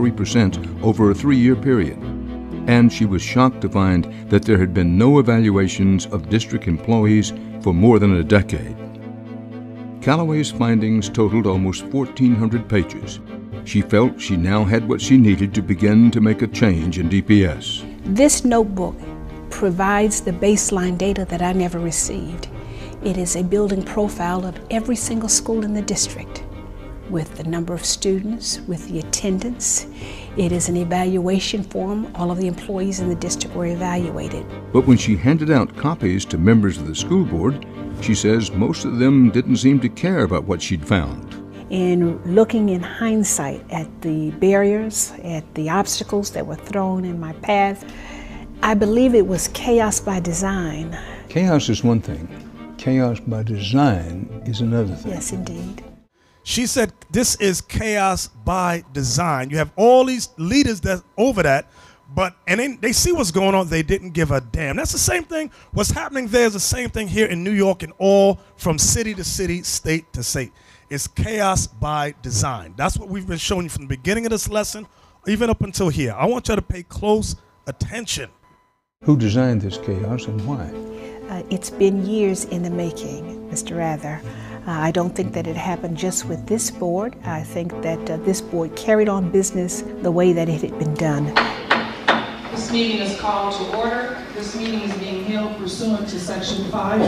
S4: 23% over a 3-year period, and she was shocked to find that there had been no evaluations of district employees for more than a decade. Callaway's findings totaled almost 1,400 pages. She felt she now had what she needed to begin to make a change in DPS.
S11: This notebook provides the baseline data that I never received. It is a building profile of every single school in the district, with the number of students, with the attendance. It is an evaluation form. All of the employees in the district were evaluated.
S4: But when she handed out copies to members of the school board, she says most of them didn't seem to care about what she'd found.
S11: In looking in hindsight at the barriers, at the obstacles that were thrown in my path, I believe it was chaos by design.
S6: Chaos is one thing. Chaos by design is another thing.
S11: Yes, indeed.
S1: She said this is chaos by design. You have all these leaders that over that, and then they see what's going on, they didn't give a damn. That's the same thing. What's happening there is the same thing here in New York and all from city to city, state to state. It's chaos by design. That's what we've been showing you from the beginning of this lesson, even up until here. I want you to pay close attention.
S6: Who designed this chaos and why?
S11: It's been years in the making, Mr. Rather. I don't think that it happened just with this board. I think that this board carried on business the way that it had been done.
S24: This meeting is called to order. This meeting is being held pursuant to Section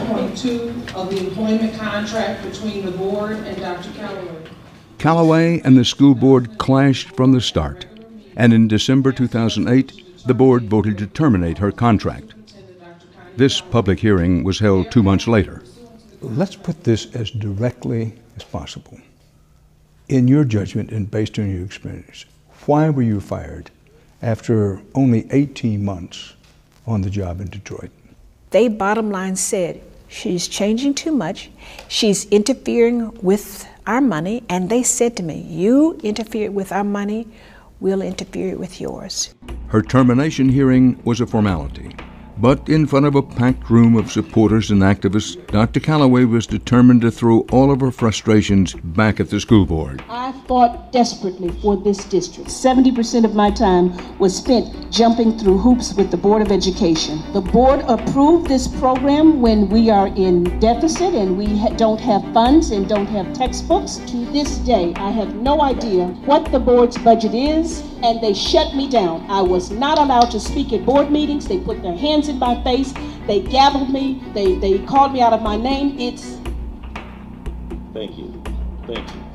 S24: 5.2 of the employment contract between the board and Dr. Callaway.
S4: Callaway and the school board clashed from the start, and in December 2008, the board voted to terminate her contract. This public hearing was held 2 months later.
S6: Let's put this as directly as possible. In your judgment and based on your experience, why were you fired after only 18 months on the job in Detroit?
S11: They bottom line said, she's changing too much, she's interfering with our money, and they said to me, you interfered with our money, we'll interfere with yours.
S4: Her termination hearing was a formality. But in front of a packed room of supporters and activists, Dr. Callaway was determined to throw all of her frustrations back at the school board.
S24: I fought desperately for this district. 70% of my time was spent jumping through hoops with the Board of Education. The board approved this program when we are in deficit and we don't have funds and don't have textbooks. To this day, I have no idea what the board's budget is, and they shut me down. I was not allowed to speak at board meetings. They put their hands in my face. They gavelled me. They called me out of my name. It's...
S13: Thank you. Thank you.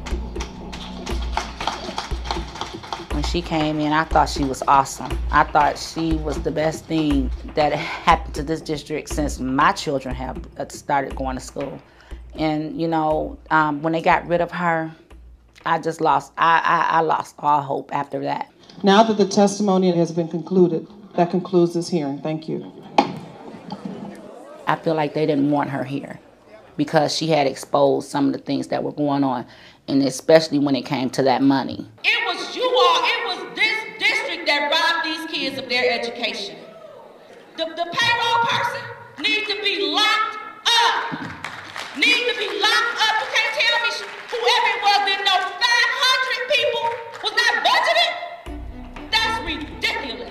S14: When she came in, I thought she was awesome. I thought she was the best thing that happened to this district since my children have started going to school. And, you know, when they got rid of her, I just lost, I lost all hope after that.
S24: Now that the testimony has been concluded, that concludes this hearing. Thank you.
S14: I feel like they didn't want her here because she had exposed some of the things that were going on, and especially when it came to that money.
S24: It was you all, it was this district that robbed these kids of their education. The payroll person needs to be locked up. Needs to be locked up. You can't tell me whoever it was didn't know 500 people was not budgeted? That's ridiculous.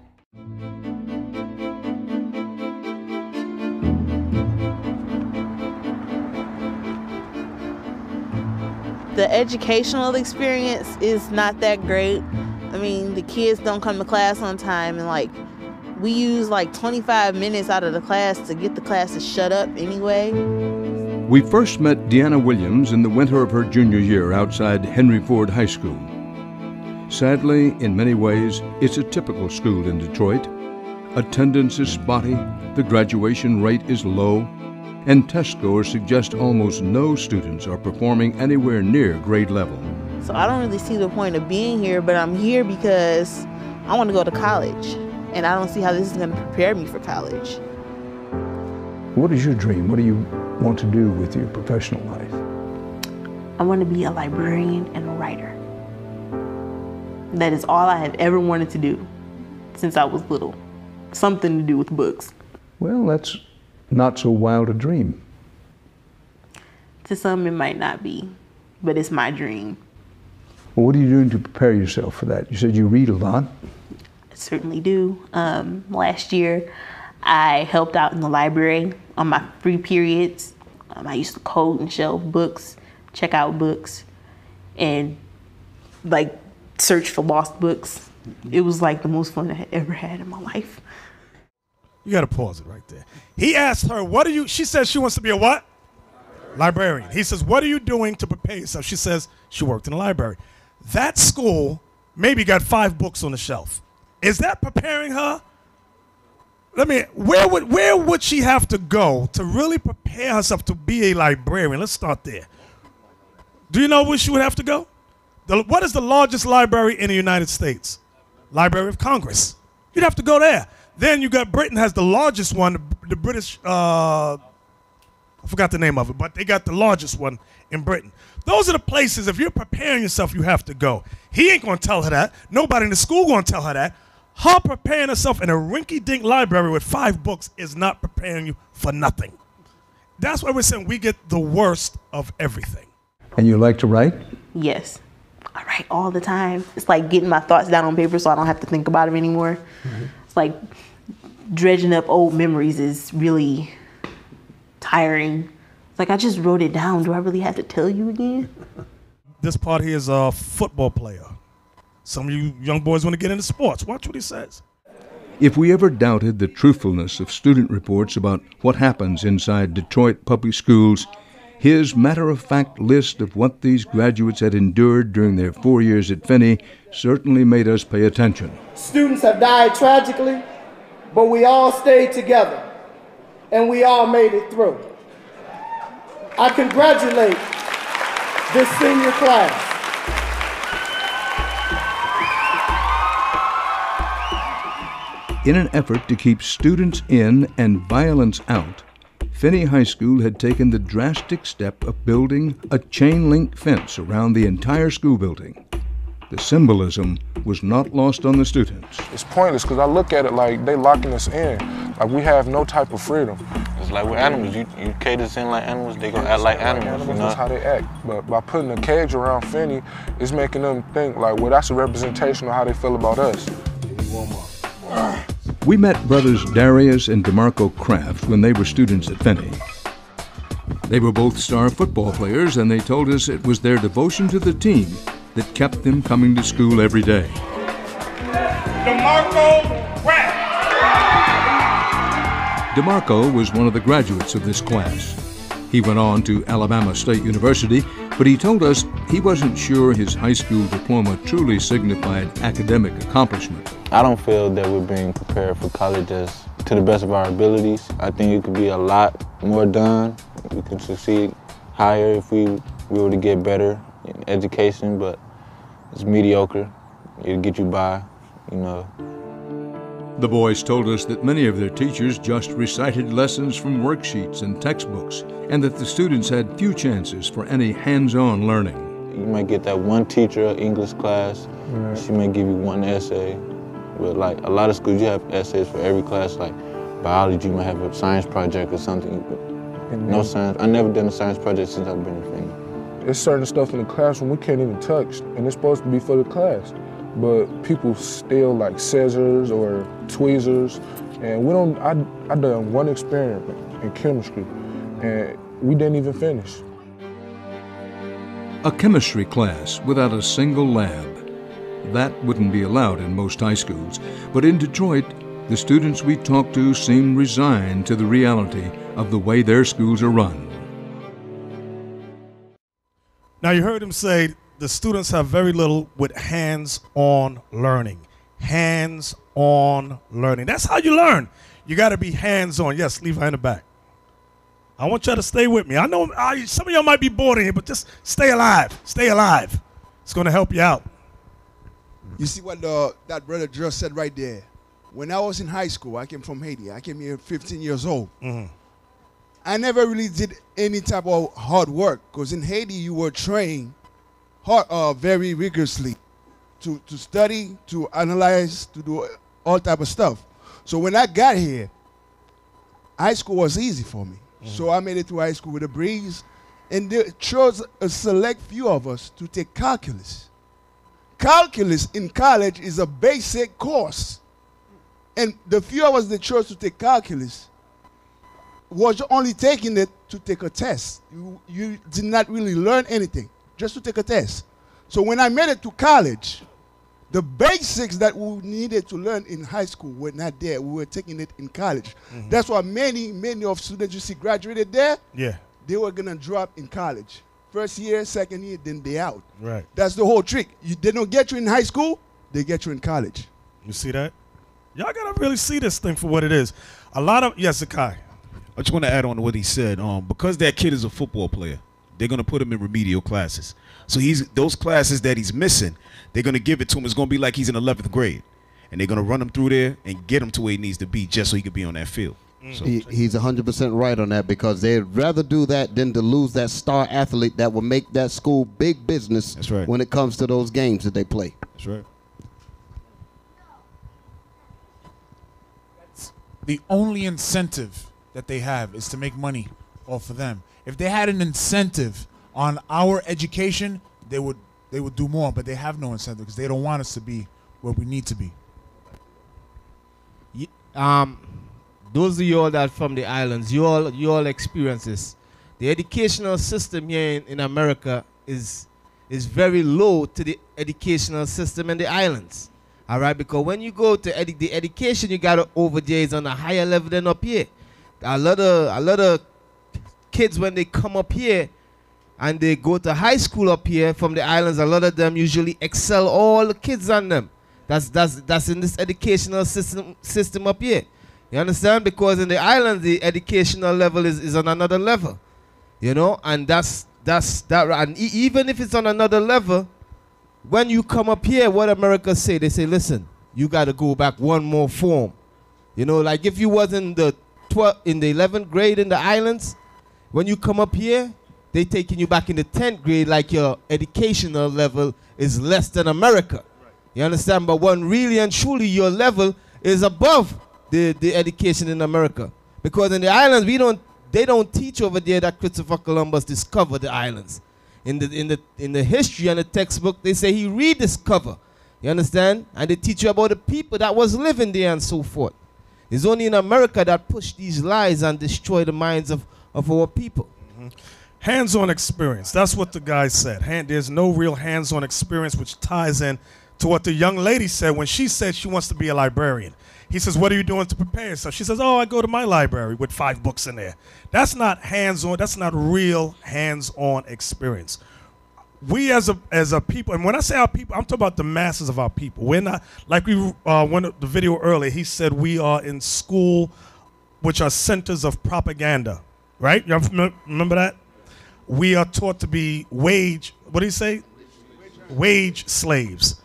S16: The educational experience is not that great. I mean, the kids don't come to class on time, and we use 25 minutes out of the class to get the class to shut up anyway.
S4: We first met Deanna Williams in the winter of her junior year outside Henry Ford High School. Sadly, in many ways, it's a typical school in Detroit. Attendance is spotty, the graduation rate is low, and test scores suggest almost no students are performing anywhere near grade level.
S16: So I don't really see the point of being here, but I'm here because I want to go to college, and I don't see how this is going to prepare me for college.
S6: What is your dream? What do you want to do with your professional life?
S16: I want to be a librarian and a writer. That is all I have ever wanted to do since I was little. Something to do with books.
S6: Well, that's not so wild a dream.
S16: To some it might not be, but it's my dream.
S6: Well, what are you doing to prepare yourself for that? You said you read a lot.
S16: I certainly do. Last year, I helped out in the library on my free periods. I used to code and shelf books, check out books, and like search for lost books. It was like the most fun I had ever had in my life.
S1: You got to pause it right there. He asked her, what are you, she says she wants to be a what? Librarian. He says, what are you doing to prepare yourself? She says she worked in a library. That school maybe got 5 books on the shelf. Is that preparing her? Where would she have to go to really prepare herself to be a librarian? Let's start there. Do you know where she would have to go? What is the largest library in the United States? Library of Congress. You'd have to go there. Then you got Britain has the largest one, the British, I forgot the name of it, but they got the largest one in Britain. Those are the places, if you're preparing yourself, you have to go. He ain't going to tell her that. Nobody in the school going to tell her that. Her preparing herself in a rinky-dink library with 5 books is not preparing you for nothing. That's why we're saying we get the worst of everything.
S6: And you like to write?
S16: Yes. I write all the time. It's like getting my thoughts down on paper so I don't have to think about them anymore. Mm-hmm. It's like dredging up old memories is really tiring. It's like I just wrote it down. Do I really have to tell you again?
S1: This part here is a football player. Some of you young boys want to get into sports. Watch what he says.
S4: If we ever doubted the truthfulness of student reports about what happens inside Detroit public schools, his matter-of-fact list of what these graduates had endured during their 4 years at Finney certainly made us pay attention.
S18: Students have died tragically, but we all stayed together, and we all made it through. I congratulate this senior class.
S4: In an effort to keep students in and violence out, Finney High School had taken the drastic step of building a chain-link fence around the entire school building. The symbolism was not lost on the students.
S19: It's pointless because I look at it like they locking us in. Like we have no type of freedom.
S20: It's like we're animals. You cage us in like animals, they gonna act like animals. You know?
S19: That's how they act. But by putting a cage around Finney, it's making them think like, well, that's a representation of how they feel about us.
S4: We met brothers Darius and DeMarco Kraft when they were students at Finney. They were both star football players, and they told us it was their devotion to the team that kept them coming to school every day.
S18: DeMarco Kraft.
S4: DeMarco was one of the graduates of this class. He went on to Alabama State University, but he told us he wasn't sure his high school diploma truly signified academic accomplishment.
S20: I don't feel that we're being prepared for college as to the best of our abilities. I think it could be a lot more done. We could succeed higher if we were to get better in education, but it's mediocre. It'll get you by, you know.
S4: The boys told us that many of their teachers just recited lessons from worksheets and textbooks, and that the students had few chances for any hands-on learning.
S20: You might get that one teacher, English class, she may give you one essay. But like a lot of schools, you have essays for every class, like biology, you might have a science project or something. But no science. I've never done a science project since I've been in Finney.
S19: There's certain stuff in the classroom we can't even touch, and it's supposed to be for the class. But people steal like scissors or tweezers, and we don't. I done one experiment in chemistry, and we didn't even finish.
S4: A chemistry class without a single lab. That wouldn't be allowed in most high schools, but in Detroit, the students we talked to seemed resigned to the reality of the way their schools are run.
S1: Now you heard him say the students have very little with hands-on learning. Hands-on learning. That's how you learn. You got to be hands-on. Yes, Levi in the back. I want y'all to stay with me. I know some of y'all might be bored in here, but just stay alive. Stay alive. It's going to help you out.
S21: You see what that brother just said right there? When I was in high school, I came from Haiti. I came here 15 years old. Mm-hmm. I never really did any type of hard work because in Haiti you were trained very rigorously to study, to analyze, to do all type of stuff. So when I got here, high school was easy for me. Mm-hmm. So I made it through high school with a breeze, and they chose a select few of us to take calculus. calculus in college is a basic course. And the few of us that chose to take calculus was only taking it to take a test. You did not really learn anything, just to take a test. So when I made it to college, the basics that we needed to learn in high school were not there. We were taking it in college. That's why many of students you see graduated there, they were going to drop in college. First year, second year, then they out.
S1: Right.
S21: That's the whole trick. They don't get you in high school, they get you in college.
S1: You see that? Y'all got to really see this thing for what it is. A lot of, yes, Zakai.
S7: I just want to add on to what he said. Because that kid is a football player, they're going to put him in remedial classes. So those classes that he's missing, they're going to give it to him. It's going to be like he's in 11th grade. And they're going to run him through there and get him to where he needs to be just so he can be on that field. So,
S3: He's 100% right on that, because they'd rather do that than to lose that star athlete that will make that school big business.
S7: That's right.
S3: When it comes to those games that they play.
S7: That's right.
S15: The only incentive that they have is to make money off of them. If they had an incentive on our education, they would do more, but they have no incentive because they don't want us to be where we need to be.
S17: Those of you all that from the islands, you all experience this. The educational system here in America is very low to the educational system in the islands. All right, because when you go to the education you got over there is on a higher level than up here. A lot of kids, when they come up here and they go to high school up here from the islands, a lot of them usually excel all the kids on them. That's in this educational system up here. You understand? Because in the islands the educational level is on another level. You know, and that's that. And even if it's on another level, when you come up here, what America say? They say, listen, you got to go back one more form. You know, like if you was in the 11th grade in the islands, when you come up here, they taking you back in the 10th grade, like your educational level is less than America. Right. You understand? But when really and truly your level is above the education in America. Because in the islands, they don't teach over there that Christopher Columbus discovered the islands. In the history and the textbook, they say he rediscovered. You understand? And they teach you about the people that was living there and so forth. It's only in America that push these lies and destroy the minds of our people.
S1: Hands-on experience. That's what the guy said. There's no real hands-on experience, which ties in to what the young lady said when she said she wants to be a librarian. He says, what are you doing to prepare yourself? She says, oh, I go to my library with 5 books in there. That's not hands-on. That's not real hands-on experience. We as a people, and when I say our people, I'm talking about the masses of our people. We're not, like we went the video earlier, he said we are in school, which are centers of propaganda, right? You remember that? We are taught to be what do you say? Wage slaves.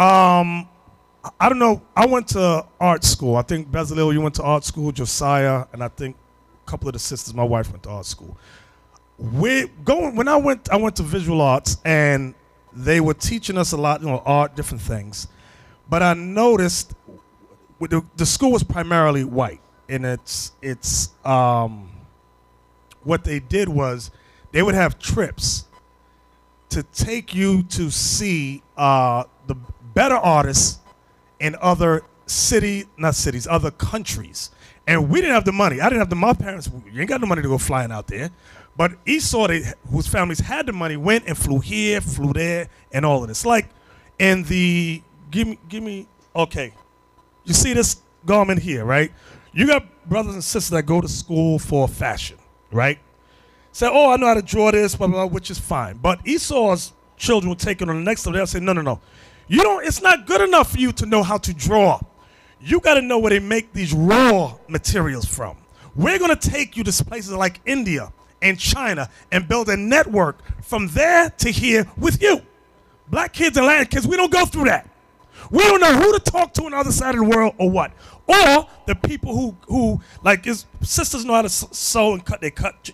S1: I don't know. I went to art school. I think Bezalel, you went to art school, Josiah, and I think a couple of the sisters, my wife went to art school. When I went to visual arts, and they were teaching us a lot, art, different things. But I noticed the school was primarily white, and it's what they did was they would have trips to take you to see the better artists in other other countries. And we didn't have the money. I didn't have my parents, you ain't got the money to go flying out there. But Esau, whose families had the money, went and flew here, flew there, and all of this. Like in the, okay. You see this garment here, right? You got brothers and sisters that go to school for fashion, right? Say, oh, I know how to draw this, blah, blah, blah, which is fine. But Esau's children will take it on the next level. They'll say, no. It's not good enough for you to know how to draw. You got to know where they make these raw materials from. We're going to take you to places like India and China and build a network from there to here with you. Black kids and Latin kids, we don't go through that. We don't know who to talk to on the other side of the world or what. Or the people who like his sisters know how to sew and cut, they cut.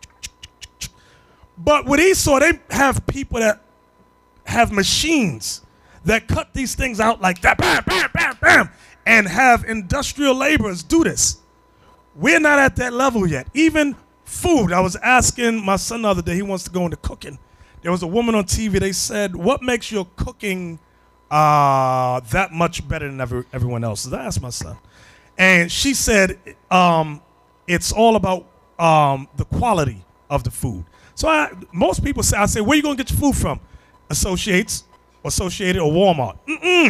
S1: But with Esau, they have people that have machines that cut these things out like that, bam, bam, bam, bam, and have industrial laborers do this. We're not at that level yet. Even food. I was asking my son the other day, he wants to go into cooking. There was a woman on TV, they said, what makes your cooking that much better than everyone else's. I asked my son. And she said it's all about the quality of the food. So most people say, I say, where you going to get your food from? Associated or Walmart.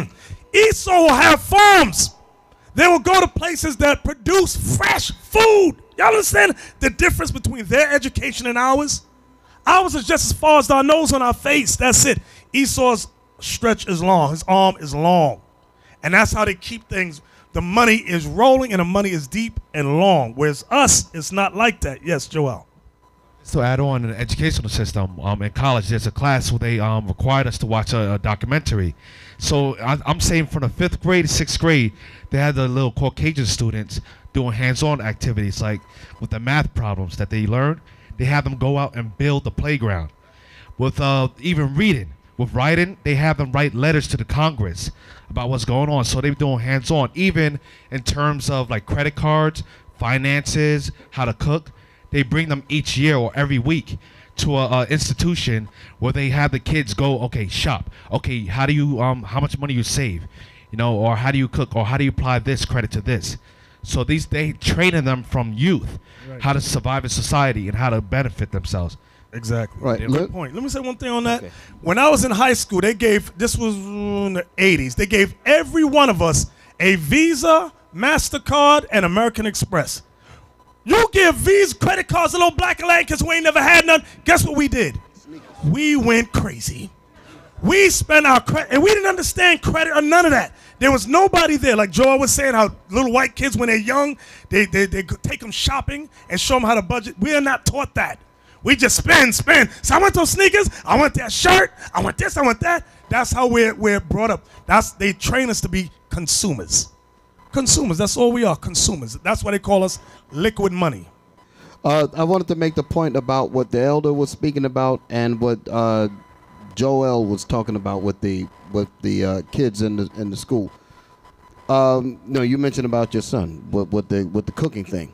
S1: Esau will have farms. They will go to places that produce fresh food. Y'all understand the difference between their education and ours? Ours is just as far as our nose on our face. That's it. Esau's stretch is long. His arm is long. And that's how they keep things. The money is rolling and the money is deep and long. Whereas us, it's not like that. Yes, Joel.
S2: So add on in the educational system, in college, there's a class where they required us to watch a documentary. So I'm saying from the 5th grade to 6th grade, they had the little Caucasian students doing hands-on activities, like with the math problems that they learned. They have them go out and build the playground. With even reading, with writing, they have them write letters to the Congress about what's going on. So they're doing hands-on, even in terms of like credit cards, finances, how to cook. They bring them each year or every week to a institution where they have the kids go, okay, shop. Okay, how do you how much money you save, you know, or how do you cook, or how do you apply this credit to this? So they training them from youth how to survive in society and how to benefit themselves.
S1: Exactly.
S3: Right.
S1: Good point. Let me say one thing on that. Okay. When I was in high school, they gave, this was in the 80s, they gave every one of us a Visa, MasterCard, and American Express. You give Visa credit cards to little black and because we ain't never had none. Guess what we did? We went crazy. We spent our credit, and we didn't understand credit or none of that. There was nobody there. Like Joel was saying, how little white kids, when they're young, they take them shopping and show them how to budget. We are not taught that. We just spend. So I want those sneakers. I want that shirt. I want this. I want that. That's how we're brought up. They train us to be consumers. Consumers. That's all we are. Consumers. That's why they call us liquid money.
S3: I wanted to make the point about what the elder was speaking about and what Joel was talking about with the kids in the school. No, you mentioned about your son with the cooking thing.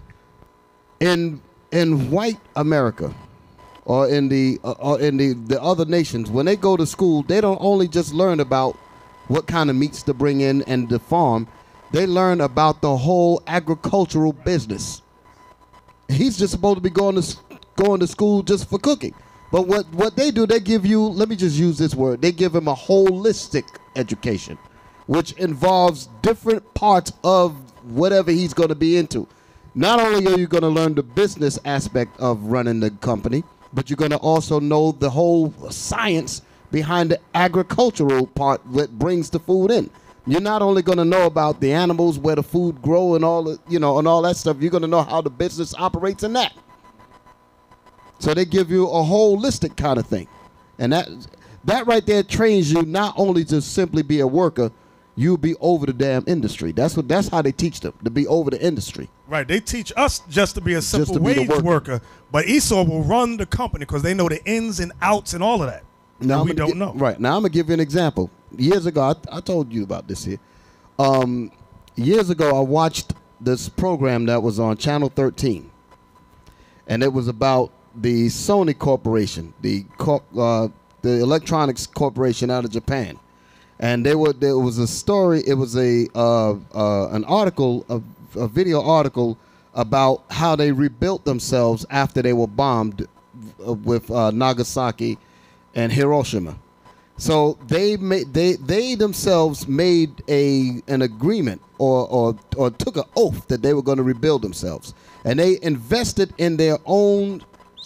S3: In white America, or in the other nations, when they go to school, they don't only just learn about what kind of meats to bring in and the farm. They learn about the whole agricultural business. He's just supposed to be going to school just for cooking. But what they do, they give you, let me just use this word, they give him a holistic education, which involves different parts of whatever he's going to be into. Not only are you going to learn the business aspect of running the company, but you're going to also know the whole science behind the agricultural part that brings the food in. You're not only going to know about the animals, where the food grow and all and all that stuff. You're going to know how the business operates in that. So they give you a holistic kind of thing. And that right there trains you not only to simply be a worker, you'll be over the damn industry. That's how they teach them, to be over the industry.
S1: Right. They teach us just to be a simple wage worker. But Esau will run the company because they know the ins and outs and all of that.
S3: Now
S1: we don't know.
S3: Right. Now I'm going to give you an example. Years ago, I told you about this here. Years ago, I watched this program that was on Channel 13. And it was about the Sony Corporation, the electronics corporation out of Japan. And there was a story, it was an article, a video article about how they rebuilt themselves after they were bombed with Nagasaki and Hiroshima. So they themselves made an agreement or took an oath that they were going to rebuild themselves, and they invested in their own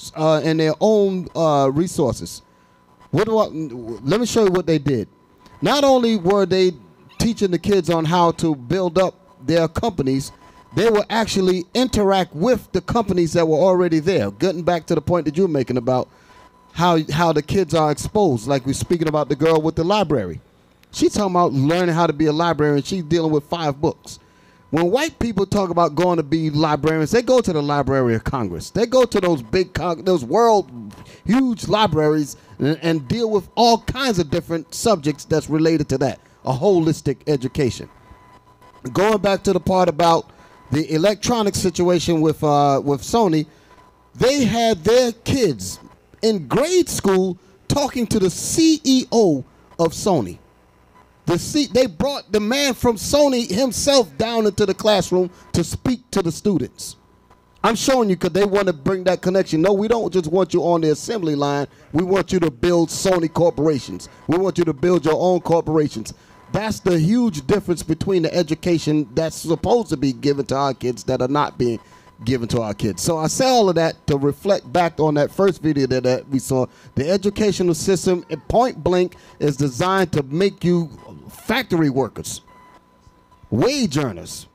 S3: resources. Let me show you what they did. Not only were they teaching the kids on how to build up their companies, they will actually interact with the companies that were already there. Getting back to the point that you're making about how the kids are exposed, like we're speaking about the girl with the library. She's talking about learning how to be a librarian. She's dealing with 5 books. When white people talk about going to be librarians, they go to the Library of Congress. They go to those those world huge libraries and deal with all kinds of different subjects that's related to that, a holistic education. Going back to the part about the electronic situation with Sony, they had their kids in grade school talking to the CEO of Sony. They brought the man from Sony himself down into the classroom to speak to the students. I'm showing you because they want to bring that connection. No, we don't just want you on the assembly line. We want you to build Sony corporations. We want you to build your own corporations. That's the huge difference between the education that's supposed to be given to our kids that are not being given to our kids. So I say all of that to reflect back on that first video that we saw. The educational system at point blank is designed to make you factory workers, wage earners.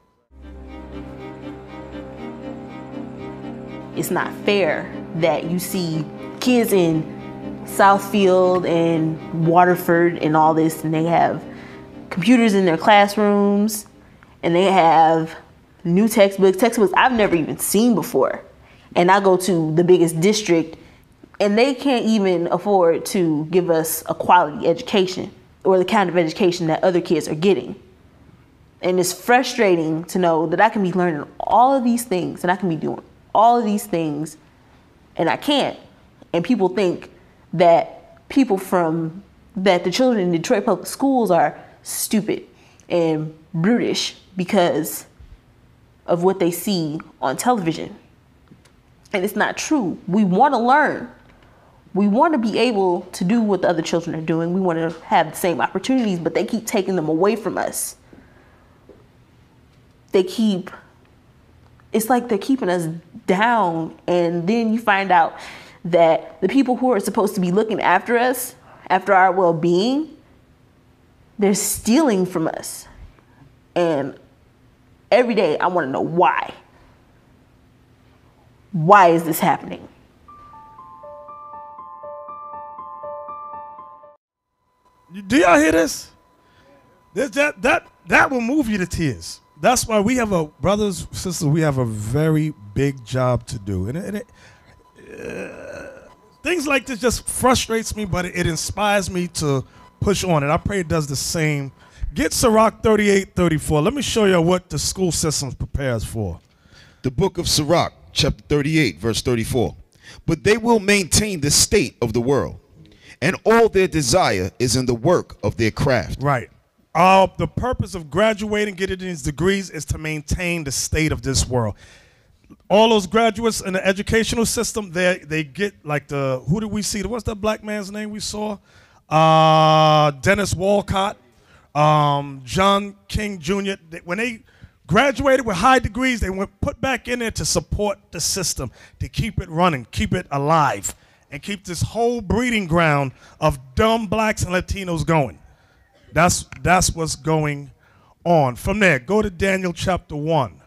S16: It's not fair that you see kids in Southfield and Waterford and all this, and they have computers in their classrooms, and they have new textbooks I've never even seen before. And I go to the biggest district, and they can't even afford to give us a quality education or the kind of education that other kids are getting. And it's frustrating to know that I can be learning all of these things, and I can be doing all of these things, and I can't. And people think that the children in Detroit public schools are stupid and brutish because of what they see on television. And it's not true. We want to learn. We want to be able to do what the other children are doing. We want to have the same opportunities, but they keep taking them away from us. It's like they're keeping us down, and then you find out that the people who are supposed to be looking after us, after our well-being, they're stealing from us. And every day I want to know why. Why is this happening?
S1: Do y'all hear this? That will move you to tears. That's why we have brothers, sisters, we have a very big job to do. And things like this just frustrates me, but it inspires me to push on. And I pray it does the same. Get Sirach 38:34. Let me show you what the school system prepares for.
S7: The book of Sirach, chapter 38, verse 34. But they will maintain the state of the world, and all their desire is in the work of their craft.
S1: Right. The purpose of graduating, getting these degrees, is to maintain the state of this world. All those graduates in the educational system, they get like who did we see? What's that black man's name we saw? Dennis Walcott, John King Jr. When they graduated with high degrees, they were put back in there to support the system, to keep it running, keep it alive, and keep this whole breeding ground of dumb blacks and Latinos going. That's what's going on. From there, go to Daniel chapter 1.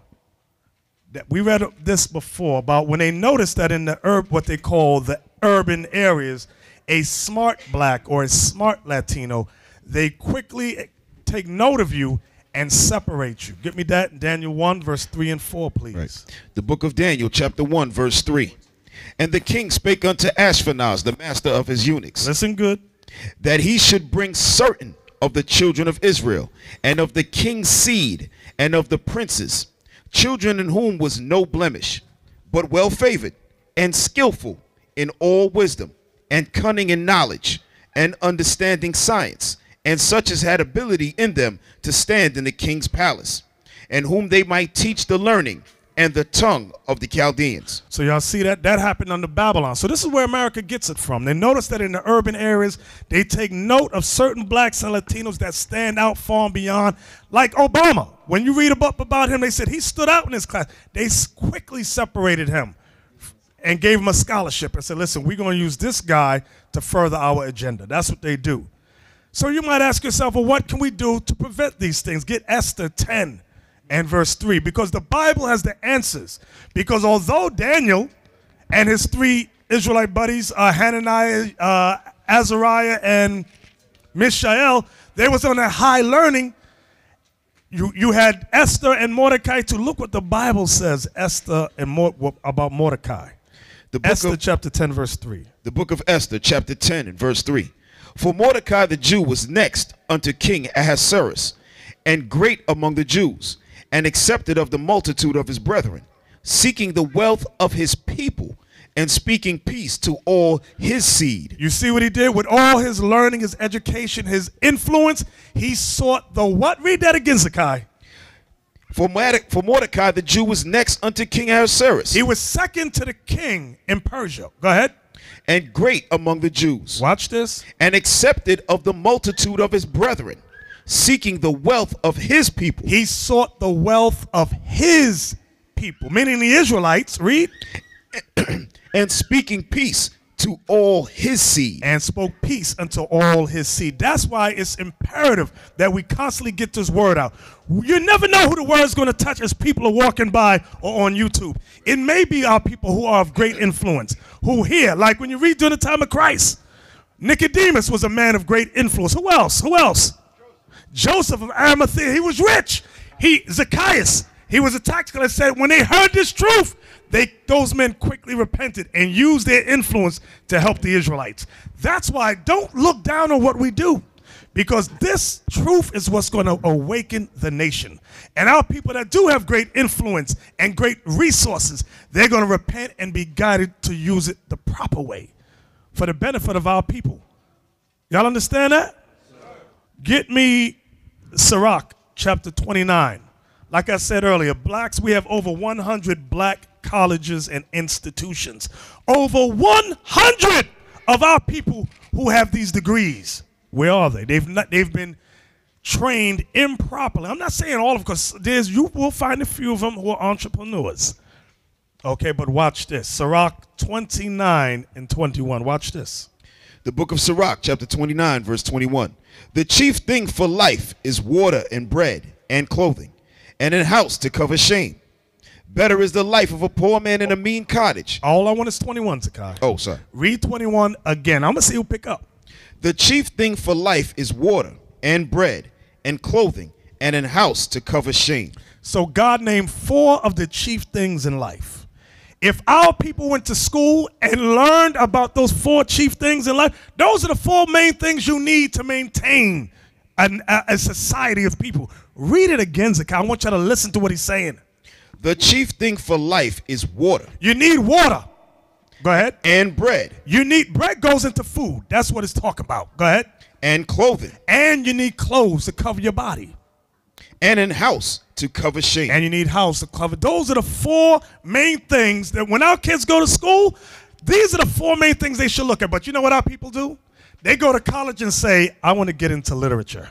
S1: We read this before about when they noticed that in what they call the urban areas, a smart black or a smart Latino, they quickly take note of you and separate you. Get me that in Daniel 1, verse 3 and 4, please.
S7: Right. The book of Daniel, chapter 1, verse 3. And the king spake unto Ashpenaz, the master of his eunuchs.
S1: Listen good.
S7: That he should bring certain of the children of Israel, and of the king's seed, and of the princes, children in whom was no blemish, but well favored, and skillful in all wisdom, and cunning in knowledge, and understanding science, and such as had ability in them to stand in the king's palace, and whom they might teach the learning and the tongue of the Chaldeans.
S1: So y'all see that happened under Babylon. So this is where America gets it from. They notice that in the urban areas, they take note of certain blacks and Latinos that stand out far and beyond, like Obama. When you read about him, they said he stood out in his class. They quickly separated him and gave him a scholarship and said, listen, we're going to use this guy to further our agenda. That's what they do. So you might ask yourself, well, what can we do to prevent these things? Get Esther 10. And verse 3, because the Bible has the answers. Because although Daniel and his 3 Israelite buddies, Hananiah, Azariah, and Mishael, they was on that high learning. You had Esther and Mordecai too. Look what the Bible says, Esther and about Mordecai. Esther chapter 10, verse 3.
S7: The book of Esther, chapter 10, and verse 3. For Mordecai the Jew was next unto King Ahasuerus, and great among the Jews, and accepted of the multitude of his brethren, seeking the wealth of his people, and speaking peace to all his seed.
S1: You see what he did with all his learning, his education, his influence? He sought the what? Read that again, Zakai.
S7: For Mordecai, the Jew was next unto King Ahasuerus.
S1: He was second to the king in Persia. Go ahead.
S7: And great among the Jews.
S1: Watch this.
S7: And accepted of the multitude of his brethren, seeking the wealth of his people.
S1: He sought the wealth of his people, meaning the Israelites. Read.
S7: And speaking peace to all his seed.
S1: And spoke peace unto all his seed. That's why it's imperative that we constantly get this word out. You never know who the word is going to touch as people are walking by or on YouTube. It may be our people who are of great influence, who hear, like when you read during the time of Christ, Nicodemus was a man of great influence. Who else? Who else? Joseph of Arimathea. He was rich. Zacchaeus. He was a tax collector. Said when they heard this truth, those men quickly repented and used their influence to help the Israelites. That's why don't look down on what we do, because this truth is what's going to awaken the nation. And our people that do have great influence and great resources, they're going to repent and be guided to use it the proper way for the benefit of our people. Y'all understand that? Sir. Get me Sirach chapter 29. Like I said earlier, blacks, we have over 100 black colleges and institutions. Over 100 of our people who have these degrees. Where are they? They've been trained improperly. I'm not saying all of them, because you will find a few of them who are entrepreneurs. Okay, but watch this. Sirach 29 and 21. Watch this.
S7: The book of Sirach, chapter 29, verse 21. The chief thing for life is water and bread and clothing, and a house to cover shame. Better is the life of a poor man in a mean cottage.
S1: All I want is 21, Zakai.
S7: Oh, sorry.
S1: Read 21 again. I'm going to see who pick up.
S7: The chief thing for life is water and bread and clothing and a house to cover shame.
S1: So God named 4 of the chief things in life. If our people went to school and learned about those 4 chief things in life, those are the 4 main things you need to maintain a society of people. Read it again, Zakai. I want you to listen to what he's saying.
S7: The chief thing for life is water.
S1: You need water. Go ahead.
S7: And bread.
S1: You need bread goes into food. That's what it's talking about. Go ahead.
S7: And clothing.
S1: And you need clothes to cover your body.
S7: And a house to cover shame.
S1: And you need house to cover. Those are the 4 main things that when our kids go to school, these are the 4 main things they should look at. But you know what our people do? They go to college and say, I want to get into literature.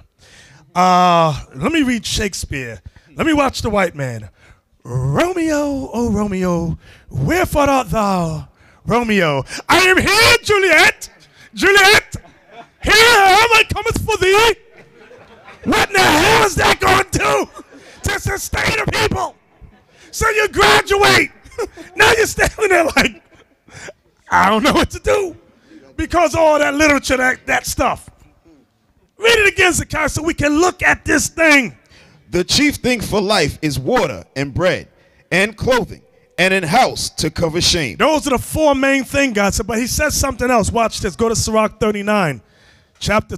S1: Let me read Shakespeare. Let me watch The White Man. Romeo, oh Romeo, wherefore art thou, Romeo? I am here, Juliet. Juliet, here am I cometh for thee. What in the hell is that going to sustain the people? So you graduate. Now you're standing there like, I don't know what to do because of all that literature, that stuff. Read it again, Zakai, so we can look at this thing.
S7: The chief thing for life is water and bread and clothing and a house to cover shame.
S1: Those are the 4 main things, God said. But he says something else. Watch this. Go to Sirach 39. Chapter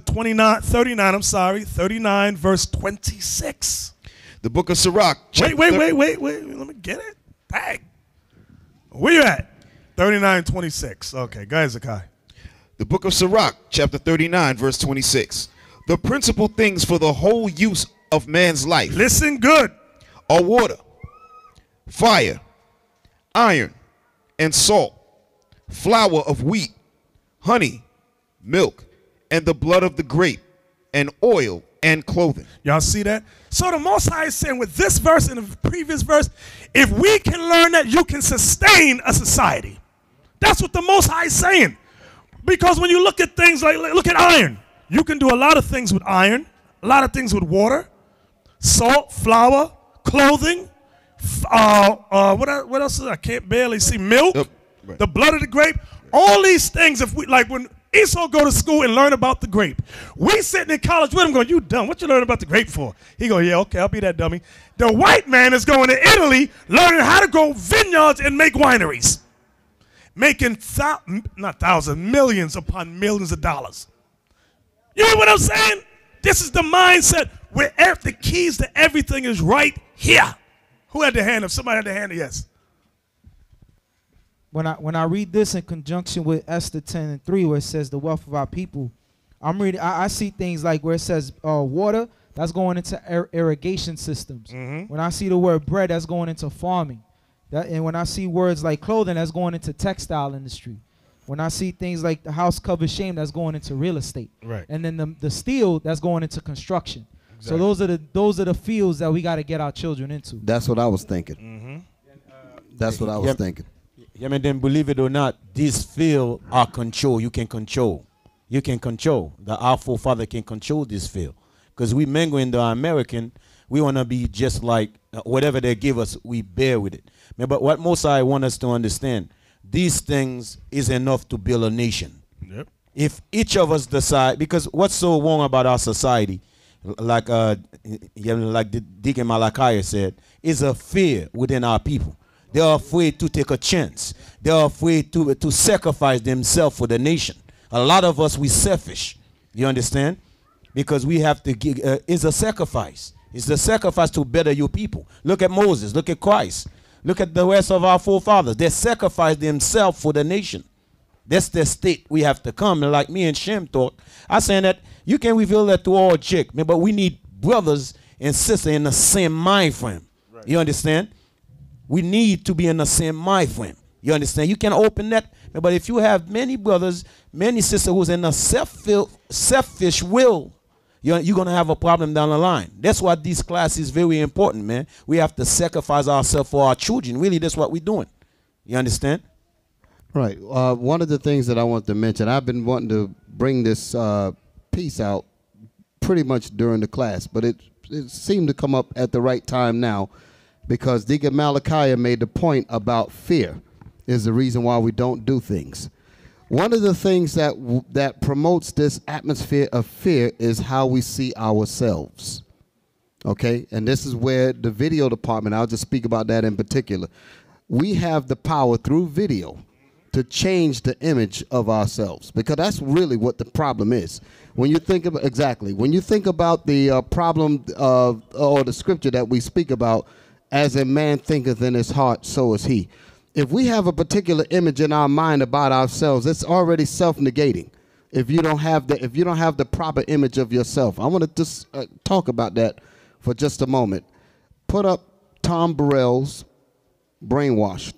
S1: 39, verse 26.
S7: The book of Sirach.
S1: Wait. Let me get it. Dang. Where you at? 39:26. Okay, go ahead, Zakai.
S7: The book of Sirach, chapter 39, verse 26. The principal things for the whole use of man's life.
S1: Listen good.
S7: Are water, fire, iron, and salt, flour of wheat, honey, milk, and the blood of the grape, and oil, and clothing.
S1: Y'all see that? So the Most High is saying with this verse and the previous verse, if we can learn that, you can sustain a society. That's what the Most High is saying. Because when you look at things like look at iron, you can do a lot of things with iron, a lot of things with water, salt, flour, clothing, what else is I can't barely see, milk,
S7: right.
S1: The blood of the grape, all these things. If we like when Esau go to school and learn about the grape, we sitting in college with him going, you dumb, what you learning about the grape for? He go, yeah, okay, I'll be that dummy. The white man is going to Italy learning how to grow vineyards and make wineries, making millions upon millions of dollars. You know what I'm saying? This is the mindset where the keys to everything is right here. Who had the hand up? Somebody had the hand, yes.
S8: when I read this in conjunction with Esther 10:3, where it says the wealth of our people, I see things like where it says water, that's going into irrigation systems. When I see the word bread, that's going into farming. And when I see words like clothing, that's going into textile industry. When I see things like the house covered shame, that's going into real estate.
S1: Right.
S8: And then the steel, that's going into construction.
S1: Exactly.
S8: So those are the fields that we got to get our children into.
S3: That's what I was thinking. That's what I was thinking.
S9: Yeah, man, then believe it or not, these fields are control. You can control. You can control. Our forefather can control this field. Because we mingle in the American, we want to be just like whatever they give us, we bear with it. Man, but what most I want us to understand, these things is enough to build a nation.
S1: Yep.
S9: If each of us decide, because what's so wrong about our society, like Deacon Malachi said, is a fear within our people. They are afraid to take a chance. They are afraid to sacrifice themselves for the nation. A lot of us, we selfish. You understand? Because we have to give, it's a sacrifice. It's a sacrifice to better your people. Look at Moses. Look at Christ. Look at the rest of our forefathers. They sacrificed themselves for the nation. That's the state we have to come. And like me and Shem thought, I saying that you can reveal that to all chick, but we need brothers and sisters in the same mind frame. Right. You understand? We need to be in the same mind frame. You understand? You can open that, but if you have many brothers, many sisters who's in a selfish will, you're going to have a problem down the line. That's why this class is very important, man. We have to sacrifice ourselves for our children. Really, that's what we're doing. You understand?
S3: Right. One of the things that I want to mention, I've been wanting to bring this piece out pretty much during the class, but it seemed to come up at the right time now because Deacon Malachi made the point about fear is the reason why we don't do things. One of the things that promotes this atmosphere of fear is how we see ourselves. Okay? And this is where the video department, I'll just speak about that in particular. We have the power through video to change the image of ourselves, because that's really what the problem is. When you think about when you think about the problem or the scripture that we speak about, as a man thinketh in his heart, so is he. If we have a particular image in our mind about ourselves, it's already self-negating. If you don't have the proper image of yourself, I want to just talk about that for just a moment. Put up Tom Burrell's "Brainwashed."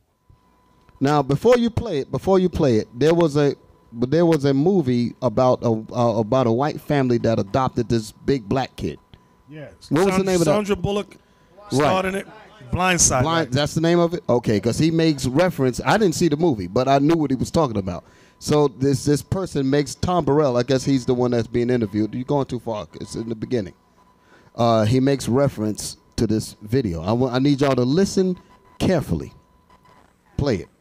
S3: Now, before you play it, there was a movie about a white family that adopted this big black kid.
S1: Yes.
S3: What was the name of that?
S1: Sandra Bullock starred in it. Blindside.
S3: That's the name of it? Okay, because he makes reference. I didn't see the movie, but I knew what he was talking about. So this person makes Tom Burrell, I guess he's the one that's being interviewed. You're going too far. It's in the beginning. He makes reference to this video. I need y'all to listen carefully. Play it.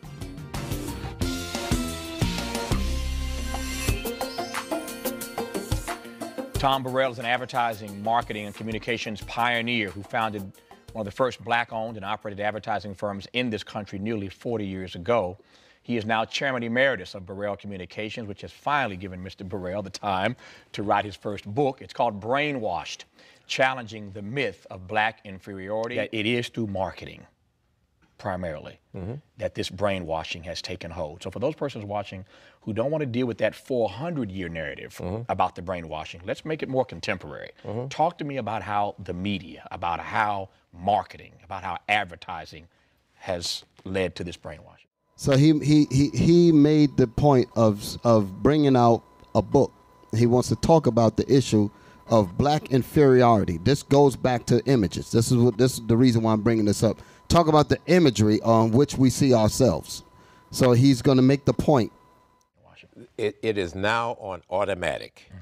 S22: Tom Burrell is an advertising, marketing, and communications pioneer who founded one of the first black-owned and operated advertising firms in this country nearly 40 years ago. He is now chairman emeritus of Burrell Communications, which has finally given Mr. Burrell the time to write his first book. It's called Brainwashed, Challenging the Myth of Black Inferiority. That it is through marketing, primarily, that this brainwashing has taken hold. So for those persons watching who don't want to deal with that 400-year narrative about the brainwashing, let's make it more contemporary. Talk to me about how the media, about how marketing, about how advertising has led to this brainwashing.
S3: So he made the point of bringing out a book. He wants to talk about the issue of black inferiority. This goes back to images. This is the reason why I'm bringing this up. Talk about the imagery on which we see ourselves. So he's going to make the point.
S23: It is now on automatic.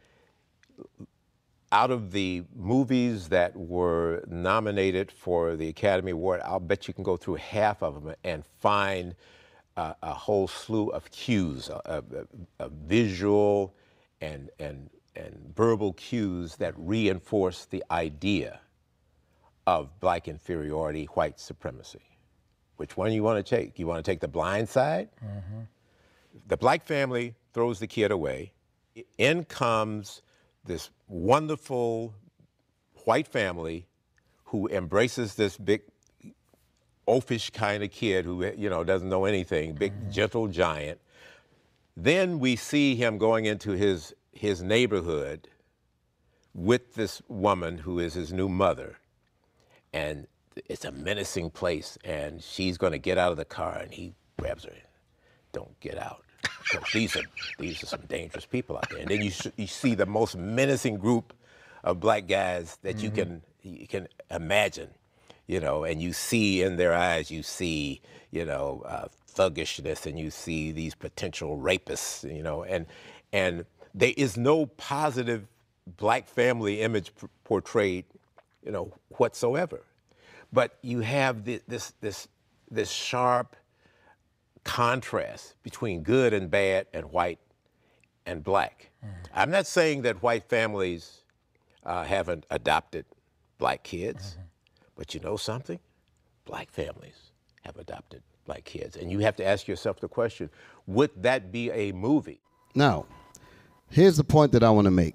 S23: Out of the movies that were nominated for the Academy Award, I'll bet you can go through half of them and find a whole slew of cues, visual and verbal cues that reinforce the idea of black inferiority, white supremacy. Which one you want to take? You want to take The Blind Side? The black family throws the kid away. In comes this wonderful white family who embraces this big oafish kind of kid who, doesn't know anything, big, gentle giant. Then we see him going into his neighborhood with this woman who is his new mother. And it's a menacing place, and she's going to get out of the car, and he grabs her. Don't get out. These are some dangerous people out there. And then you see the most menacing group of black guys that you can imagine, and you see in their eyes, you see, thuggishness, and you see these potential rapists, and there is no positive black family image portrayed, whatsoever. But you have this sharp contrast between good and bad and white and black. I'm not saying that white families haven't adopted black kids, but you know something? Black families have adopted black kids. And you have to ask yourself the question, would that be a movie?
S3: Now, here's the point that I want to make.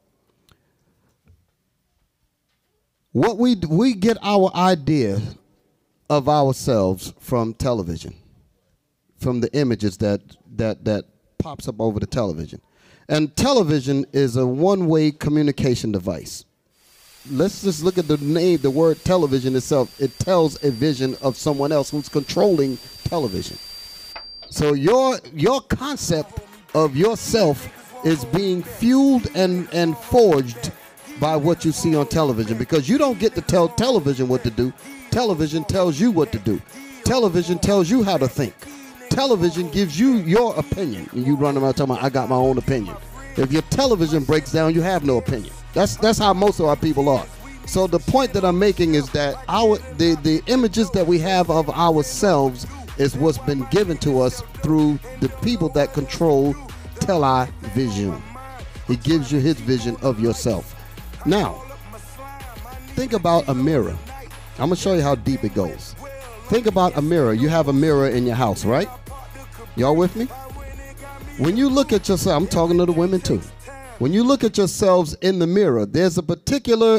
S3: What we get our idea of ourselves from television, from the images that pops up over the television. And television is a one-way communication device. Let's just look at the word television itself. It tells a vision of someone else who's controlling television. So your concept of yourself is being fueled and forged by what you see on television, because you don't get to tell television what to do. Television tells you what to do. Television tells you how to think. Television gives you your opinion, and you run around talking about, I got my own opinion. If your television breaks down, you have no opinion. That's how most of our people are. So the point that I'm making is that the images that we have of ourselves is what's been given to us through the people that control television. He gives you his vision of yourself. Now, think about a mirror. I'm going to show you how deep it goes. Think about a mirror. You have a mirror in your house, right? Y'all with me? When you look at yourself, I'm talking to the women too. When you look at yourselves in the mirror, there's a particular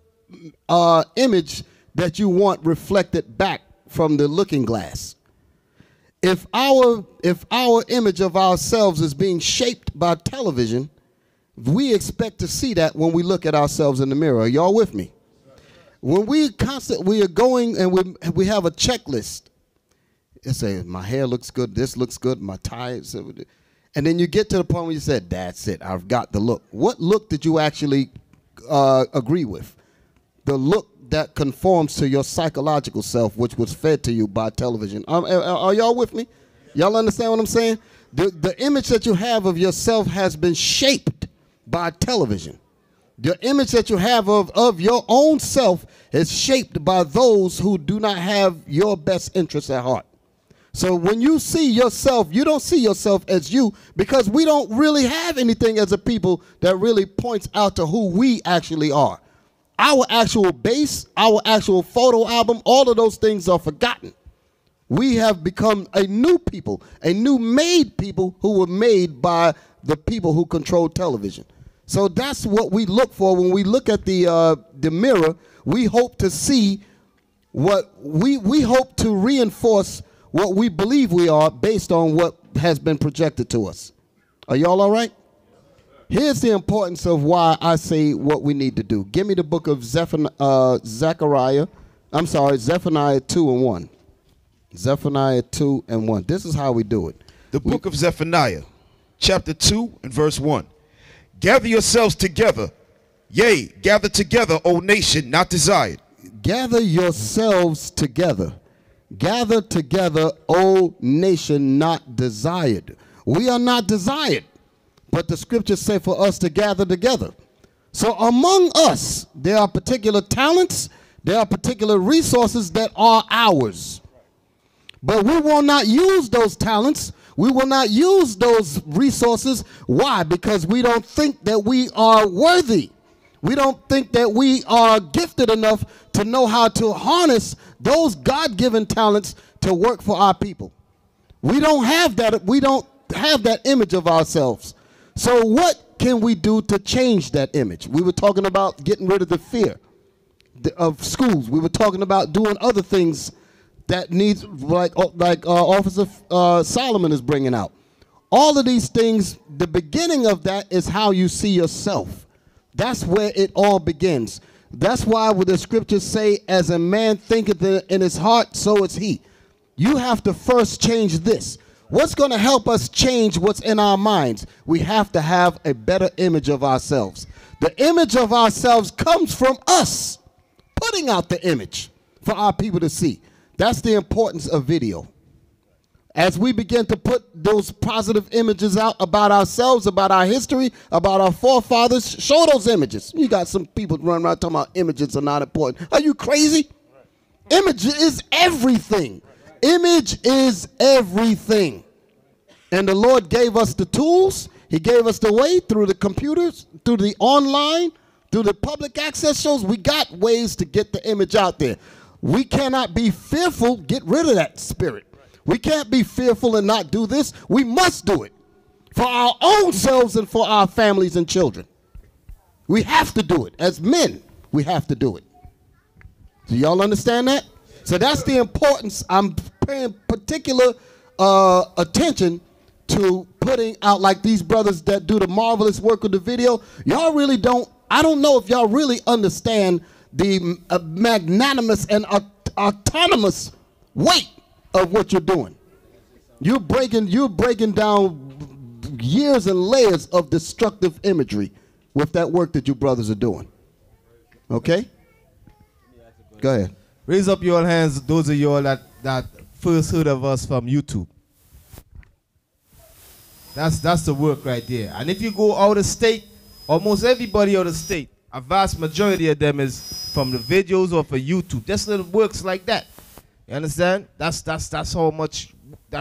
S3: image that you want reflected back from the looking glass. If our image of ourselves is being shaped by television, we expect to see that when we look at ourselves in the mirror. Are y'all with me? When we are going and we have a checklist. It says, my hair looks good, this looks good, my tie. And then you get to the point where you said, that's it, I've got the look. What look did you actually agree with? The look that conforms to your psychological self, which was fed to you by television. Are y'all with me? Y'all understand what I'm saying? The image that you have of yourself has been shaped by television. The image that you have of your own self is shaped by those who do not have your best interests at heart. So when you see yourself, you don't see yourself as you, because we don't really have anything as a people that really points out to who we actually are. Our actual base, our actual photo album, all of those things are forgotten. We have become a new people, a new made people who were made by the people who control television. So that's what we look for when we look at the mirror. We hope to see what we hope to reinforce what we believe we are based on what has been projected to us. Are y'all all right? Here's the importance of why I say what we need to do. Give me the book of Zephaniah 2:1. Zephaniah 2:1. This is how we do it.
S7: The book of Zephaniah, chapter 2 and verse 1. Gather yourselves together, yea, gather together, O nation not desired.
S3: Gather yourselves together. Gather together, O nation not desired. We are not desired, but the scriptures say for us to gather together. So among us, there are particular talents, there are particular resources that are ours. But we will not use those talents. We will not use those resources. Why? Because we don't think that we are worthy. We don't think that we are gifted enough to know how to harness those God-given talents to work for our people. We don't have that. We don't have that image of ourselves. So what can we do to change that image? We were talking about getting rid of the fear of schools. We were talking about doing other things that needs, like Officer Solomon is bringing out. All of these things, the beginning of that is how you see yourself. That's where it all begins. That's why the scriptures say, as a man thinketh in his heart, so is he. You have to first change this. What's going to help us change what's in our minds? We have to have a better image of ourselves. The image of ourselves comes from us putting out the image for our people to see. That's the importance of video. As we begin to put those positive images out about ourselves, about our history, about our forefathers, show those images. You got some people running around talking about images are not important. Are you crazy? Image is everything. Image is everything. And the Lord gave us the tools. He gave us the way through the computers, through the online, through the public access shows. We got ways to get the image out there. We cannot be fearful. Get rid of that spirit. We can't be fearful and not do this. We must do it for our own selves and for our families and children. We have to do it. As men, we have to do it. Do y'all understand that? So that's the importance. I'm paying particular attention to putting out, like these brothers that do the marvelous work with the video. Y'all really don't, I don't know if y'all really understand the magnanimous and autonomous weight of what you're doing. You're breaking down years and layers of destructive imagery with that work that you brothers are doing. Okay? Go ahead.
S17: Raise up your hands, those of you all that first heard of us from YouTube. That's the work right there. And if you go out of state, almost everybody out of state, a vast majority of them is from the videos or for YouTube. Just little works like that. You understand? That's how much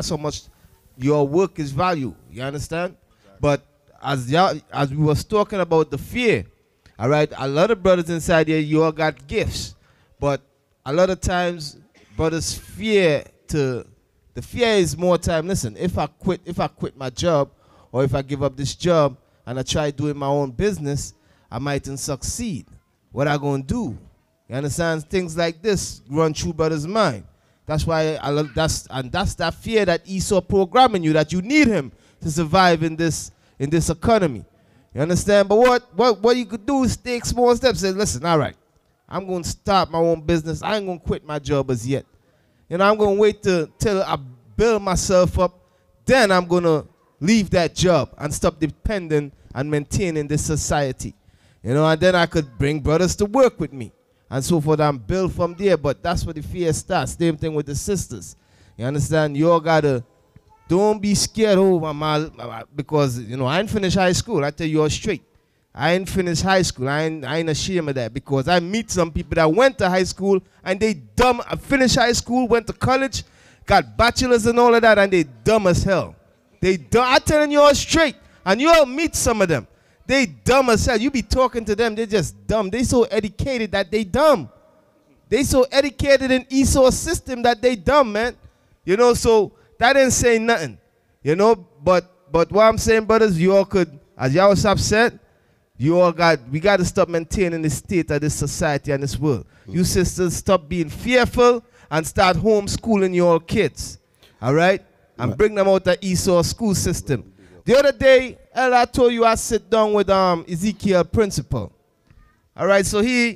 S17: your work is valued. You understand? But as we was talking about the fear, all right, a lot of brothers inside here, you all got gifts. But a lot of times, brothers fear the fear is more time. Listen, if I quit my job, or if I give up this job and I try doing my own business, I mightn't succeed. What I gonna do? You understand? Things like this run through brothers' mind. That's why that's that fear that Esau programming you, that you need him to survive in this economy. You understand? But what you could do is take small steps. Say, listen, all right, I'm going to start my own business. I ain't going to quit my job as yet. You know, I'm going to wait till I build myself up. Then I'm going to leave that job and stop depending and maintaining this society. You know, and then I could bring brothers to work with me and so forth and build from there. But that's where the fear starts. Same thing with the sisters. You understand? You all got to, don't be scared, because, you know, I ain't finished high school. I tell you all straight. I ain't finished high school. I ain't ashamed of that, because I meet some people that went to high school and they dumb, finished high school, went to college, got bachelors and all of that, and they dumb as hell. They dumb. I'm telling you all straight. And you all meet some of them. They dumb as hell. You be talking to them, they just dumb. They so educated that they dumb. They so educated in Esau's system that they dumb, man. You know, so that ain't saying nothing. You know, but what I'm saying, brothers, you all could, as y'all was upset, we got to stop maintaining the state of this society and this world. You sisters, stop being fearful and start homeschooling your kids. All right? And bring them out of Esau's school system. The other day, I told you I sit down with Ezekiel Principal. All right, so he's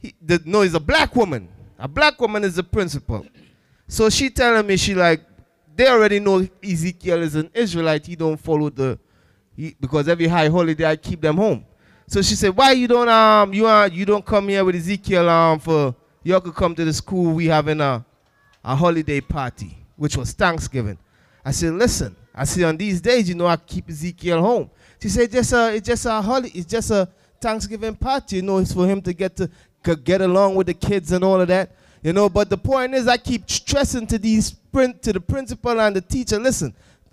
S17: a black woman. A black woman is the principal. So she telling me, she like, they already know Ezekiel is an Israelite. He don't follow because every high holiday I keep them home. So she said, why you don't come here with Ezekiel for you could come to the school, we having a holiday party, which was Thanksgiving. I said, listen, I said, on these days, you know, I keep Ezekiel home. She said, it's just a holiday, it's just a Thanksgiving party, you know, it's for him to get along with the kids and all of that. You know, but the point is, I keep stressing to the principal and the teacher, listen,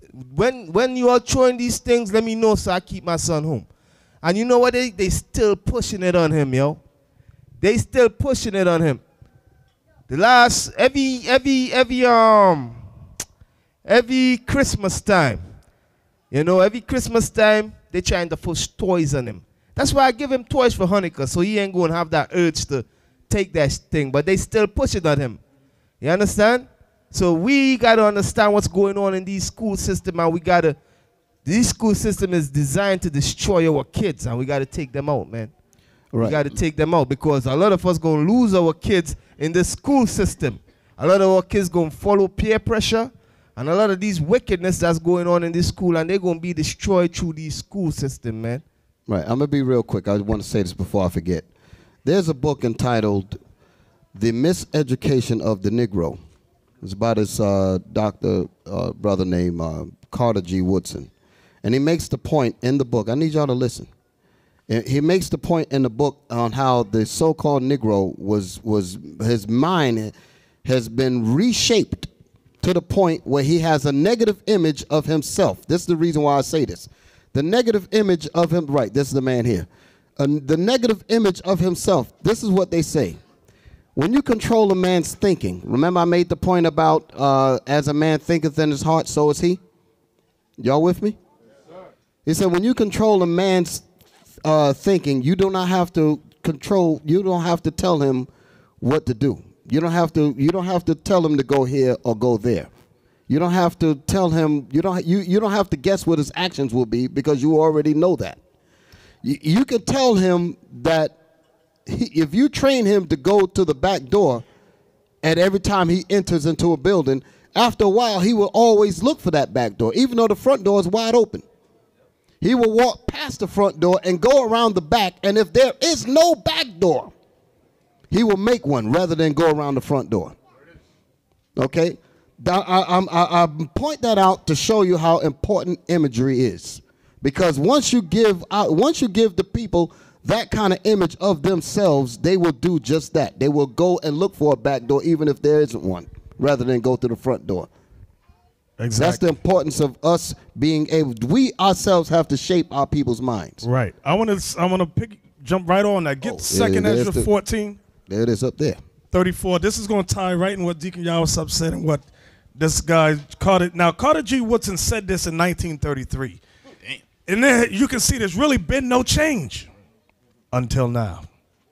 S17: when you are throwing these things, let me know so I keep my son home. And you know what? They still pushing it on him, yo. They still pushing it on him. The last, every Christmas time, you know, every Christmas time, they trying to push toys on him. That's why I give him toys for Hanukkah, so he ain't going to have that urge to take that thing. But they still push it on him. You understand? So we got to understand what's going on in these school system, and this school system is designed to destroy our kids, and we got to take them out, man.
S3: Right.
S17: We got to take them out because a lot of us going to lose our kids in the school system. A lot of our kids going to follow peer pressure and a lot of these wickedness that's going on in this school, and they're going to be destroyed through the school system, man.
S3: Right. I'm going to be real quick. I want to say this before I forget. There's a book entitled The Miseducation of the Negro. It's about this brother named Carter G. Woodson. And he makes the point in the book. I need y'all to listen. He makes the point in the book on how the so-called Negro was his mind has been reshaped to the point where he has a negative image of himself. This is the reason why I say this. The negative image of him, right, this is the man here. The negative image of himself, this is what they say. When you control a man's thinking, remember I made the point about as a man thinketh in his heart, so is he? Y'all with me? He said when you control a man's thinking, you do not have to control, you don't have to tell him what to do. You don't have to tell him to go here or go there. You don't have to tell him, you don't have to guess what his actions will be because you already know that. You can tell him that if you train him to go to the back door and every time he enters into a building, after a while he will always look for that back door, even though the front door is wide open. He will walk past the front door and go around the back, and if there is no back door, he will make one rather than go around the front door. Okay? I point that out to show you how important imagery is. Because once you give the people that kind of image of themselves, they will do just that. They will go and look for a back door even if there isn't one, rather than go through the front door. Exactly. That's the importance of us being able. We ourselves have to shape our people's minds.
S1: Right. I want to jump right on that. Get Second Ezra 14.
S3: There it is up there.
S1: 34. This is going to tie right in what Deacon Yawasop said and what this guy Carter. Now Carter G. Woodson said this in 1933, and then you can see there's really been no change until now.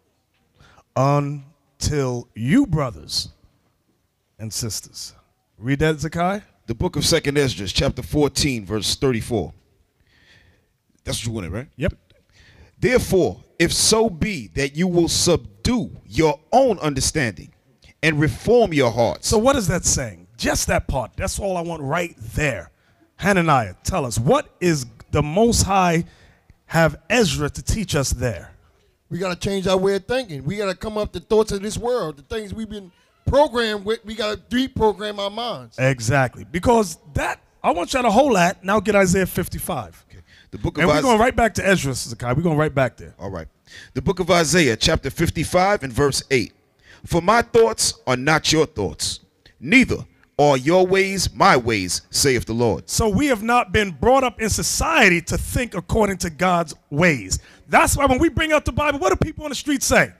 S1: Until you brothers and sisters. Read that, Zakai.
S7: The book of 2nd Ezra, chapter 14, verse 34. That's what you wanted, right?
S1: Yep.
S7: Therefore, if so be that you will subdue your own understanding and reform your hearts.
S1: So what is that saying? Just that part. That's all I want right there. Hananiah, tell us, what is the Most High have Ezra to teach us there?
S5: We got to change our way of thinking. We got to come up the thoughts of this world, the things we've been programmed with. We got to reprogram our minds.
S1: Exactly. Because that, I want y'all to hold that. Now get Isaiah 55. Okay.
S7: The book of
S1: and we're going right back to Ezra, Zakai. We're going right back there.
S7: All right. The book of Isaiah, chapter 55 and verse 8. For my thoughts are not your thoughts, neither are your ways my ways, saith the Lord.
S1: So we have not been brought up in society to think according to God's ways. That's why when we bring out the Bible, what do people on the street say?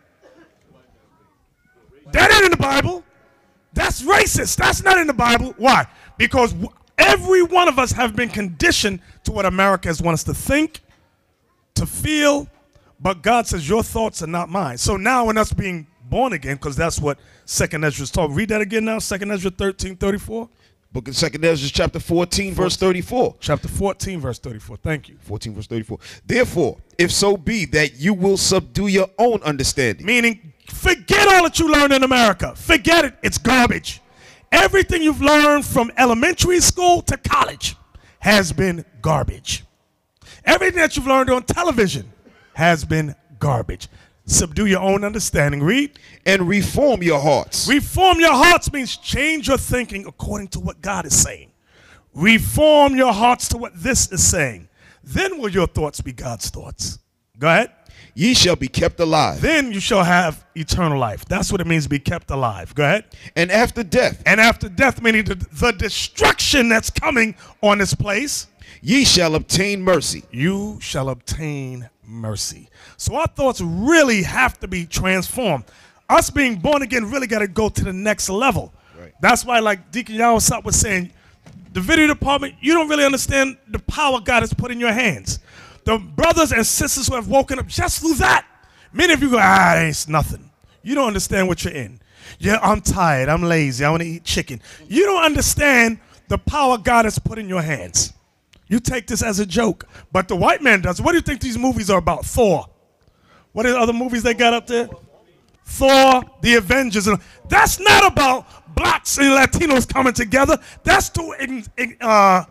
S1: That ain't in the Bible. That's racist. That's not in the Bible. Why? Because every one of us have been conditioned to what America has wanted us to think, to feel, but God says your thoughts are not mine. So now when us being born again, because that's what 2nd Ezra is talking. Read that again now, 2nd Ezra 13:34.
S7: Book of 2nd Ezra, chapter 14, verse 34.
S1: Chapter 14, verse 34. Thank you.
S7: 14, verse 34. Therefore, if so be that you will subdue your own understanding.
S1: Meaning, forget all that you learned in America. Forget it. It's garbage. Everything you've learned from elementary school to college has been garbage. Everything that you've learned on television has been garbage. Subdue your own understanding. Read.
S7: And reform your hearts.
S1: Reform your hearts means change your thinking according to what God is saying. Reform your hearts to what this is saying. Then will your thoughts be God's thoughts. Go ahead.
S7: Ye shall be kept alive.
S1: Then you shall have eternal life. That's what it means to be kept alive. Go ahead.
S7: And after death.
S1: And after death, meaning the destruction that's coming on this place.
S7: Ye shall obtain mercy.
S1: You shall obtain mercy. So our thoughts really have to be transformed. Us being born again really got to go to the next level. Right. That's why, like Deacon Yawasop was saying, the video department, you don't really understand the power God has put in your hands. The brothers and sisters who have woken up just through that. Many of you go, it's nothing. You don't understand what you're in. Yeah, I'm tired. I'm lazy. I want to eat chicken. You don't understand the power God has put in your hands. You take this as a joke, but the white man does. What do you think these movies are about? Thor. What are the other movies they got up there? Thor, the Avengers. That's not about blacks and Latinos coming together. That's to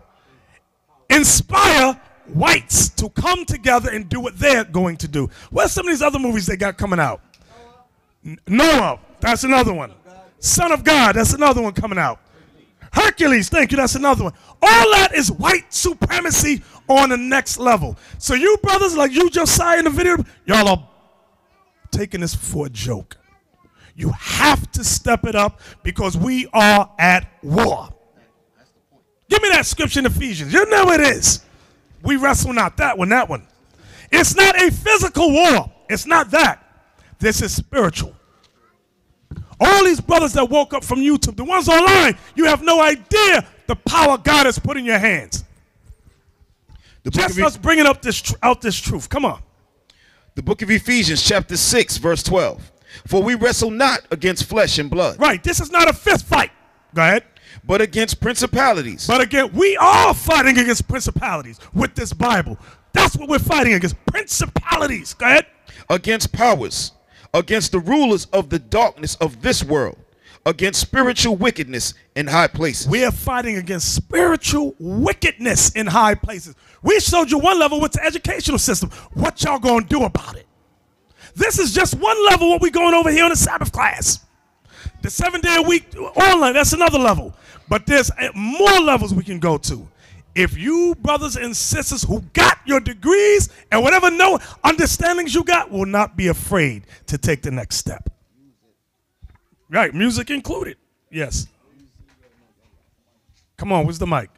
S1: inspire whites to come together and do what they're going to do. What's some of these other movies they got coming out? Noah, that's another one. Son of God, that's another one coming out. Hercules, thank you, that's another one. All that is white supremacy on the next level. So you brothers, like you Josiah in the video, y'all are taking this for a joke. You have to step it up because we are at war. Give me that scripture in Ephesians. You know it is. We wrestle not that one. It's not a physical war. It's not that. This is spiritual. All these brothers that woke up from YouTube, the ones online, you have no idea the power God has put in your hands. Just us bringing up this truth. Come on.
S7: The book of Ephesians, chapter 6, verse 12. For we wrestle not against flesh and blood.
S1: Right. This is not a fist fight. Go ahead.
S7: But against principalities.
S1: But again, we are fighting against principalities with this Bible. That's what we're fighting against. Principalities. Go ahead.
S7: Against powers. Against the rulers of the darkness of this world. Against spiritual wickedness in high places.
S1: We are fighting against spiritual wickedness in high places. We showed you one level with the educational system. What y'all gonna do about it? This is just one level what we going over here in the Sabbath class. The 7-day-a-week online, that's another level. But there's more levels we can go to. If you brothers and sisters who got your degrees and whatever understandings you got will not be afraid to take the next step. Right, music included. Yes. Come on, where's the mic?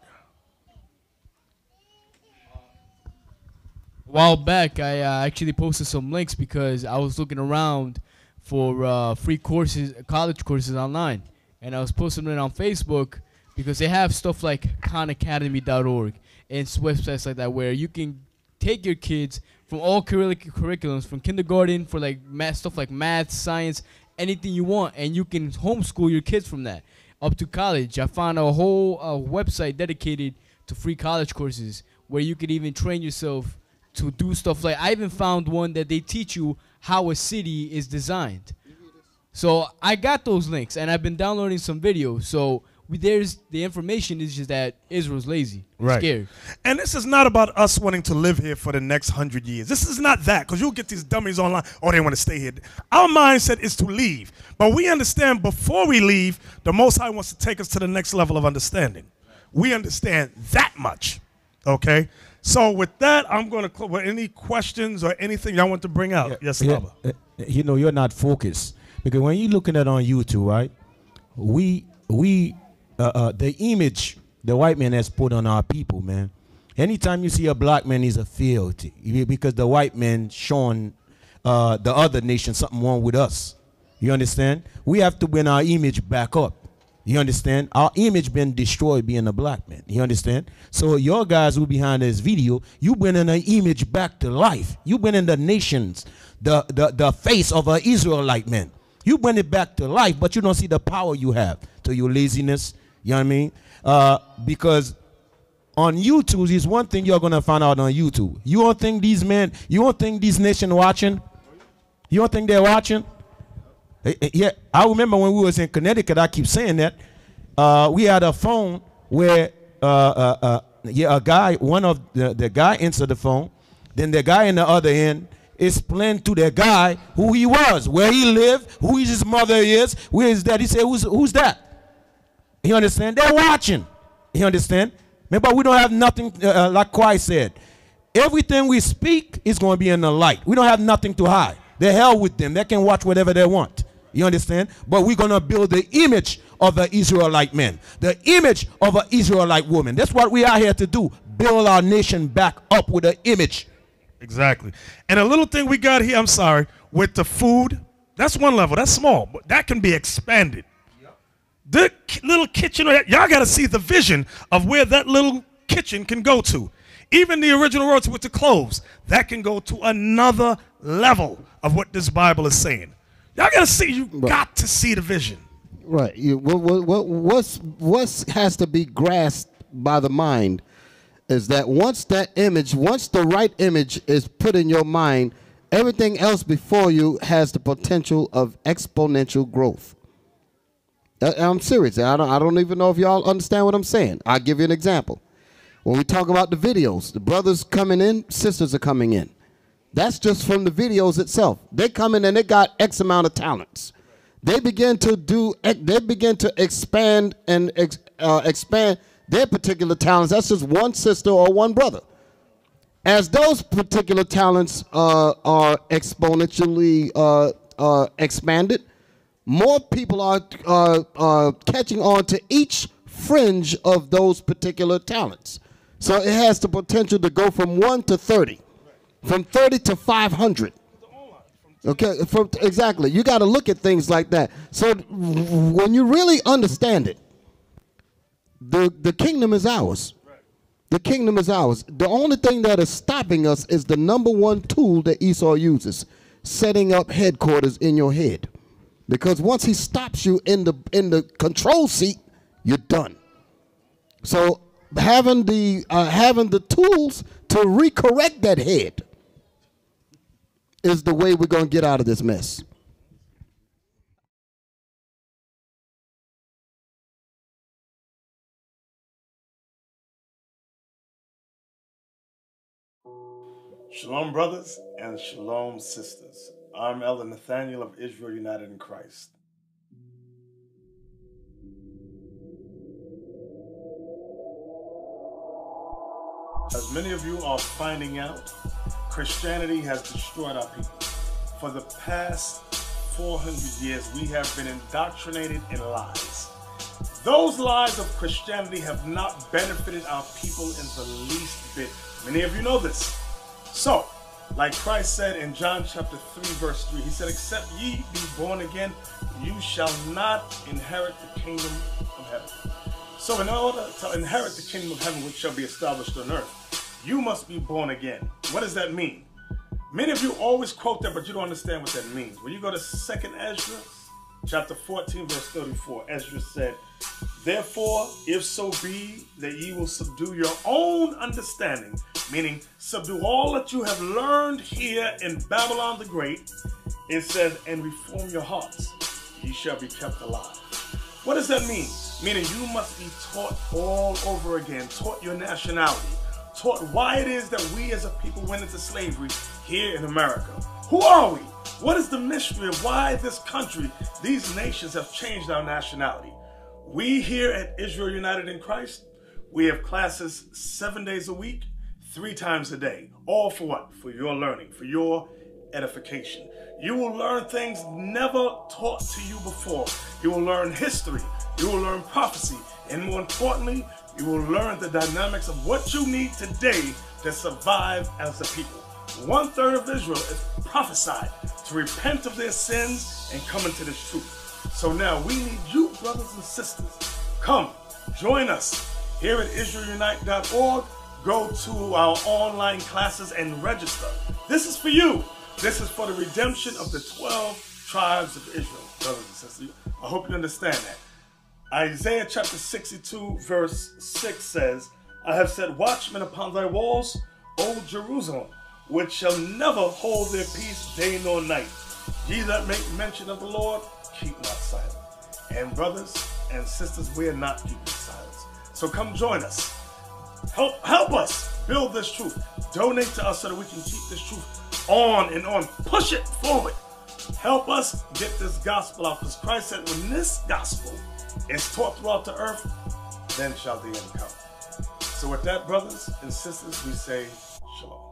S10: A while back, I actually posted some links because I was looking around for free courses, college courses online. And I was posting it on Facebook because they have stuff like khanacademy.org and websites like that where you can take your kids from all curriculums, from kindergarten for like stuff like math, science, anything you want, and you can homeschool your kids from that up to college. I found a whole website dedicated to free college courses where you could even train yourself to do stuff like, I even found one that they teach you how a city is designed. So I got those links and I've been downloading some videos. So there's the information is just that Israel's lazy, scared.
S1: And this is not about us wanting to live here for the next 100 years. This is not that, because you'll get these dummies online, oh, they want to stay here. Our mindset is to leave. But we understand before we leave, the Most High wants to take us to the next level of understanding. We understand that much, okay? So with that, I'm going to close. With any questions or anything y'all want to bring out? Yes, Baba.
S9: You know, you're not focused. Because when you're looking at on YouTube, right, the image the white man has put on our people, man. Anytime you see a black man, he's a fealty. Because the white man showing the other nation something wrong with us. You understand? We have to bring our image back up. You understand? Our image been destroyed being a black man. You understand? So your guys who behind this video, you bringing an image back to life. You bringing the nations, the face of an Israelite man. You bring it back to life, but you don't see the power you have to your laziness. You know what I mean? Because on YouTube is one thing you're gonna find out on YouTube. You don't think these men, you don't think these nations watching? You don't think they're watching? Yeah, I remember when we was in Connecticut, I keep saying that. We had a phone where a guy, one of the guy answered the phone, then the guy in the other end explained to the guy who he was, where he lived, who his mother is, where his dad. He said, who's that? You understand? They're watching. You understand? Remember, we don't have nothing, like Christ said. Everything we speak is going to be in the light. We don't have nothing to hide. The hell with them. They can watch whatever they want. You understand? But we're going to build the image of an Israelite man, the image of an Israelite woman. That's what we are here to do. Build our nation back up with an image.
S1: Exactly. And a little thing we got here, I'm sorry, with the food, that's one level. That's small, but that can be expanded. The little kitchen, y'all got to see the vision of where that little kitchen can go to. Even the original words with the clothes, that can go to another level of what this Bible is saying. Y'all gotta see. You got to see the vision.
S3: Right. What has to be grasped by the mind is that once the right image is put in your mind, everything else before you has the potential of exponential growth. I'm serious. I don't even know if y'all understand what I'm saying. I'll give you an example. When we talk about the videos, the brothers coming in, sisters are coming in. That's just from the videos itself. They come in and they got X amount of talents. They begin to expand and expand their particular talents. That's just one sister or one brother. As those particular talents are exponentially expanded, more people are catching on to each fringe of those particular talents. So it has the potential to go from 1 to 30, from 30 to 500. Okay, exactly. You got to look at things like that. So when you really understand it, the kingdom is ours. The kingdom is ours. The only thing that is stopping us is the #1 tool that Esau uses, setting up headquarters in your head. Because once he stops you in the control seat, you're done. So having the tools to recorrect that head is the way we're going to get out of this mess.
S1: Shalom, brothers, and shalom, sisters. I'm Elder Nathaniel of Israel United in Christ. As many of you are finding out, Christianity has destroyed our people. For the past 400 years, we have been indoctrinated in lies. Those lies of Christianity have not benefited our people in the least bit. Many of you know this. So, like Christ said in John chapter 3, verse 3, he said, except ye be born again, you shall not inherit the kingdom of heaven. So in order to inherit the kingdom of heaven, which shall be established on earth, you must be born again. What does that mean? Many of you always quote that, but you don't understand what that means. When you go to 2nd Ezra, chapter 14, verse 34, Ezra said, therefore, if so be that ye will subdue your own understanding, meaning subdue all that you have learned here in Babylon the Great, it says, and reform your hearts, ye shall be kept alive. What does that mean? Meaning you must be taught all over again, taught your nationality, taught why it is that we as a people went into slavery here in America. Who are we? What is the mystery of why this country, these nations have changed our nationality? We here at Israel United in Christ, we have classes 7 days a week, 3 times a day. All for what? For your learning, for your edification. You will learn things never taught to you before. You will learn history. You will learn prophecy. And more importantly, you will learn the dynamics of what you need today to survive as a people. 1/3 of Israel is prophesied to repent of their sins and come into this truth. So now we need you, brothers and sisters. Come, join us here at IsraelUnite.org. Go to our online classes and register. This is for you. This is for the redemption of the 12 tribes of Israel, brothers and sisters. I hope you understand that. Isaiah chapter 62, verse 6 says, I have set watchmen upon thy walls, O Jerusalem, which shall never hold their peace day nor night. Ye that make mention of the Lord, keep not silent. And brothers and sisters, we are not keeping silence. So come join us. Help us build this truth. Donate to us so that we can keep this truth on and on. Push it forward. Help us get this gospel out, because Christ said when this gospel is taught throughout the earth, then shall the end come. So with that, brothers and sisters, we say shalom.